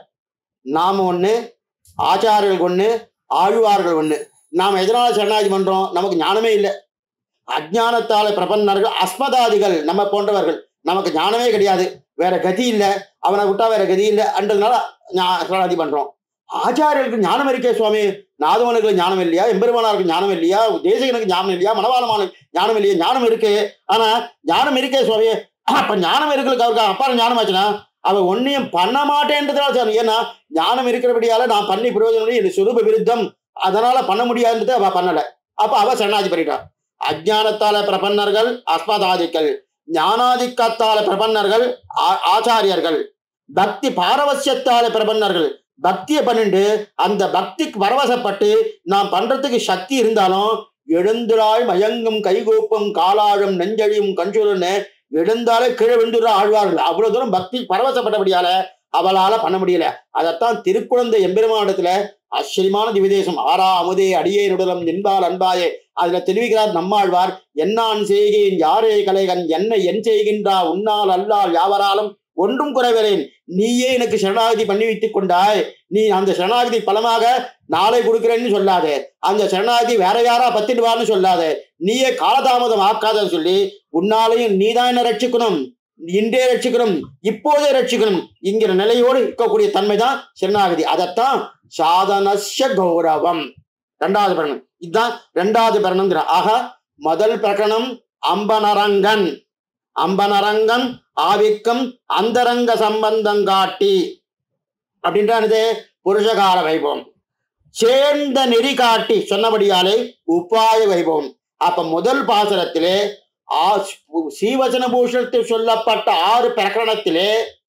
நாம ஒண்ணு, ஆச்சாரியர்கள் ஒண்ணு, ஆழ்வார்கள் ஒண்ணு. நாம எதனால சரணாகதி பண்றோம்? நமக்கு ஞானமே இல்லை. அஜ்ஞானத்தாலே பிரபன்னர்கள் அஸ்மதாதிகள் நம்ம போன்றவர்கள். நமக்கு ஞானமே கிடையாது, வேற கதி இல்லை, அவனை விட்டா வேற கதி இல்லை அன்றதுனால சரணாகதி பண்றோம். ஆச்சாரியர்களுக்கு ஞானம் இருக்கே சுவாமி, நாதவனுக்கு ஞானம் இல்லையா, எம்பெருமானாருக்கு ஞானம் இல்லையா, தேசிகனுக்கு ஞானம் இல்லையா, மனவாளமான ஞானம் இல்லையா? ஞானம் இருக்கு. ஆனா ஞானம் இருக்கே சுவாமி. அப்ப ஞானம் இருக்கிறதுக்கு அவருக்கு அப்பாரம் ஞானம் ஆச்சுன்னா அவன் ஒன்னையும் பண்ண மாட்டேன்றதுனால சார். ஏன்னா ஞானம் இருக்கிறபடியால நான் பண்ணி பிரயோஜனம் இது சுரூப விருத்தம், அதனால பண்ண முடியாதுன்றது அவ பண்ணல. அப்ப அவ சரணாகதி பண்ணிட்டான். அஜ்ஞானத்தால பிரபன்னர்கள் அஸ்மதாதிகள், ஞானாதிக்கத்தால பிரபன்னர்கள் ஆச்சாரியர்கள், பக்தி பாரவசியத்தால பிரபன்னர்கள். பக்தியை பண்ணிட்டு அந்த பக்திக்கு பரவசப்பட்டு நாம் பண்றதுக்கு சக்தி இருந்தாலும் எழுந்துராய் மயங்கும் கைகூப்பும் காலாழும் நெஞ்சழியும் கஞ்சுருன்னு எழுந்தாலே கீழே விழுந்துடுற ஆழ்வார்கள். அவ்வளவு தூரம் பக்தி பரவசப்பட்டபடியால அவளால பண்ண முடியல. அதைத்தான் திருக்குழந்தை எம்பெருமானிடத்துல ஆச்சரியமான திவ்யதேசம் ஆறா அமுதே அடியே நுடலம் என்பால் அன்பாயே அதுல தெரிவிக்கிறார் நம்மாழ்வார். என்னான் செய்கேன் யாரே கலைகன் என்னை என் செய்கின்றா உன்னால் அல்லால் யாவராலும் ஒன்றும் குறைவரேன். நீயே எனக்கு சரணாகதி பண்ணி வைத்துக் கொண்டாய். நீ அந்த சரணாகதி பலமாக நாளை கொடுக்கிறேன்னு சொல்லாதே, அந்த சரணாகதி வேற யாரா பத்திடுவார்னு சொல்லாதே, நீயே காலதாமதம் ஆக்காதன்னு சொல்லி உன்னாலையும் நீதான் என்ன ரட்சிக்கணும், இன்றே ரட்சிக்கணும், இப்போதே ரட்சிக்கணும் என்கிற நிலையோடு இருக்கக்கூடிய தன்மைதான் சரணாகதி. அதைத்தான் சாதனஸ்ய கௌரவம். 2வது பிரணம் இதுதான் 2வது பிரணம். ஆக முதல் பிரகரணம் அம்பனரங்கன். அம்பனரங்கன் ஆவிக்கம் அந்தரங்க சம்பந்தம் காட்டி அப்படின்றது புருஷகார வைபவம். சேர்ந்த நெறி காட்டி சொன்னபடியாலே உபாய வைபவம். அப்ப முதல் பாசுரத்திலே சீவசன பூஷணத்தில் சொல்லப்பட்ட 6 பிரகரணத்திலே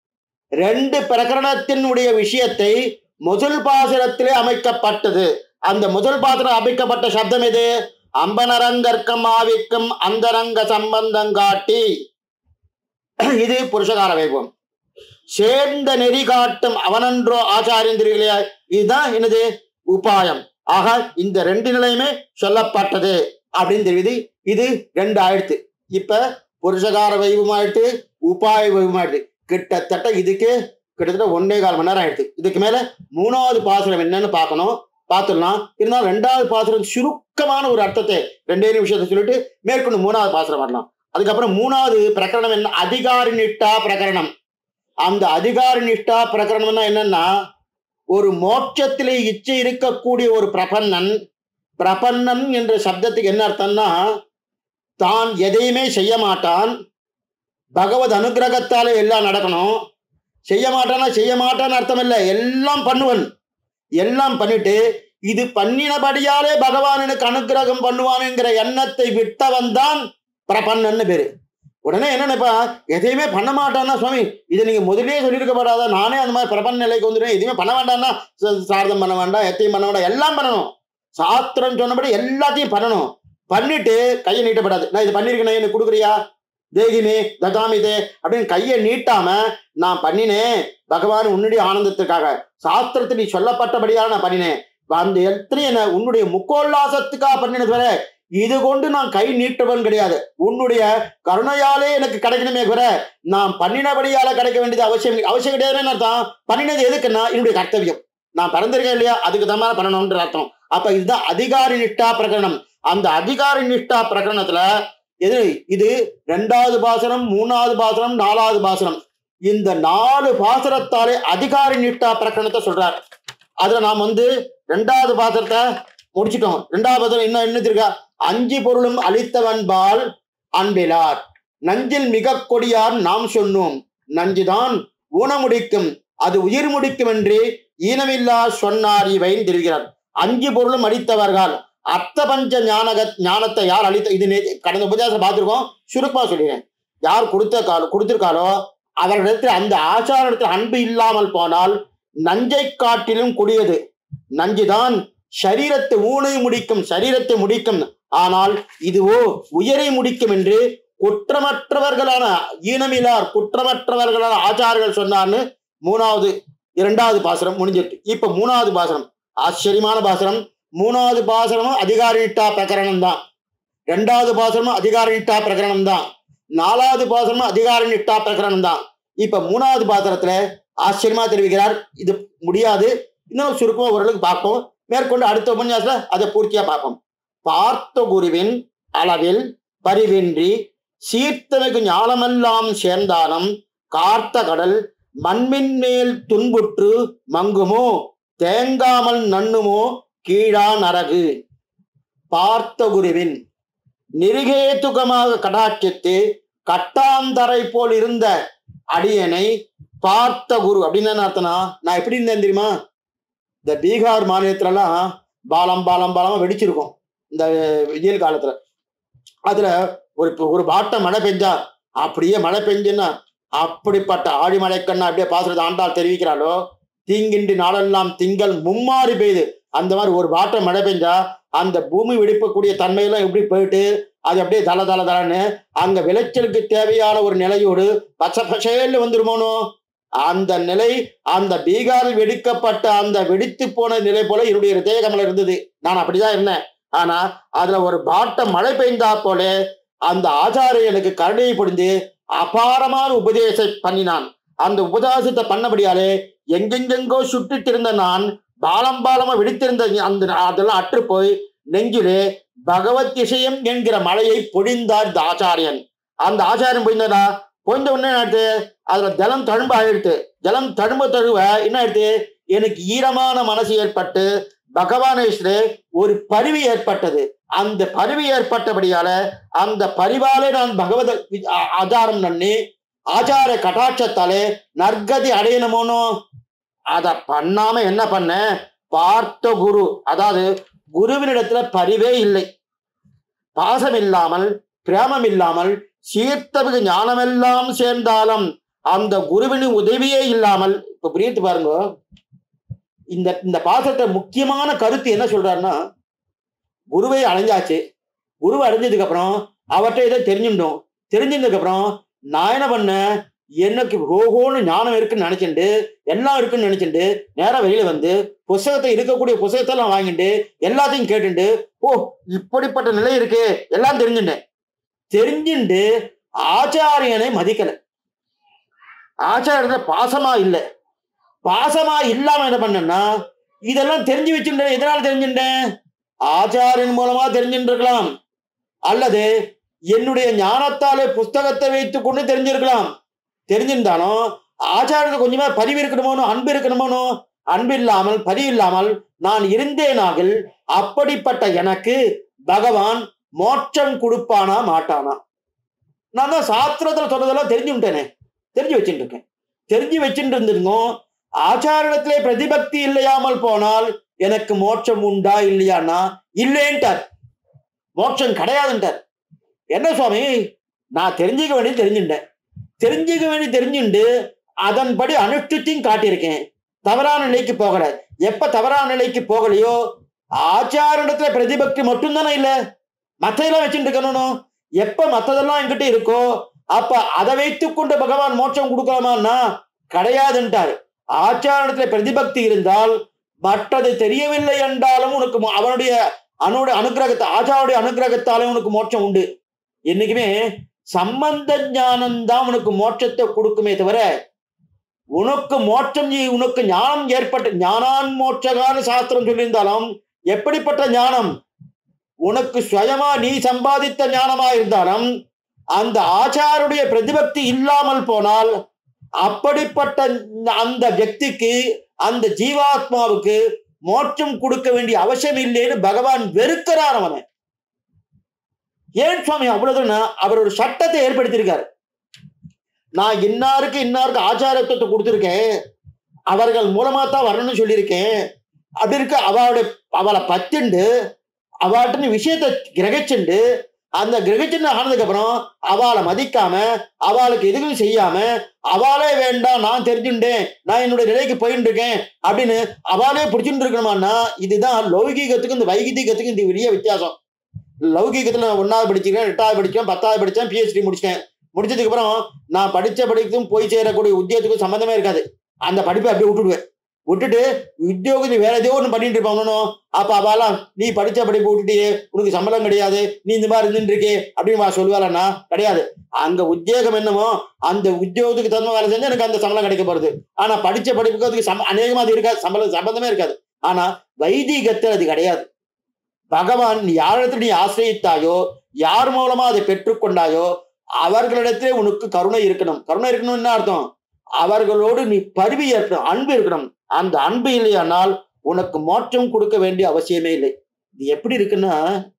2 பிரகரணத்தினுடைய விஷயத்தை முதல் பாசுரத்திலே அமைக்கப்பட்டது. அந்த முதல் பாசுரம் அமைக்கப்பட்ட சப்தம் எது? அம்பனரங்கற்கம் ஆவிக்கும் அந்தரங்க சம்பந்தம் காட்டி. இது புருஷகார வைபவம். சேர்ந்த நெறி காட்டும் அவனன்றோ ஆச்சாரியந்திரிகளே, இதுதான் என்னது உபாயம். ஆக இந்த 2 நிலையுமே சொல்லப்பட்டது அப்படின்னு தெரியுது. இது 2 ஆயிடுத்து. இப்ப புருஷகார வைபவம் ஆயிடுத்து, உபாய வைபவம் ஆயிடுது. கிட்டத்தட்ட இதுக்கு கிட்டத்தட்ட 1.25 மணி நேரம் ஆயிடுது. இதுக்கு மேல 3வது பாசுரம் என்னன்னு பார்க்கணும், பார்த்துடலாம். இருந்தாலும் 2வது பாசுரம் சுருக்கமான ஒரு அர்த்தத்தை 2 நிமிஷத்தை சொல்லிட்டு மேற்கொண்டு 3வது பாசுரம் வரலாம். அதுக்கப்புறம் 3வது பிரகரணம் என்ன? அதிகாரி நிஷ்டா பிரகரணம். அந்த அதிகாரி நிஷ்டா பிரகரணம்னா என்னன்னா, ஒரு மோட்சத்திலே இச்சை இருக்கக்கூடிய ஒரு பிரபன்னன். பிரபன்னன் என்ற சப்தத்துக்கு என்ன அர்த்தம்னா, தான் எதையுமே செய்ய மாட்டான், பகவத் அனுகிரகத்தாலே எல்லாம் நடக்கணும். செய்ய மாட்டானா செய்ய மாட்டான்னு அர்த்தம் இல்லை, எல்லாம் பண்ணுவன். எல்லாம் பண்ணிட்டு இது பண்ணினபடியாலே பகவான் எனக்கு அனுகிரகம் பண்ணுவானுங்கிற எண்ணத்தை விட்டவன் தான் பிரபன்னன்னு பேரு. உடனே என்ன நினைப்பா, எதையுமே பண்ண மாட்டான்னா சுவாமி இதை நீங்க முதலே சொல்லியிருக்கப்படாதா, நானே அந்த மாதிரி பிரபன்ன நிலைக்கு வந்துடுவேன், எதுவுமே பண்ண வேண்டாம்னா சாரதம் பண்ண வேண்டாம், எத்தையும் பண்ண வேண்டாம், எல்லாம் பண்ணணும். சாஸ்திரம் சொன்னபடி எல்லாத்தையும் பண்ணணும். பண்ணிட்டு கையை நீட்டப்படாது. நான் இது பண்ணிருக்கேன், எனக்கு கொடுக்குறியா, தேகினே தகாமிதே அப்படின்னு கையை நீட்டாம நான் பண்ணினேன் பகவான் உன்னுடைய ஆனந்தத்துக்காக, சாஸ்திரத்தில் நீ சொல்லப்பட்டபடியாக நான் பண்ணினேன், அந்த எத்தனை என்ன உன்னுடைய முக்கோல்லாசத்துக்காக பண்ணினது வர இது கொண்டு நான் கை நீட்டவன் கிடையாது. உன்னுடைய கருணையாலே எனக்கு கிடைக்கணுமே வர நான் பண்ணினபடியால கிடைக்க வேண்டியது அவசியம் கிடையாதுன்னு அர்த்தம். பண்ணினது எதுக்குன்னா என்னுடைய கர்த்தவியம், நான் பிறந்திருக்கேன் இல்லையா, அதுக்கு தான் பண்ணணும்ன்ற அர்த்தம். அப்ப இதுதான் அதிகாரி நிஷ்டா பிரகரணம். அந்த அதிகாரி நிஷ்டா பிரகரணத்துல இது 2வது பாசனம், 3வது பாசனம், 4வது பாசனம். இந்த 4 பாசனத்தாலே அதிகாரி நிஷ்டா பிரகரணத்தை சொல்றார். அதுல நாம் 2வது பாசனத்தை முடிச்சிட்டோம். 2வது பாசனம் இன்னும் என்ன இருக்கா? 5 பொருளும் அளித்தவன்பால் அன்பிலார் நஞ்சில் மிக கொடியார் நாம் சொன்னோம், நஞ்சுதான் ஊனமுடிக்கும் அது உயிர் முடிக்கும் என்று ஈனமில்லா சொன்னார் இவைன்னு தெரிகிறார். அஞ்சு பொருளும் அளித்தவர்கள். அர்த்தபஞ்ச ஞானத்தை யார் அளித்த, இது கடந்த உபதேசம் பார்த்திருக்கோம், சுருக்கமா சொல்லிடுறேன். யார் கொடுத்திருக்காளோ அவர்களிடத்தில் அந்த ஆச்சாரத்தில் அன்பு இல்லாமல் போனால் நஞ்சை காட்டிலும் கொடியது. நஞ்சுதான் சரீரத்தை ஊனை முடிக்கும், சரீரத்தை முடிக்கும். ஆனால் இதுவோ உயரை முடிக்கும் என்று குற்றமற்றவர்களான ஈனமிலார் குற்றமற்றவர்களான ஆச்சாரர்கள் சொன்னார்னு இரண்டாவது பாசனம் முடிஞ்சிட்டு. இப்ப மூணாவது பாசனம் ஆச்சரியமான பாசனம். மூணாவது பாசனமும் அதிகாரிட்டா பிரகரணம் தான். ரெண்டாவது பாசனமும் அதிகாரிட்டா பிரகரணம் தான். நாலாவது பாசனமும் அதிகாரிட்டா பிரகரணம் தான். இப்ப மூணாவது பாசனத்துல ஆச்சரியமா தெரிவிக்கிறார். இது முடியாது, இன்னும் சுருக்கமா ஓரளவுக்கு பார்ப்போம். மேற்கொண்டு அடுத்த உபன்யாசத்துல அதை பூர்த்தியா பார்ப்போம். பார்த்த குருவின் அளவில் பரிவின்றி சீர்த்தமைக்கு ஞானமெல்லாம் சேர்ந்தாலும் கார்த்த கடல் மண்மின் மேல் துன்புற்று மங்குமோ தேங்காமல் நண்ணுமோ கீழா நரகு. பார்த்த குருவின் நிருகேதுகமாக கடாட்சித்து கட்டாந்தரை போல் இருந்த அடியனை பார்த்த குரு அப்படின்னு அர்த்தம்னா, நான் எப்படி இருந்தேன் தெரியுமா? இந்த பீகார் மாநிலத்துலலாம் பாலமா வெடிச்சிருக்கும் இந்த வெயில் காலத்துல. அதுல ஒரு பாட்ட மழை பெஞ்சா அப்படியே மழை பெஞ்சுன்னா அப்படிப்பட்ட ஆழிமழைக்கண்ணா அப்படியே பாசுறது ஆண்டாள் தெரிவிக்கிறாளோ, தீங்கின்றி நாளெல்லாம் திங்கள் மும்மாறி பெய்யுது. அந்த மாதிரி ஒரு பாட்ட மழை பெஞ்சா அந்த பூமி வெடிப்பக்கூடிய தன்மையெல்லாம் எப்படி போயிட்டு அது அப்படியே தளன்னு அங்க விளைச்சலுக்கு தேவையான ஒரு நிலையோடு பச்சை பசேல்னு வந்துருமோனோ, அந்த நிலை அந்த பீகாரில் வெடிக்கப்பட்ட அந்த வெடித்து போன நிலை போல என்னுடைய ஹிருதயகமல இருந்தது. நான் அப்படிதான் இருந்தேன். ஆனா அதுல ஒரு பாட்ட மழை பெய்ந்தா போல அந்த ஆச்சாரியனுக்கு கருணையை பொழிந்து அபாரமான உபதேசம் பண்ணினான். அந்த உபதேசத்தை பண்ணபடியாலே எங்கெங்கெங்கோ சுற்றிட்டு இருந்த நான் பாலமா வெடித்திருந்த அந்த அதெல்லாம் அற்று போய் நெஞ்சிலே பகவத் விஷயம் என்கிற மழையை பொழிந்தார் இந்த ஆச்சாரியன். அந்த ஆச்சாரியன் பொழிந்தா பொழிந்த உடனே ஆயிடுத்து, அதுல ஜலம் தழும்ப ஆயிடுத்து. ஜலம் தழும்ப என்ன ஆயிடுத்து, எனக்கு ஈரமான மனசு ஏற்பட்டு பகவானேஸ்வரே ஒரு பரிவு ஏற்பட்டது. அந்த பரிவு ஏற்பட்டபடியால அந்த பரிவாலே நான் பகவத ஆச்சாரம் நன்னி ஆச்சார கட்டாட்சத்தாலே நற்கதி அடையணுமோனோ, அத பண்ணாம என்ன பண்ண, பார்த்த குரு, அதாவது குருவினிடத்துல பரிவே இல்லை, பாசம் இல்லாமல் பிரேமம் இல்லாமல் சீர்த்தமிகு ஞானமெல்லாம் சேர்ந்தாலும் அந்த குருவின் உதவியே இல்லாமல். இப்ப புரியுது பாருங்க, இந்த பாசத்தை முக்கியமான கருத்து என்ன சொல்றாருன்னா, குருவை அடைஞ்சாச்சு, குருவை அடைஞ்சதுக்கு அப்புறம் அவற்றை இதை தெரிஞ்சிருந்ததுக்கு அப்புறம் நான் என்ன பண்ண, எனக்கு ஓஹோன்னு ஞானம் இருக்குன்னு நினைச்சுட்டு எல்லாம் இருக்குன்னு நினைச்சுட்டு நேரா வெளியில வந்து இருக்கக்கூடிய புத்தகத்தை எல்லாம் வாங்கிட்டு எல்லாத்தையும் கேட்டுட்டு, ஓ இப்படிப்பட்ட நிலை இருக்கு எல்லாம் தெரிஞ்சுட்டு ஆச்சாரியனை மதிக்கல. ஆச்சாரியனை பாசமா இல்லை. பாசமா இல்லாம என்ன பண்ணேன்னா, இதெல்லாம் தெரிஞ்சு வச்சுட்டேன். எதனால தெரிஞ்சுட்டேன்? ஆச்சாரியன் மூலமா தெரிஞ்சுட்டு இருக்கலாம், அல்லது என்னுடைய ஞானத்தாலே புஸ்தகத்தை வைத்துக் கொண்டு தெரிஞ்சிருக்கலாம். தெரிஞ்சிருந்தாலும் ஆச்சாரத்துக்கு கொஞ்சமா பரிவு இருக்கணுமோனோ, அன்பு இருக்கணுமோனோ, அன்பு இல்லாமல் பரிவு இல்லாமல் நான் இருந்தேனாகில் அப்படிப்பட்ட எனக்கு பகவான் மோட்சம் கொடுப்பானா மாட்டானா? நான் தான் சாஸ்திரத்துல சொல்றதெல்லாம் தெரிஞ்சு வச்சுட்டு இருக்கேன். தெரிஞ்சு வச்சுட்டு இருந்திருந்தோம். ஆச்சாரத்திலே பிரதிபக்தி இல்லையாமல் போனால் எனக்கு மோட்சம் உண்டா இல்லையான்னா இல்லைன்ட்டார். மோட்சம் கிடையாதுன்ட்டார். என்ன சுவாமி, நான் தெரிஞ்சுக்க வேண்டியது தெரிஞ்சுட்டு அதன்படி அனுஷ்டித்தையும் காட்டியிருக்கேன். தவறான நிலைக்கு போகல. எப்ப தவறான நிலைக்கு போகலையோ ஆச்சாரத்துல பிரதிபக்தி மட்டும்தானே இல்ல, மற்றதெல்லாம் வச்சுட்டு இருக்கணும். எப்ப மற்றதெல்லாம் என்கிட்ட இருக்கோ அப்ப அதை வைத்துக் கொண்டு பகவான் மோட்சம் கொடுக்கலாமான்னா கிடையாதுன்ட்டார். ஆச்சாரத்துல பிரதிபக்தி இருந்தால் மற்றது தெரியவில்லை என்றாலும் உனக்கு அவனுடைய அனுகிரகத்தை ஆச்சாருடைய அனுகிரகத்தாலே உனக்கு மோட்சம் உண்டு. என்னைக்குமே சம்பந்த ஞானம்தான் உனக்கு மோட்சத்தை கொடுக்குமே தவிர உனக்கு மோட்சம் உனக்கு ஞானம் ஏற்பட்ட ஞானான் மோட்சகான சாஸ்திரம் சொல்லியிருந்தாலும் எப்படிப்பட்ட ஞானம் உனக்கு சுயமா நீ சம்பாதித்த ஞானமா இருந்தாலும் அந்த ஆச்சாருடைய பிரதிபக்தி இல்லாமல் போனால் அப்படிப்பட்ட அந்த வியக்திக்கு அந்த ஜீவாத்மாவுக்கு மோட்சம் கொடுக்க வேண்டிய அவசியம் இல்லைன்னு பகவான் வெறுக்கிறார் அவனை. ஏன் சுவாமி அவ்வளவுன்னா அவர் ஒரு சட்டத்தை ஏற்படுத்தியிருக்காரு. நான் இன்னாருக்கு ஆச்சாரத்துவத்தை கொடுத்திருக்கேன், அவர்கள் மூலமா தான் வரணும்னு சொல்லியிருக்கேன். அப்படி இருக்க அவளை பத்துண்டு அவள்கிட்ட விஷயத்தை கிரகிச்சுண்டு அந்த கிரகிச்சுன்னு ஆனதுக்கு அப்புறம் அவளை மதிக்காம அவளுக்கு எதுவும் செய்யாம அவளே வேண்டாம் நான் தெரிஞ்சுட்டேன் நான் என்னுடைய நிலைக்கு போயிட்டு இருக்கேன் அப்படின்னு அவளே பிடிச்சுட்டு இருக்கணுமான்னா இதுதான் லௌகீகத்துக்கும் இந்த வைகிகத்துக்கும் இந்த பெரிய வித்தியாசம். லௌகீகத்துல நான் 1வது படிச்சிருக்கேன், 8வது படிச்சேன், 10வது படிச்சேன், PhD முடிச்சிட்டேன். முடிச்சதுக்கு அப்புறம் நான் படிச்ச படிக்கும் போய் சேரக்கூடிய உத்தியோகத்துக்கும் சம்மந்தமே இருக்காது. அந்த படிப்பை அப்படியே விட்டுட்டு உத்தியோகத்தை வேற ஏதோ ஒன்று பண்ணிட்டு இருப்பாங்க. அப்ப அவெல்லாம் நீ படிச்ச படிப்பு விட்டுட்டு உனக்கு சம்பளம் கிடையாது, நீ இந்த மாதிரி இருந்துட்டு இருக்கே அப்படின்னு சொல்லுவாளன்னா கிடையாது. அங்க உத்தியோகம் என்னமோ அந்த உத்தியோகத்துக்கு தகுந்த வேலை செஞ்சா எனக்கு அந்த சம்பளம் கிடைக்க போறது. ஆனா படிச்ச படிப்புக்கு அதுக்கு அநேகமா அது இருக்காது, சம்பந்தமே இருக்காது. ஆனா வைதிகத்தில் அது கிடையாது. பகவான் யாரிடத்துல நீ ஆசிரியித்தாயோ, யார் மூலமா அதை பெற்றுக்கொண்டாயோ அவர்களிடத்திலே உனக்கு கருணை இருக்கணும். கருணை இருக்கணும் என்ன அர்த்தம்? அவர்களோடு நீ பரிவு ஏற்கணும், அன்பு இருக்கணும். அந்த அன்பு இல்லையானால் உனக்கு மோட்சம் கொடுக்க வேண்டிய அவசியமே இல்லை. இது எப்படி இருக்குன்னா,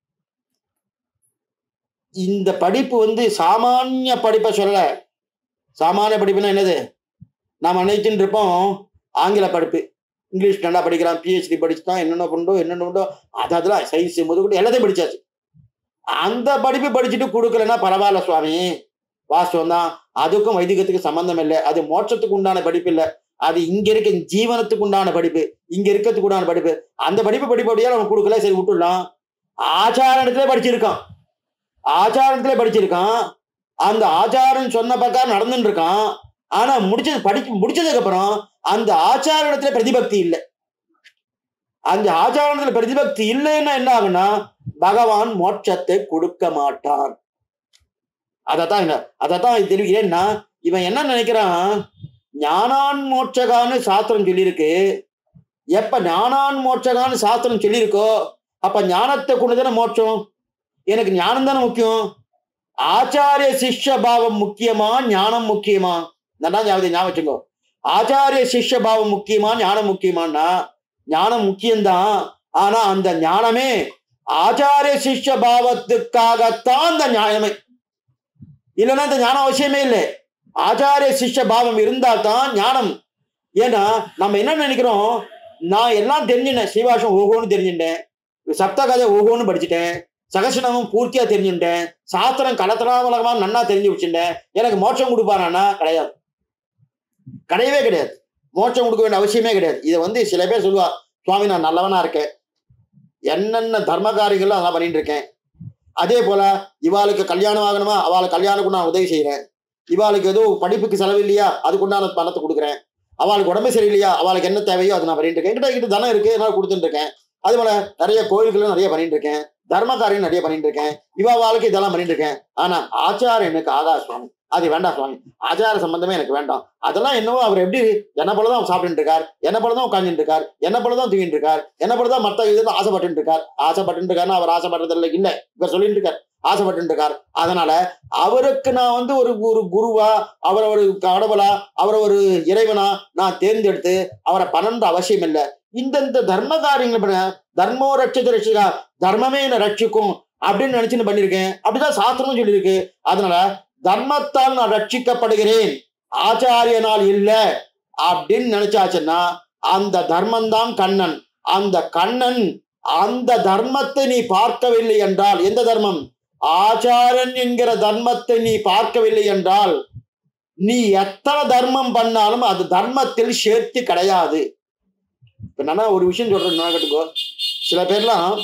இந்த படிப்பு சாமானிய படிப்பை சொல்ல. சாமானிய படிப்புன்னா என்னது? நாம் நினைச்சுட்டு இருப்போம் ஆங்கில படிப்பு, இங்கிலீஷ் நல்லா படிக்கிறான், PhD படிச்சுட்டான், என்னென்ன உண்டோ அதெல்லாம் சயின்ஸ் முதற்கொண்டு எல்லாத்தையும் படிச்சாச்சு. அந்த படிப்பு படிச்சுட்டு கொடுக்கலன்னா பரவாயில்ல சுவாமி, வாஸ்தவம் தான், அதுக்கும் வைதிகத்துக்கு சம்பந்தம் இல்லை, அது மோட்சத்துக்கு உண்டான படிப்பு இல்லை, அது இங்க இருக்க ஜீவனத்துக்கு உண்டான படிப்பு, இங்க இருக்கிறதுக்கு உண்டான படிப்பு. அந்த படிப்படியா நம்ம கொடுக்கல, சரி விட்டுடலாம். ஆச்சாரத்திலே படிச்சிருக்கான், அந்த ஆச்சாரம் சொன்ன பிரகாரம் நடந்துட்டு இருக்கான். ஆனா முடிச்சதுக்கு அப்புறம் அந்த ஆச்சாரத்துல பிரதிபக்தி இல்லை. அந்த ஆச்சாரத்துல பிரதிபக்தி இல்லைன்னா என்ன ஆகுன்னா பகவான் மோட்சத்தை கொடுக்க மாட்டான். அதத்தான் தெரிவிக்கிறேன்னா, இவன் என்ன நினைக்கிறான், ஞானான் மோட்சகான்னு சாஸ்திரம் சொல்லியிருக்கு. எப்ப ஞானான் மோட்சகான்னு சாஸ்திரம் சொல்லியிருக்கோ அப்ப ஞானத்தை கொண்டுதானே மோட்சம். எனக்கு ஞானம் தானே முக்கியம். ஆச்சாரிய சிஷ்ய பாவம் முக்கியமா, ஞானம் முக்கியமா? ஞாபகம் வச்சுக்கோ. ஆச்சாரிய சிஷ்ய பாவம் முக்கியமா, ஞானம் முக்கியமானா ஞானம் முக்கியம்தான். ஆனா அந்த ஞானமே ஆச்சாரிய சிஷ்ய பாவத்துக்காகத்தான் அந்த ஞானமே, இல்லைன்னா அந்த ஞானம் அவசியமே இல்லை. ஆச்சாரிய சிஷ்ய பாவம் இருந்தா தான் ஞானம். ஏன்னா நம்ம என்ன நினைக்கிறோம், நான் எல்லாம் தெரிஞ்சுட்டேன், சீவாசம் ஓகோன்னு தெரிஞ்சுட்டேன், சப்த கதை ஓகோன்னு படிச்சுட்டேன், சகசனமும் பூர்த்தியா தெரிஞ்சுட்டேன், சாஸ்திரம் கலத்தலாமலகமா நன்னா தெரிஞ்சு வச்சுட்டேன், எனக்கு மோட்சம் கொடுப்பானா? கிடையாது, கிடையவே கிடையாது. மோட்சம் கொடுக்க வேண்டிய அவசியமே கிடையாது. இதை சில பேர் சொல்லுவா, சுவாமி நான் நல்லவனா இருக்கேன், என்னென்ன தர்ம காரியங்களும் அதெல்லாம் பண்ணிட்டு இருக்கேன், அதே போல இவாளுக்கு கல்யாணம் ஆகணுமா, அவளுக்கு கல்யாணத்துக்கு நான் உதவி செய்யறேன், இவாளுக்கு ஏதோ படிப்புக்கு செலவு இல்லையா அதுக்குண்டான பணத்தை கொடுக்குறேன், அவளுக்கு உடம்பு சரியில்லையா அவளுக்கு என்ன தேவையோ அதை நான் பண்ணிட்டு இருக்கேன், கிட்ட தனம் இருக்கு என்னால் கொடுத்துட்டு இருக்கேன், அது போல நிறைய கோயில்களும் நிறைய பண்ணிட்டு இருக்கேன், தர்ம காரியம் நிறைய பண்ணிட்டு இருக்கேன், வாழ்க்கை இதெல்லாம் பண்ணிட்டு இருக்கேன். ஆனா ஆச்சாரம் எனக்கு ஆகாது சுவாமி, அது வேண்டாம் சுவாமி, ஆச்சார சம்பந்தமே எனக்கு வேண்டாம். அதெல்லாம் என்னவோ அவர் எப்படி என்ன போலதான் சாப்பிட்டு இருக்கார், என்ன போலதான் உட்காந்துட்டு இருக்கார், என்ன போலதான் தூங்கிட்டு இருக்கார், என்ன போலதான் மற்ற இதுல ஆசைப்பட்டு இருக்காருன்னா அவர் ஆசைப்படுறதுல இல்ல, இவர் சொல்லிட்டு இருக்கார் ஆசைப்பட்டு இருக்கார். அதனால அவருக்கு நான் ஒரு ஒரு குருவா, அவரை ஒரு கடவுளா, அவரை ஒரு இறைவனா நான் தேர்ந்தெடுத்து அவரை பண்ணன்ற அவசியம் இல்லை. இந்த தர்ம காரியங்கள் தர்மோ ரட்சத ரட்சிகா, தர்மமே என்ன ரட்சிக்கும் அப்படின்னு நினைச்சுன்னு பண்ணிருக்கேன். அப்படிதான் சாஸ்திரமும் சொல்லியிருக்கு. அதனால தர்மத்தால் நான் ரட்சிக்கப்படுகிறேன், ஆச்சாரியனால் இல்ல அப்படின்னு நினைச்சாச்சுன்னா அந்த தர்மம் தான் கண்ணன். அந்த கண்ணன் அந்த தர்மத்தை நீ பார்க்கவில்லை என்றால், எந்த தர்மம்? ஆச்சாரன் என்கிற தர்மத்தை நீ பார்க்கவில்லை என்றால் நீ எத்தனை தர்மம் பண்ணாலும் அது தர்மத்தில் சேர்த்து கிடையாது. இப்ப நான் ஒரு விஷயம் சொல்றேன் கேட்டுக்கோ. சில பேர்லாம்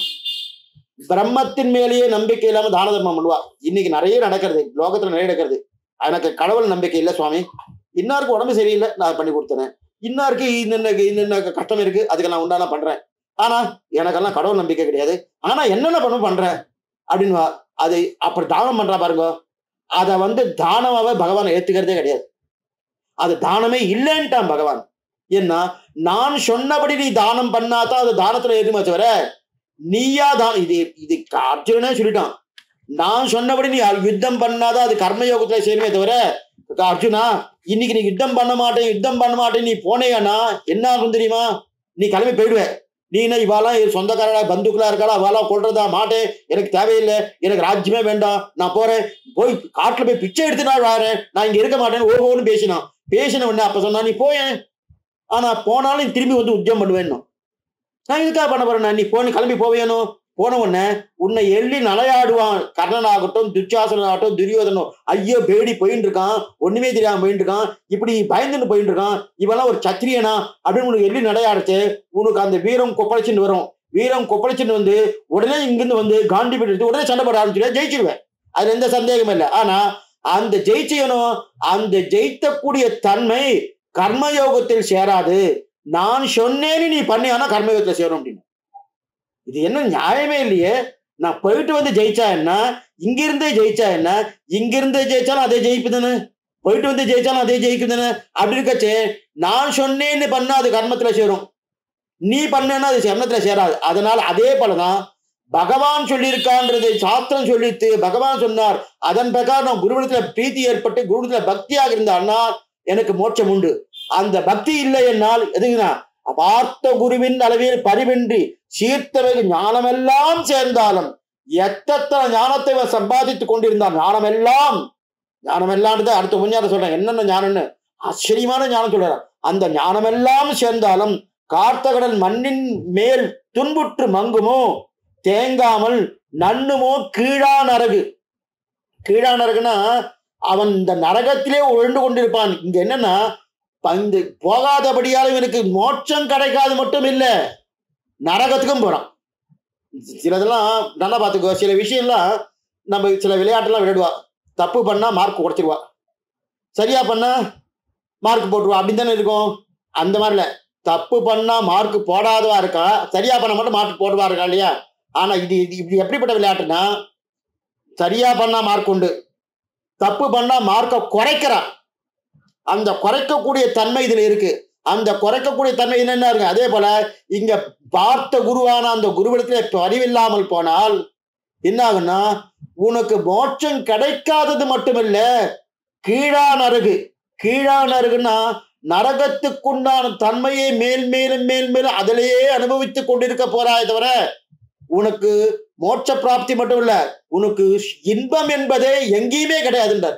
பிரம்மத்தின் மேலேயே நம்பிக்கை இல்லாம தான தர்மம் பண்ணுவா. இன்னைக்கு நிறைய நடக்கிறது, லோகத்துல நிறைய நடக்கிறது. எனக்கு கடவுள் நம்பிக்கை இல்லை சுவாமி, இன்னாருக்கு உடம்பு சரியில்லை நான் பண்ணி கொடுத்துறேன், இன்னாருக்கு இன்னென்ன கஷ்டம் இருக்கு அதுக்கு நான் உண்டான பண்றேன், ஆனா எனக்கெல்லாம் கடவுள் நம்பிக்கை கிடையாது, ஆனா என்னென்ன பண்றேன் அப்படின்வா. அது அப்படி தானம் பண்றா பாருங்க, அதை தானமாவே பகவான் ஏத்துக்கிறதே கிடையாது. அது தானமே இல்லைன்ட்டான் பகவான். ஏன்னா நான் சொன்னபடி நீ தானம் பண்ணாதான் அது தானத்துல ஏற்றுமா தவிர நீயா தான். இது அர்ஜுனனே சொல்லிட்டான், நான் சொன்னபடி நீ யுத்தம் பண்ணாதான் அது கர்மயோகத்துல சேருமே தவிர, அர்ஜுனா இன்னைக்கு நீ யுத்தம் பண்ண மாட்டேன் நீ போனேன்னா என்ன ஆகும் தெரியுமா? நீ கிளம்பி போயிடுவ. நீ என்ன இவாலாம் சொந்தக்காரா பந்துக்களா இருக்காளா, அவெல்லாம் கொள்றதா மாட்டேன், எனக்கு தேவையில்லை, எனக்கு ராஜ்யமே வேண்டாம், நான் போறேன், போய் காட்டுல போய் பிச்சை எடுத்துனா வாரேன், நான் இங்க இருக்க மாட்டேன்னு ஓஹோன்னு பேசின உடனே அப்ப சொன்னா நீ போயேன், ஆனா போனாலும் திரும்பி உத்தியம் பண்ணுவேன். நான் இதுக்காக பண்ண போறேன், நீ போன கிளம்பி போவேணும். போன உடனே உன்னை எள்ளி நலையாடுவான். கர்ணன் ஆகட்டும், துச்சாசனன் ஆகட்டும், துரியோதனோ, ஐயோ பேடி போயிட்டு இருக்கான், ஒண்ணுமே தெரியாம போயிட்டு இருக்கான், இப்படி பயந்துன்னு போயிட்டு இருக்கான், இவெல்லாம் ஒரு சத்திரியனா அப்படின்னு உனக்கு எள்ளி நடையாடுச்சு. உனக்கு அந்த வீரம் கொப்பளிச்சுட்டு வரும். வீரம் கொப்பளிச்சுட்டு வந்து உடனே இங்கிருந்து வந்து காண்டி போட்டு உடனே சண்டை போட ஆரம்பிச்சுடுவேன், ஜெயிச்சிருவேன். அதுல எந்த சந்தேகமும் இல்லை. ஆனா அந்த ஜெயிச்சனும் அந்த ஜெயித்தக்கூடிய தன்மை கர்மயோகத்தில் சேராது. நான் சொன்னேன்னு நீ பண்ணியானா கர்மயோகத்துல சேரும் அப்படின்னு. இது என்ன நியாயமே இல்லையே. நான் போயிட்டு வந்து ஜெயிச்சா என்ன, இங்கிருந்தே ஜெயிச்சா என்ன, இங்கிருந்தே ஜெயிச்சாலும் அதே ஜெயிப்புதானே, போயிட்டு வந்து ஜெயிச்சாலும் அதே ஜெயிக்குதானே. அப்படி இருக்கச்சே நான் சொன்னேன்னு பண்ணா அது கர்மத்துல சேரும், நீ பண்ணேன்னா அது கர்மத்துல சேராது. அதனால அதே போலதான் பகவான் சொல்லியிருக்கான்றது சாஸ்திரம் சொல்லிட்டு பகவான் சொன்னார். அதன் பிரகாரம் குருவிடத்துல பிரீத்தி ஏற்பட்டு குருவிடத்துல பக்தியாக இருந்தான்னா எனக்கு மோட்சம் உண்டு. அந்த பக்தி இல்லை என்னால் எதுக்குன்னா பார்த்த குருவின் அளவில் பரிவின்றி சீர்த்தவை ஞானமெல்லாம் சேர்ந்தாலும் எத்தனை ஞானத்தை சம்பாதித்துக் கொண்டிருந்தான். ஞானமெல்லாம் அடுத்த முன்னாடி சொல்றேன் என்னென்ன ஞானம்னு ஆச்சரியமான ஞானம் சொல்றான். அந்த ஞானமெல்லாம் சேர்ந்தாலும் கார்த்தகடன் மண்ணின் மேல் துன்புற்று மங்குமோ தேங்காமல் நன்னுமோ கீழா நரகு. கீழா நரகுனா அவன் இந்த நரகத்திலே உழண்டு கொண்டிருப்பான். இங்க என்னன்னா பந்து போகாதபடியாலும் எனக்கு மோட்சம் கிடைக்காது மட்டும் இல்ல, நரகத்துக்கும் போறான். சிலதெல்லாம் நல்லா பார்த்துக்கோ. சில விஷயம்லாம் நம்ம சில விளையாட்டுலாம் விளையாடுவா, தப்பு பண்ணா மார்க் குறைச்சிருவா, சரியா பண்ணா மார்க் போட்டுருவா, அப்படின்னு தானே இருக்கும். அந்த மாதிரி இல்ல, தப்பு பண்ணா மார்க் போடாதவா இருக்கா, சரியா பண்ண மட்டும் மார்க் போடுவா இருக்கா இல்லையா. ஆனா இது இப்படி எப்படிப்பட்ட விளையாட்டுனா சரியா பண்ணா மார்க் உண்டு, தப்பு பண்ணா மார்க்க குறைக்கிறான். அந்த குறைக்கக்கூடிய தன்மை இதுல இருக்கு. அந்த குறைக்கக்கூடிய தன்மை என்னென்ன இருக்கு. அதே போல இங்க பார்த்த குருவான அந்த குருவிடத்துல அறிவில்லாமல் போனால் என்ன ஆகுன்னா உனக்கு மோட்சம் கிடைக்காதது மட்டுமில்ல, கீழா நரகு. கீழா நரகுன்னா நரகத்துக்குண்டான தன்மையை மேல் மேலும் மேல் மேலும் அதிலேயே அனுபவித்துக் கொண்டிருக்க போறாய் தவிர உனக்கு மோட்ச பிராப்தி மட்டும் இல்ல, உனக்கு இன்பம் என்பதே எங்கேயுமே கிடையாதுன்றார்.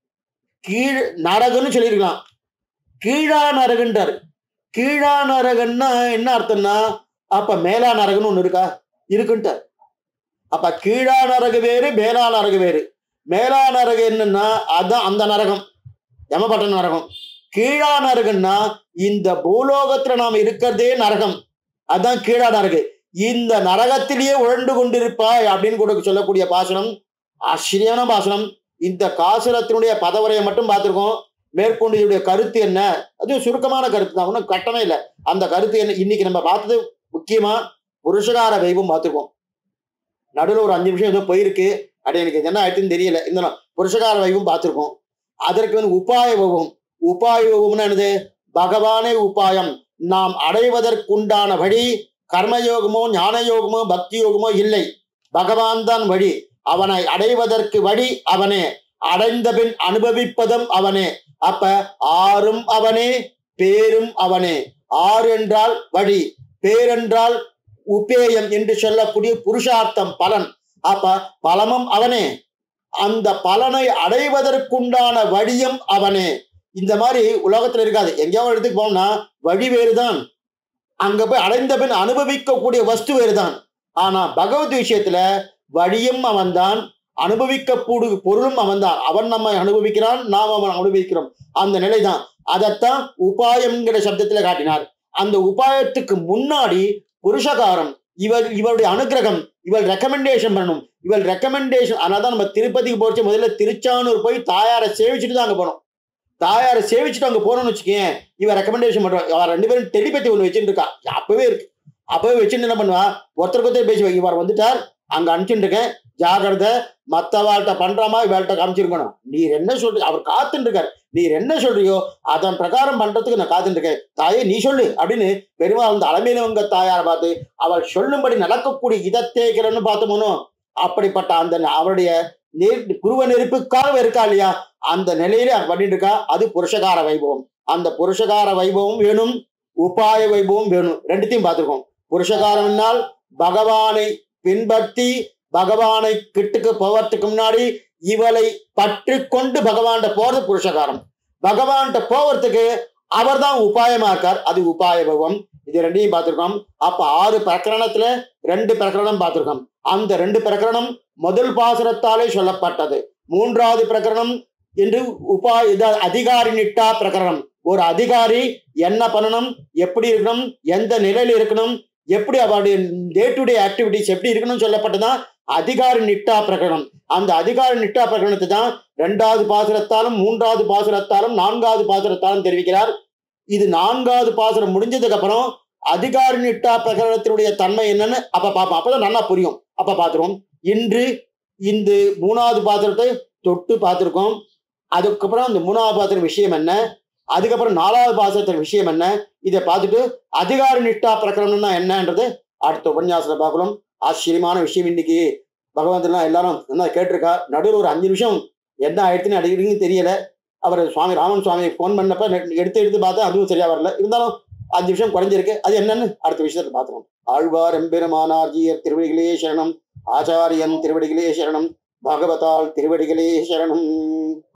கீழ் நரகன்னு சொல்லியிருக்கலாம், கீழா நரகுன்றார். கீழா நரகன்னா என்ன அர்த்தம்னா அப்ப மேலா நரகன்னு ஒண்ணு இருக்கா, இருக்குன்ட்டார். அப்ப கீழா நரகு வேறு, மேலா நரகு வேறு. மேலா நரகு என்னன்னா அதான் அந்த நரகம், யமபட்ட நரகம். கீழா நரகுன்னா இந்த பூலோகத்துல நாம் இருக்கிறதே நரகம், அதான் கீழா நரகு. இந்த நரகத்திலேயே உழண்டு கொண்டிருப்பாய் அப்படின்னு கூட சொல்லக்கூடிய பாசனம் ஆச்சரியமான பாசனம். இந்த காசுரத்தினுடைய பதவரையை மட்டும் பார்த்திருக்கோம். மேற்கொண்டு இதனுடைய கருத்து என்ன, அது சுருக்கமான கருத்து தான், ஒன்றும் கட்டமே இல்லை. அந்த கருத்து என்ன இன்னைக்கு நம்ம பார்த்தது முக்கியமா புருஷகார வைபம் பார்த்துருக்கோம். நடுவில் ஒரு 5 நிமிஷம் ஏதோ போயிருக்கு, அப்படி எனக்கு என்ன ஆயிடுச்சுன்னு தெரியல. இருந்தாலும் புருஷகார வைபம் பார்த்துருக்கோம். அதற்கு வந்து உபாய வைபம். உபாய வைபம்னா என்னது, பகவானே உபாயம். நாம் அடைவதற்குண்டான வழி கர்மயோகமோ ஞான யோகமோ பக்தி யோகமோ இல்லை, பகவான் தான் வழி. அவனை அடைவதற்கு வழி அவனே, அடைந்த பின் அனுபவிப்பதும் அவனே. அப்ப ஆறும் அவனே, பேரும் அவனே. ஆறு என்றால் வழி, பேரென்றால் உபேயம் என்று சொல்லக்கூடிய புருஷார்த்தம் பலன். அப்ப பலமும் அவனே, அந்த பலனை அடைவதற்குண்டான வழியும் அவனே. இந்த மாதிரி உலகத்துல இருக்காது. எங்கேயாவது இடத்துக்கு போனோம்னா வழி வேறுதான், அங்க போய் அடைந்த பின் அனுபவிக்கக்கூடிய வஸ்து வேறுதான். ஆனா பகவத் விஷயத்துல வழியும் அவன்தான், அனுபவிக்கக்கூடிய பொருளும் அவன்தான். அவன் நம்மை அனுபவிக்கிறான், நாம் அவன் அனுபவிக்கிறோம். அந்த நிலைதான். அதைத்தான் உபாயம்ங்கிற சப்தத்துல காட்டினார். அந்த உபாயத்துக்கு முன்னாடி புருஷகாரம், இவருடைய அனுகிரகம், இவள் ரெக்கமெண்டேஷன் பண்ணணும். இவள் ரெக்கமெண்டேஷன். அதனால்தான் நம்ம திருப்பதிக்கு போச்சு முதல்ல திருச்சானூர் போய் தாயாரை சேவிச்சுட்டு தான் அங்க போனோம். தாயாரை சேவிச்சுட்டு அங்க போனோம்னு வச்சுக்கேன், இவன் ரெக்கமெண்டேஷன் பண்றான். அவன் 2 பேரும் டெலிபதி ஒண்ணு வச்சுட்டு இருக்கா, அப்பவே இருக்கு. அப்பவே வச்சுட்டு என்ன பண்ணுவா, ஒருத்தருக்கு ஒருத்தர் பேசுவா, இவர் வந்துட்டார், அங்க அனுப்பிச்சுட்டு இருக்கேன், ஜாகிரதை, மற்றவாழ்கிட்ட பண்றாமா இவாழ்கிட்ட காமிச்சிருக்கணும். நீர் என்ன சொல்ற, அவர் காத்துட்டு இருக்காரு, நீர் என்ன சொல்றியோ அதன் பிரகாரம் பண்றதுக்கு நான் காத்துட்டு இருக்கேன், தாயே நீ சொல்லு அப்படின்னு பெருமாள் அந்த அலமேலுவங்க தாயாரை பார்த்து அவள் சொல்லும்படி நடக்கக்கூடிய இதத்தேகிறன்னு பார்த்தோமோ. அப்படிப்பட்ட அந்த அவருடைய குருவ நெருப்புக்காக இருக்கா இல்லையா, அந்த நிலையில பண்ணிட்டு இருக்கா. அது புருஷகார வைபவம். அந்த புருஷகார வைபவம் வேணும், உபாய வைபவம் வேணும். ரெண்டுத்தையும் பார்த்திருக்கோம். புருஷகாரம்னால் பகவானை பின்பற்றி பகவானை கிட்டுக்கு போவதுக்கு முன்னாடி இவளை பற்றி கொண்டு பகவான்கிட்ட போறது புருஷகாரம். பகவான்கிட்ட போவதுக்கு அவர் தான் உபாயமா இருக்கார், அது உபாய வைபவம். இது ரெண்டையும் பார்த்திருக்கோம். அப்ப 6 பிரகரணத்துல 2 பிரகரணம் பார்த்திருக்கோம். அந்த 2 பிரகரணம் முதல் பாசுரத்தாலே சொல்லப்பட்டது. 3வது பிரகரணம் என்று அதிகாரி நிட்டா பிரகரணம். ஒரு அதிகாரி என்ன பண்ணணும், எப்படி இருக்கணும், எந்த நிலையில இருக்கணும், எப்படி அவருடைய டே டு டே ஆக்டிவிட்டிஸ் எப்படி இருக்கணும்னு சொல்லப்பட்டதான் அதிகாரி நிட்டா பிரகரணம். அந்த அதிகாரி நிட்டா பிரகரணத்தை தான் 2வது பாசுரத்தாலும் 3வது பாசுரத்தாலும் 4வது பாசுரத்தாலும் தெரிவிக்கிறார். இது 4வது பாசுரம் முடிஞ்சதுக்கு அப்புறம் அதிகாரி நிட்டா பிரகரணத்தினுடைய தன்மை என்னன்னு அப்ப பார்ப்போம். அப்பதான் நல்லா புரியும். அப்ப பார்த்துருவோம். இன்று இந்த 3வது பாசுரத்தை தொட்டு பார்த்திருக்கோம். அதுக்கப்புறம் அந்த 3வது பாசுர விஷயம் என்ன, அதுக்கப்புறம் 4வது பாசுரத்தின் விஷயம் என்ன, இதை பார்த்துட்டு அதிகாரி நிட்டா பிரகரணம்னா என்னன்றது அடுத்த உபன்யாசத்தை பார்க்கலாம். ஆச்சரியமான விஷயம். இன்னைக்கு பகவந்தெல்லாம் எல்லாரும் என்ன கேட்டிருக்கா. நடுவில் ஒரு 5 நிமிஷம் என்ன ஆயிடுச்சுன்னு அடிக்கடின்னு தெரியல. அவர் சுவாமி ராமன் சுவாமியை ஃபோன் பண்ணப்ப எடுத்து பார்த்தா அதுவும் சரியா வரல. இருந்தாலும் 5 நிமிஷம் குறைஞ்சிருக்கு. அது என்னன்னு அடுத்த விஷயத்தை பார்த்துக்கணும். ஆழ்வார் எம்பெருமானார் ஜீயர் திருவடிகளே சரணம். ஆச்சாரியன் திருவடிகளே சரணம். பகவதால் திருவடிகளே சரணம்.